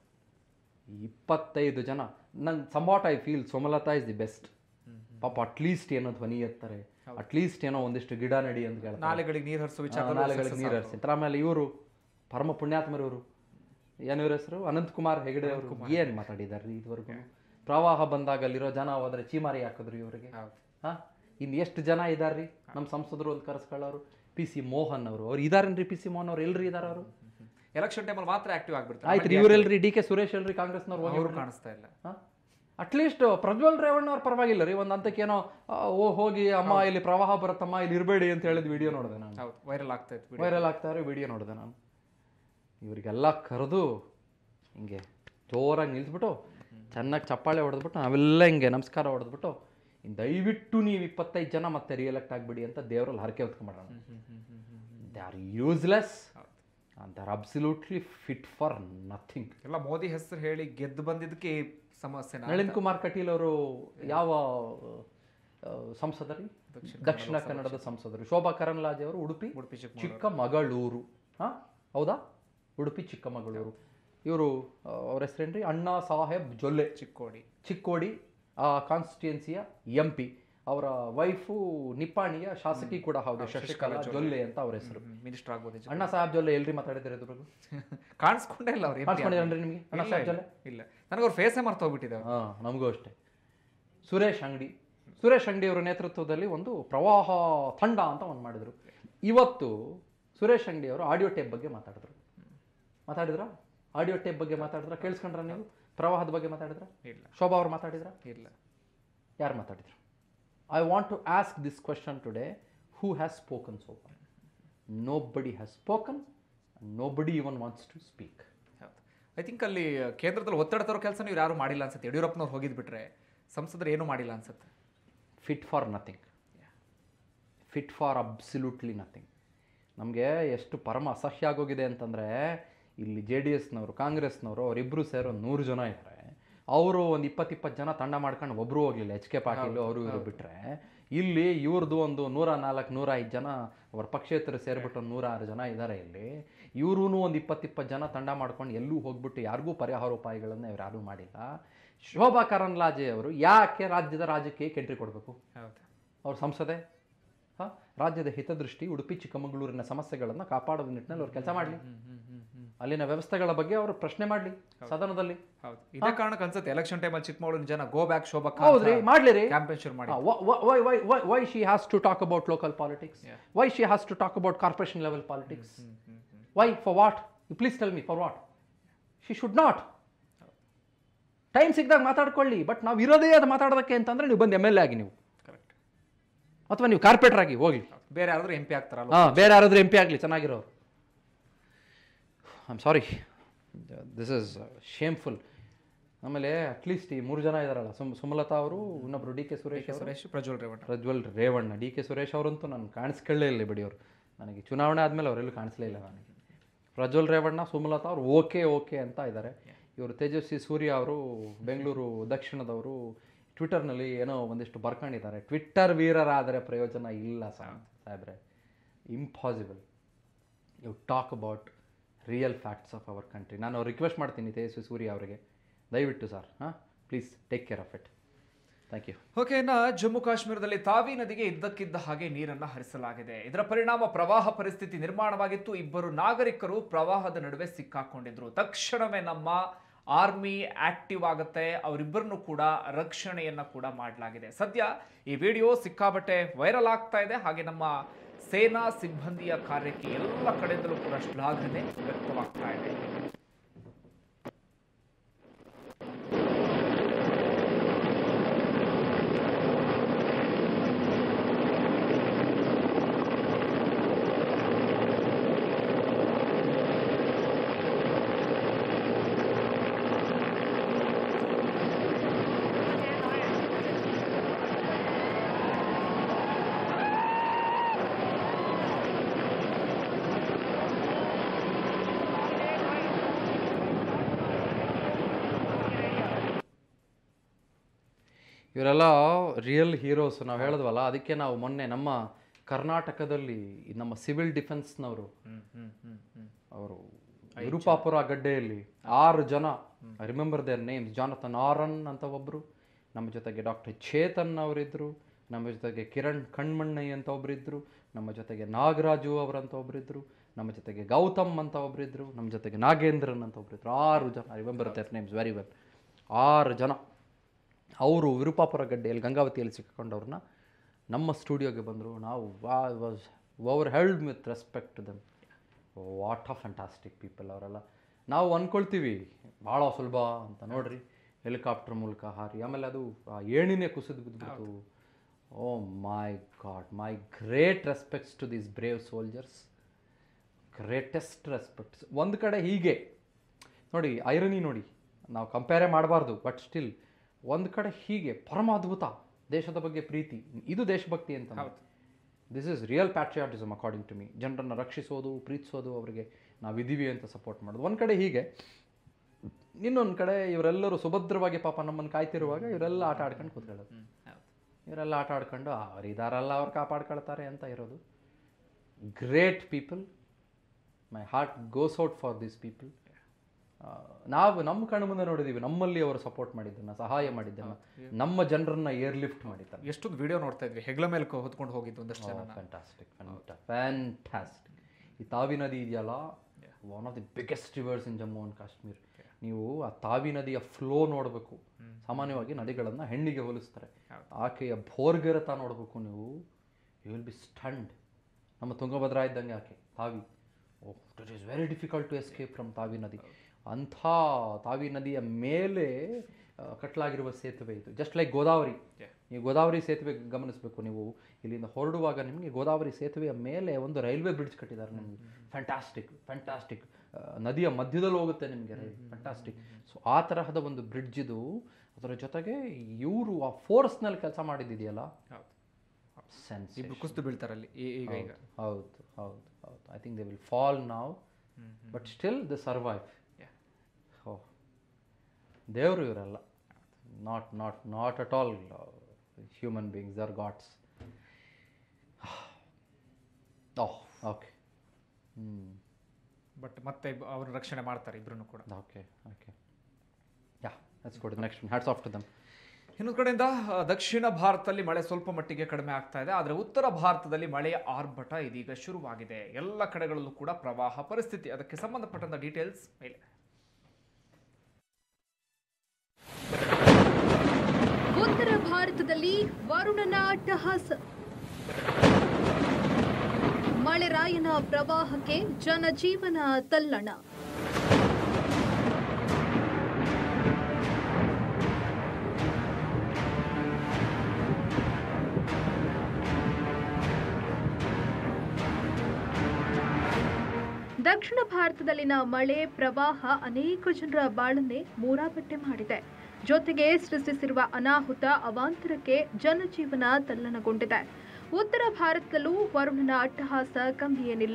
ಇಪ್ಪತ್ತೈದು ಜನ ನಂಗೆ somewhat I feel Sumalatha is the best. ಪಾಪ ಅಟ್ಲೀಸ್ಟ್ ಏನೋ ಧ್ವನಿ ಎತ್ತಾರೆ, ಅಟ್ಲೀಸ್ಟ್ ಏನೋ ಒಂದಿಷ್ಟು ಗಿಡ ನಡಿ ಅಂತ ಹೇಳ್ತಾರೆ, ನಾಲೆಗಳಿಗೆ ನೀರು ಹರಿಸೋ ವಿಚಾರ, ನಾಲೆಗಳಿಗೆ ನೀರು ಹರಿಸಿರ್ತಾರೆ. ಆಮೇಲೆ ಇವರು ಪರಮ ಪುಣ್ಯಾತ್ಮರು ಇವರು, ಏನು ಇವ್ರ ಹೆಸರು, ಅನಂತಕುಮಾರ್ ಹೆಗಡೆ ಅವರು ಏನು ಮಾತಾಡಿದಾರೆ ರೀ ಇದುವರೆಗೂ. ಪ್ರವಾಹ ಬಂದಾಗ ಅಲ್ಲಿರೋ ಜನ ಹೋದ್ರೆ ಚೀಮಾರಿ ಹಾಕಿದ್ರು ಇವರಿಗೆ. ಹಾಂ, ಇನ್ನು ಎಷ್ಟು ಜನ ಇದಾರ್ರಿ ನಮ್ಮ ಸಂಸದರು ಅಂತ ಕರೆಸ್ಕೊಳ್ಳೋರು. ಪಿ ಸಿ ಮೋಹನ್ ಅವರು, ಅವ್ರು ಇದಾರೇನ್ರಿ? ಪಿ ಸಿ ಮೋಹನ್ ಅವ್ರು ಎಲ್ರಿ ಇದಾರ? ಅವರು ಎಲೆಕ್ಷನ್ ಟೈಮಲ್ಲಿ ಮಾತ್ರ ಆಕ್ಟಿವ್ ಆಗ್ಬಿಡ್ತಾರೆ. ಆಯ್ತು, ಇವರೆಲ್ರಿ ಡಿ ಕೆ ಸುರೇಶ್ ಎಲ್ರಿ ಕಾಂಗ್ರೆಸ್ನವ್ರು ಹೋಗಿ ಕಾಣಿಸ್ತಾ ಇಲ್ಲ. ಹಾಂ, ಅಟ್ಲೀಸ್ಟ್ ಪ್ರಜ್ವಲ್ ರೇವಣ್ಣ ಅವ್ರು ಪರವಾಗಿಲ್ಲ ರೀ, ಒಂದು ಹಂತಕ್ಕೇನೋ ಓ ಹೋಗಿ ಅಮ್ಮ ಇಲ್ಲಿ ಪ್ರವಾಹ ಬರುತ್ತಮ್ಮ ಇಲ್ಲಿ ಇರಬೇಡಿ ಅಂತ ಹೇಳಿದ ವಿಡಿಯೋ ನೋಡಿದೆ ನಾನು. ವೈರಲ್ ಆಗ್ತಾ ಇತ್ತು, ವೈರಲ್ ಆಗ್ತಾರೆ ವಿಡಿಯೋ ನೋಡಿದೆ ನಾನು. ಇವರಿಗೆಲ್ಲ ಕರೆದು ಹಿಂಗೆ ಜೋರಾಗಿ ನಿಲ್ಲಿಸ್ಬಿಟ್ಟು ಚೆನ್ನಾಗಿ ಚಪ್ಪಾಳೆ ಹೊಡೆದ್ಬಿಟ್ಟು ನಾವೆಲ್ಲ ಹಿಂಗೆ ನಮಸ್ಕಾರ ಹೊಡೆದ್ಬಿಟ್ಟು ಇನ್ನು ದಯವಿಟ್ಟು ನೀವು ಇಪ್ಪತ್ತೈದು ಜನ ಮತ್ತೆ ರಿಎಲೆಕ್ಟ್ ಆಗಿಬಿಡಿ ಅಂತ ದೇವರಲ್ಲಿ ಹರಕೆ ಹೊತ್ಕೊಂಡ್ಬಿಡೋಣ. They are useless and they are absolutely fit for nothing. ಎಲ್ಲ ಮೋದಿ ಹೆಸರು ಹೇಳಿ ಗೆದ್ದು ಬಂದಿದ್ದಕ್ಕೆ ಸಮಸ್ಯೆ. ನಳಿನ್ ಕುಮಾರ್ ಕಟೀಲ್ ಅವರು ಯಾವ ಸಂಸದರಿ? ದಕ್ಷಿಣ ಕನ್ನಡದ ಸಂಸದರು. ಶೋಭಾ ಕರಂದ್ಲಾಜೆ ಅವರು ಉಡುಪಿ ಉಡುಪಿ ಚಿಕ್ಕಮಗಳೂರು. ಹಾಂ ಹೌದಾ, ಉಡುಪಿ ಚಿಕ್ಕಮಗಳೂರು. ಇವರು ಅವ್ರ ಹೆಸರೇನ್ರಿ? ಅಣ್ಣಾ ಸಾಹೇಬ್ ಜೊಲ್ಲೆ, ಚಿಕ್ಕೋಡಿ ಚಿಕ್ಕೋಡಿ ಆ ಕಾನ್ಸ್ಟಿಟ್ಯೂನ್ಸಿಯ ಎಂ ಪಿ. ಅವರ ವೈಫು ನಿಪ್ಪಾಣಿಯ ಶಾಸಕಿ ಕೂಡ ಹೌದು, ಶಶಿಕಲಾ ಜೊಲ್ಲೆ ಅಂತ ಅವ್ರ ಹೆಸರು. ಮಿನಿಸ್ಟರ್ ಆಗ್ಬೋದು. ಅಣ್ಣಾ ಸಾಹೇಬ್ ಜೊಲ್ಲೆ ಎಲ್ರಿ ಮಾತಾಡಿದ್ರೆ ಇದ್ರ ಬಗ್ಗೆ? ಕಾಣಿಸ್ಕೊಂಡೇ ಇಲ್ಲ ಅವ್ರು. ಕಾಣಿಸ್ಕೊಂಡಿದ್ರಿ ನಿಮಗೆ ಅಣ್ಣಾ ಸಾಹೇಬ್ ಜೊಲ್ಲೆ? ಇಲ್ಲ, ನನಗೆ ಅವ್ರ ಫೇಸೇ ಮರ್ತು ಹೋಗ್ಬಿಟ್ಟಿದೆ. ಹಾಂ, ನಮಗೂ ಅಷ್ಟೇ. ಸುರೇಶ್ ಅಂಗಡಿ, ಸುರೇಶ್ ಅಂಗಡಿ ಅವರ ನೇತೃತ್ವದಲ್ಲಿ ಒಂದು ಪ್ರವಾಹ ತಂಡ ಅಂತ ಒಂದು ಮಾಡಿದ್ರು. ಇವತ್ತು ಸುರೇಶ್ ಅಂಗಡಿ ಅವರು ಆಡಿಯೋ ಟೇಪ್ ಬಗ್ಗೆ ಮಾತಾಡಿದ್ರು. ಮಾತಾಡಿದ್ರ? ಆಡಿಯೋ ಟೇಪ್ ಬಗ್ಗೆ ಮಾತಾಡಿದ್ರ? ಕೇಳಿಸ್ಕೊಂಡ್ರ ನೀವು? ಪ್ರವಾಹದ ಬಗ್ಗೆ ಮಾತಾಡಿದ್ರ? ಇಲ್ಲ. ಶೋಭಾ ಅವರು ಮಾತಾಡಿದ್ರ? ಇಲ್ಲ. ಯಾರು ಮಾತಾಡಿದ್ರು? I want to ask this question today, who has spoken so far? Nobody has spoken, and nobody even wants to speak. I think ಅಲ್ಲಿ ಕೇಂದ್ರದಲ್ಲಿ ಒತ್ತಡ ತರೋ ಕೆಲಸ ನೀವು ಯಾರು ಮಾಡಿಲ್ಲ ಅನ್ಸುತ್ತೆ. ಯಡಿಯೂರಪ್ಪನವ್ರು ಹೋಗಿದ್ ಬಿಟ್ರೆ ಸಂಸದರು ಏನೂ ಮಾಡಿಲ್ಲ ಅನ್ಸುತ್ತೆ. Fit for nothing, fit for absolutely nothing. ನಮಗೆ ಎಷ್ಟು ಪರಮ ಅಸಹ್ಯ ಆಗೋಗಿದೆ ಅಂತಂದರೆ, ಇಲ್ಲಿ ಜೆ ಡಿ ಎಸ್ನವರು ಕಾಂಗ್ರೆಸ್ನವರು ಅವರಿಬ್ಬರು ಸೇರೋ ಒಂದು ನೂರು ಜನ ಇದ್ದಾರೆ. ಅವರು ಒಂದು ಇಪ್ಪತ್ತು ಇಪ್ಪತ್ತು ಜನ ತಂಡ ಮಾಡ್ಕೊಂಡು ಒಬ್ಬರು ಹೋಗಲಿಲ್ಲ, ಎಚ್ ಕೆ ಪಾಟೀಲ್ ಅವರು ಇವರು ಬಿಟ್ಟರೆ. ಇಲ್ಲಿ ಇವ್ರದ್ದು ಒಂದು ನೂರ ನಾಲ್ಕು ನೂರ ಐದು ಜನ ಅವ್ರ ಪಕ್ಷೇತರ ಸೇರಿಬಿಟ್ಟು ಒಂದು ನೂರ ಆರು ಜನ ಇದ್ದಾರೆ ಇಲ್ಲಿ. ಇವ್ರೂ ಒಂದು ಇಪ್ಪತ್ತು ಇಪ್ಪತ್ತು ಜನ ತಂಡ ಮಾಡ್ಕೊಂಡು ಎಲ್ಲೂ ಹೋಗ್ಬಿಟ್ಟು ಯಾರಿಗೂ ಪರಿಹಾರೋಪಾಯಗಳನ್ನು ಇವ್ರು ಯಾರೂ ಮಾಡಿಲ್ಲ. ಶೋಭಾ ಕರಂದ್ಲಾಜೆ ಅವರು ಯಾಕೆ ರಾಜ್ಯದ ರಾಜಕೀಯಕ್ಕೆ ಎಂಟ್ರಿ ಕೊಡಬೇಕು? ಅವ್ರ ಸಂಸದೆ. ಹಾಂ, ರಾಜ್ಯದ ಹಿತದೃಷ್ಟಿ, ಉಡುಪಿ ಚಿಕ್ಕಮಗಳೂರಿನ ಸಮಸ್ಯೆಗಳನ್ನು ಕಾಪಾಡೋ ನಿಟ್ಟಿನಲ್ಲಿ ಅವ್ರು ಕೆಲಸ ಮಾಡಲಿ, ಅಲ್ಲಿನ ವ್ಯವಸ್ಥೆಗಳ ಬಗ್ಗೆ ಅವರು ಪ್ರಶ್ನೆ ಮಾಡಲಿ ಸದನದಲ್ಲಿ. ಹೌದು, ಇದೇ ಕಾರಣಕ್ಕೆ ಅನ್ಸುತ್ತೆ ಎಲೆಕ್ಷನ್ ಟೈಮಲ್ಲಿ ಚಿಕ್ಕಮಗಳೂರಿನ ಜನ ಗೋ ಬ್ಯಾಕ್ ಶೋಭಾ ಹೌದ್ರಿ, ಮಾಡ್ಲಿ ಕ್ಯಾಂಪೇನ್ ಶುರು ಮಾಡಿ. Why she has to talk about local politics? Why she has to talk about corporation level politics? Why? For what? You please tell me, for what? She should not. Time ಸಿಕ್ಕಿದಾಗ ಮಾತಾಡ್ಕೊಳ್ಳಿ, but ನಾವು ಇರೋದೇ ಅದು ಮಾತಾಡೋದಕ್ಕೆ ಅಂತಂದ್ರೆ ನೀವು ಬಂದು M L A ಆಗಿ ನೀವು, ಅಥವಾ ನೀವು ಕಾರ್ಪೊರೇಟರ್ ಆಗಿ ಹೋಗಿ, ಬೇರೆ ಯಾರಾದ್ರೂ ಎಂ ಪಿ ಆಗ್ತಾರಲ್ಲ. ಹಾಂ, ಬೇರೆ ಯಾರಾದ್ರೂ ಎಂ ಪಿ ಆಗಲಿ ಚೆನ್ನಾಗಿರೋರು. I am sorry, this is shameful. ಆಮೇಲೆ ಅಟ್ಲೀಸ್ಟ್ ಈ ಮೂರು ಜನ ಇದ್ದಾರಲ್ಲ, ಸುಮ್ ಸುಮಲತಾ ಅವರು, ಇನ್ನೊಬ್ರು D K Suresh Suresh Prajwal Revanna Prajwal Revanna D K Suresh ಅವರಂತೂ ನಾನು ಕಾಣಿಸ್ಕೊಳ್ಳೇ ಇಲ್ಲ ಬಿಡಿ. ಅವರು ನನಗೆ ಚುನಾವಣೆ ಆದಮೇಲೆ ಅವರೆಲ್ಲೂ ಕಾಣಿಸ್ಲೇ ಇಲ್ಲ ನನಗೆ. ಪ್ರಜ್ವಲ್ ರೇವಣ್ಣ, ಸುಮಲತಾ ಅವರು ಓಕೆ ಓಕೆ ಅಂತ ಇದ್ದಾರೆ. ಇವರು ತೇಜಸ್ವಿ ಸೂರ್ಯ ಅವರು ಬೆಂಗಳೂರು ದಕ್ಷಿಣದವರು ಟ್ವಿಟರ್ನಲ್ಲಿ ಏನೋ ಒಂದಿಷ್ಟು ಬರ್ಕೊಂಡಿದ್ದಾರೆ. ಟ್ವಿಟ್ಟರ್ ವೀರರಾದರೆ ಪ್ರಯೋಜನ ಇಲ್ಲ ಸಾಹೇಬ್ರೆ, impossible. You talk about real facts of our country. ನಾನು ರಿಕ್ವೆಸ್ಟ್ ಮಾಡ್ತೀನಿ ತೇಜಸ್ವಿ ಸೂರ್ಯ ಅವರಿಗೆ, ದಯವಿಟ್ಟು ಸರ್, ಹಾಂ please take care of it. Thank you. Okay, ಇನ್ನು ಜಮ್ಮು ಕಾಶ್ಮೀರದಲ್ಲಿ ತಾವಿ ನದಿಗೆ ಇದ್ದಕ್ಕಿದ್ದ ಹಾಗೆ ನೀರನ್ನು ಹರಿಸಲಾಗಿದೆ. ಇದರ ಪರಿಣಾಮ ಪ್ರವಾಹ ಪರಿಸ್ಥಿತಿ ನಿರ್ಮಾಣವಾಗಿತ್ತು. ಇಬ್ಬರು ನಾಗರಿಕರು ಪ್ರವಾಹದ ನಡುವೆ ಸಿಕ್ಕಾಕೊಂಡಿದ್ರು. ತಕ್ಷಣವೇ ನಮ್ಮ ಆರ್ಮಿ ಆಕ್ಟಿವ್ ಆಗುತ್ತೆ, ಅವರಿಬ್ಬರನ್ನು ಕೂಡ ರಕ್ಷಣೆಯನ್ನ ಕೂಡ ಮಾಡಲಾಗಿದೆ. ಸದ್ಯ ಈ ವಿಡಿಯೋ ಸಿಕ್ಕಾಬಟ್ಟೆ ವೈರಲ್ ಆಗ್ತಾ ಇದೆ. ಹಾಗೆ ನಮ್ಮ ಸೇನಾ ಸಿಬ್ಬಂದಿಯ ಕಾರ್ಯಕ್ಕೆ ಎಲ್ಲ ಕಡೆಯಿಂದಲೂ ಕೂಡ ಶ್ಲಾಘನೆ ವ್ಯಕ್ತವಾಗ್ತಾ ಇದೆ. ಇವರೆಲ್ಲ ರಿಯಲ್ ಹೀರೋಸ್. ನಾವು ಹೇಳಿದ್ವಲ್ಲ, ಅದಕ್ಕೆ ನಾವು ಮೊನ್ನೆ ನಮ್ಮ ಕರ್ನಾಟಕದಲ್ಲಿ ನಮ್ಮ ಸಿವಿಲ್ ಡಿಫೆನ್ಸ್ನವರು ಅವರು ವಿರುಪಾಪುರ ಗಡ್ಡೆಯಲ್ಲಿ ಆರು ಜನ, I remember their names, Jonathan Aaron ಅಂತ ಒಬ್ಬರು, ನಮ್ಮ ಜೊತೆಗೆ ಡಾಕ್ಟರ್ ಚೇತನ್ ಅವರಿದ್ದರು, ನಮ್ಮ ಜೊತೆಗೆ ಕಿರಣ್ ಕಣ್ಮಣ್ಣಯ್ಯ ಅಂತ ಒಬ್ಬರಿದ್ದರು, ನಮ್ಮ ಜೊತೆಗೆ ನಾಗರಾಜು ಅವರಂತ ಒಬ್ಬರಿದ್ದರು, ನಮ್ಮ ಜೊತೆಗೆ ಗೌತಮ್ ಅಂತ ಒಬ್ಬರಿದ್ದರು, ನಮ್ಮ ಜೊತೆಗೆ ನಾಗೇಂದ್ರನ್ ಅಂತ ಒಬ್ಬರಿದ್ದರು. ಆರು ಜನ, I remember their names very well. ಆರು ಜನ ಅವರು ವಿರುಪಾಪುರ ಗಡ್ಡೆಯಲ್ಲಿ ಗಂಗಾವತಿಯಲ್ಲಿ ಸಿಕ್ಕೊಂಡವ್ರನ್ನ ನಮ್ಮ ಸ್ಟುಡಿಯೋಗೆ ಬಂದರು. ನಾವು was overwhelmed with respect to them. What of fantastic people ಅವರೆಲ್ಲ. ನಾವು ಅಂದ್ಕೊಳ್ತೀವಿ ಭಾಳ ಸುಲಭ ಅಂತ, ನೋಡ್ರಿ ಹೆಲಿಕಾಪ್ಟರ್ ಮೂಲಕ ಹಾರಿ, ಆಮೇಲೆ ಅದು ಆ ಏಣಿನೇ ಕುಸಿದು ಬಿದ್ದುಬಿಡ್ತು. Oh my God, my great respects to these brave soldiers, greatest respects. ಒಂದು ಕಡೆ ಹೀಗೆ ನೋಡಿ, ಐರನಿ ನೋಡಿ, ನಾವು ಕಂಪೇರೇ ಮಾಡಬಾರ್ದು, ಬಟ್ ಸ್ಟಿಲ್ ಒಂದು ಕಡೆ ಹೀಗೆ ಪರಮಾದ್ಭುತ ದೇಶದ ಬಗ್ಗೆ ಪ್ರೀತಿ, ಇದು ದೇಶಭಕ್ತಿ ಅಂತ. This is real patriotism according to me. ಜನರನ್ನು ರಕ್ಷಿಸೋದು, ಪ್ರೀತಿಸೋದು, ಅವರಿಗೆ ನಾವಿದ್ದೀವಿ ಅಂತ ಸಪೋರ್ಟ್ ಮಾಡೋದು. ಒಂದು ಕಡೆ ಹೀಗೆ, ಇನ್ನೊಂದು ಕಡೆ ಇವರೆಲ್ಲರೂ ಸುಭದ್ರವಾಗಿ ಪಾಪ ನಮ್ಮನ್ನು ಕಾಯ್ತಿರುವಾಗ ಇವರೆಲ್ಲ ಆಟ ಆಡ್ಕೊಂಡು ಕೂತ್ಕೊಳ್ಳೋದು. ಇವರೆಲ್ಲ ಆಟ ಆಡ್ಕೊಂಡು ಅವ್ರು ಇದಾರಲ್ಲ, ಅವ್ರು ಕಾಪಾಡ್ಕೊಳ್ತಾರೆ ಅಂತ ಇರೋದು. Great people. My heart goes out for these people. ನಾವು ನಮ್ಮ ಕಣ್ಣು ಮುಂದೆ ನೋಡಿದ್ದೀವಿ ನಮ್ಮಲ್ಲಿ ಅವರು ಸಪೋರ್ಟ್ ಮಾಡಿದ್ದನ್ನು, ಸಹಾಯ ಮಾಡಿದ್ದನ್ನು, ನಮ್ಮ ಜನರನ್ನ ಏರ್ ಲಿಫ್ಟ್ ಮಾಡಿದ್ದಾರೆ. ಎಷ್ಟೊಂದು ವಿಡಿಯೋ ನೋಡ್ತಾ ಇದ್ವಿ, ಹೆಗ್ಲ ಮೇಲೆ ಹೊತ್ಕೊಂಡು ಹೋಗಿದ್ದು ಒಂದಷ್ಟು ಜನ. Fantastic, fantastic. ಈ ತಾವಿ ನದಿ ಇದೆಯಲ್ಲ, one of the biggest rivers in Jammu and Kashmir. ನೀವು ಆ ತಾವಿ ನದಿಯ ಫ್ಲೋ ನೋಡಬೇಕು. ಸಾಮಾನ್ಯವಾಗಿ ನದಿಗಳನ್ನು ಹೆಣ್ಣಿಗೆ ಹೋಲಿಸ್ತಾರೆ, ಆಕೆಯ ಭೋರ್ಗರತ ನೋಡಬೇಕು ನೀವು. You will be stunned. ನಮ್ಮ ತುಂಗಭದ್ರಾ ಇದ್ದಂಗೆ ಆಕೆ Tawi. Oh, it is very difficult to escape from Tawi ನದಿ. ಅಂಥ ತಾವಿ ನದಿಯ ಮೇಲೆ ಕಟ್ಟಲಾಗಿರುವ ಸೇತುವೆ ಇದು, ಜಸ್ಟ್ ಲೈಕ್ ಗೋದಾವರಿ. ಈ ಗೋದಾವರಿ ಸೇತುವೆ ಗಮನಿಸಬೇಕು ನೀವು. ಇಲ್ಲಿಂದ ಹೊರಡುವಾಗ ನಿಮಗೆ ಗೋದಾವರಿ ಸೇತುವೆಯ ಮೇಲೆ ಒಂದು ರೈಲ್ವೆ ಬ್ರಿಡ್ಜ್ ಕಟ್ಟಿದ್ದಾರೆ ನಿಮಗೆ. Fantastic, fantastic. ನದಿಯ ಮಧ್ಯದಲ್ಲಿ ಹೋಗುತ್ತೆ ನಿಮಗೆ ರೈಲ್, ಫ್ಯಾಂಟಾಸ್ಟಿಕ್. ಸೊ ಆ ತರಹದ ಒಂದು ಬ್ರಿಡ್ಜ್ ಇದು. ಅದರ ಜೊತೆಗೆ ಇವರು ಆ ಫೋರ್ಸ್ನಲ್ಲಿ ಕೆಲಸ ಮಾಡಿದ್ದಿದೆಯಲ್ಲ, ಸೆನ್ಸ್ ಕುಸ್ತು ಬೀಳ್ತಾರಲ್ಲಿ ಈಗ ಈಗ. ಹೌದು ಹೌದು ಹೌದು. I think they will fall now, but still they survive. Oh, ದೇವರು ಇವರೆಲ್ಲ. Not not not at all human beings, are gods. Oh, okay. ಹ್ಞೂ. ಬಟ್ ಮತ್ತೆ ಅವ್ರ ರಕ್ಷಣೆ ಮಾಡ್ತಾರೆ ಇಬ್ಬರನ್ನು ಕೂಡ. Okay okay yeah, let's go to the next one. Hats off to them. ಇನ್ನೊಂದು ಕಡೆಯಿಂದ ದಕ್ಷಿಣ ಭಾರತದಲ್ಲಿ ಮಳೆ ಸ್ವಲ್ಪ ಮಟ್ಟಿಗೆ ಕಡಿಮೆ ಆಗ್ತಾ ಇದೆ, ಆದರೆ ಉತ್ತರ ಭಾರತದಲ್ಲಿ ಮಳೆಯ ಆರ್ಭಟ ಇದೀಗ ಶುರುವಾಗಿದೆ. ಎಲ್ಲ ಕಡೆಗಳಲ್ಲೂ ಕೂಡ ಪ್ರವಾಹ ಪರಿಸ್ಥಿತಿ. ಅದಕ್ಕೆ ಸಂಬಂಧಪಟ್ಟಂತ ಡೀಟೇಲ್ಸ್ ಮೇಲೆ. ಉತ್ತರ ಭಾರತದಲ್ಲಿ ವರುಣನ ಅಟ್ಟಹಾಸ. ಮಳೆರಾಯನ ಪ್ರವಾಹಕ್ಕೆ ಜನಜೀವನ ತಲ್ಲಣ. ದಕ್ಷಿಣ ಭಾರತದಲ್ಲಿನ ಮಳೆ ಪ್ರವಾಹ ಅನೇಕ ಜನರ ಬಾಳನ್ನೇ ಮೂರಾಬಟ್ಟೆ ಮಾಡಿದೆ. ಜೊತೆಗೆ ಸೃಷ್ಟಿಸಿರುವ ಅನಾಹುತ ಅವಾಂತರಕ್ಕೆ ಜನಜೀವನ ತಲ್ಲಣಗೊಂಡಿದೆ. ಉತ್ತರ ಭಾರತದಲ್ಲೂ ವರುಣನ ಅಟ್ಟಹಾಸ ಕಮ್ಮಿಯೇನಿಲ್ಲ.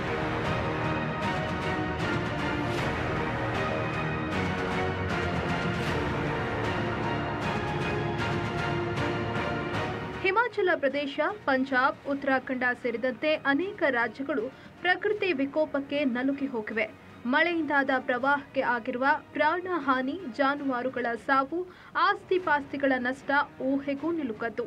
ಹಿಮಾಚಲ ಪ್ರದೇಶ, ಪಂಜಾಬ್, ಉತ್ತರಾಖಂಡ ಸೇರಿದಂತೆ ಅನೇಕ ರಾಜ್ಯಗಳು ಪ್ರಕೃತಿ ವಿಕೋಪಕ್ಕೆ ನಲುಗಿ ಹೋಗಿವೆ. ಮಳೆಯಿಂದಾದ ಪ್ರವಾಹಕ್ಕೆ ಆಗಿರುವ ಪ್ರಾಣ ಹಾನಿ, ಜಾನುವಾರುಗಳ ಸಾವು, ಆಸ್ತಿ ಪಾಸ್ತಿಗಳ ನಷ್ಟ ಊಹೆಗೂ ನಿಲುಕದ್ದು.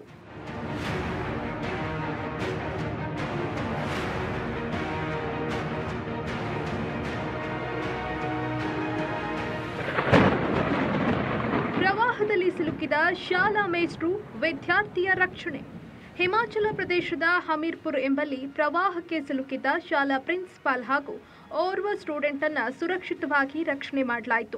ಪ್ರವಾಹದಲ್ಲಿ ಸಿಲುಕಿದ ಶಾಲಾ ಮೇಷ್ಟ್ರು, ವಿದ್ಯಾರ್ಥಿಯ ರಕ್ಷಣೆ. ಹಿಮಾಚಲ ಪ್ರದೇಶದ ಹಮೀರ್ಪುರ್ ಎಂಬಲ್ಲಿ ಪ್ರವಾಹಕ್ಕೆ ಸಿಲುಕಿದ್ದ ಶಾಲಾ ಪ್ರಿನ್ಸಿಪಾಲ್ ಹಾಗೂ ಓರ್ವ ಸ್ಟೂಡೆಂಟ್ ಅನ್ನ ಸುರಕ್ಷಿತವಾಗಿ ರಕ್ಷಣೆ ಮಾಡಲಾಯಿತು.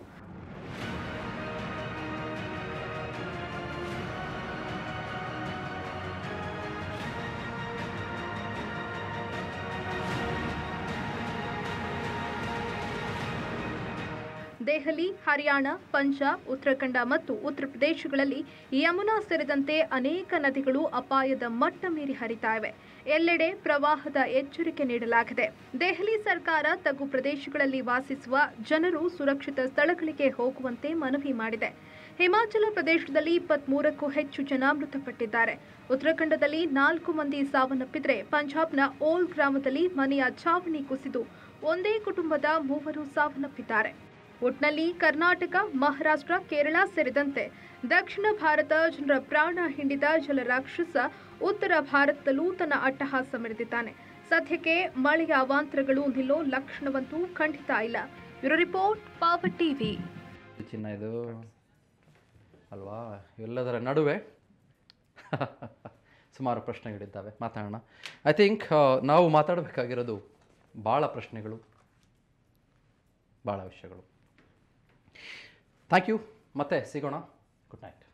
ದೆಹಲಿ, ಹರಿಯಾಣ, ಪಂಜಾಬ್, ಉತ್ತರಾಖಂಡ ಮತ್ತು ಉತ್ತರ ಪ್ರದೇಶಗಳಲ್ಲಿ ಯಮುನಾ ಸೇರಿದಂತೆ ಅನೇಕ ನದಿಗಳು ಅಪಾಯದ ಮಟ್ಟ ಮೀರಿ ಹರಿತಾ ಇವೆ. ಎಲ್ಲೆಡೆ ಪ್ರವಾಹದ ಎಚ್ಚರಿಕೆ ನೀಡಲಾಗಿದೆ. ದೆಹಲಿ ಸರ್ಕಾರ ತಗ್ಗು ಪ್ರದೇಶಗಳಲ್ಲಿ ವಾಸಿಸುವ ಜನರು ಸುರಕ್ಷಿತ ಸ್ಥಳಗಳಿಗೆ ಹೋಗುವಂತೆ ಮನವಿ ಮಾಡಿದೆ. ಹಿಮಾಚಲ ಪ್ರದೇಶದಲ್ಲಿ ಇಪ್ಪತ್ಮೂರಕ್ಕೂ ಹೆಚ್ಚು ಜನ ಮೃತಪಟ್ಟಿದ್ದಾರೆ. ಉತ್ತರಾಖಂಡದಲ್ಲಿ ನಾಲ್ಕು ಮಂದಿ ಸಾವನ್ನಪ್ಪಿದ್ರೆ ಪಂಜಾಬ್ನ ಓಲ್ ಗ್ರಾಮದಲ್ಲಿ ಮನೆಯ ಛಾವಣಿ ಕುಸಿದು ಒಂದೇ ಕುಟುಂಬದ ಮೂವರು ಸಾವನ್ನಪ್ಪಿದ್ದಾರೆ. ಒಟ್ನಲ್ಲಿ ಕರ್ನಾಟಕ, ಮಹಾರಾಷ್ಟ್ರ, ಕೇರಳ ಸೇರಿದಂತೆ ದಕ್ಷಿಣ ಭಾರತ ಜನರ ಪ್ರಾಣ ಹಿಂಡಿದ ಜಲರಾಕ್ಷಸ ಉತ್ತರ ಭಾರತದಲ್ಲೂ ತನ್ನ ಅಟ್ಟಹಾಸ ಮೆರೆದಿದ್ದಾನೆ. ಸದ್ಯಕ್ಕೆ ಮಳೆಯ ಅವಾಂತರಗಳು ನಿಲ್ಲೋ ಲಕ್ಷಣವಂತೂ ಖಂಡಿತ ಇಲ್ಲ. Bureau report, power TV. ಚಿನ್ನ ಇದು ಅಲ್ವಾ? ಎಲ್ಲದರ ನಡುವೆ ಸುಮಾರು ಪ್ರಶ್ನೆಗಳಿದ್ದಾವೆ, ಮಾತಾಡೋಣ. ಐ ಥಿಂಕ್ ನಾವು ಮಾತಾಡಬೇಕಾಗಿರೋದು ಭಾಳ ಪ್ರಶ್ನೆಗಳು, ಭಾಳ ವಿಷಯಗಳು. Thank you. ಮತ್ತೆ ಸಿಗೋಣ. Good night.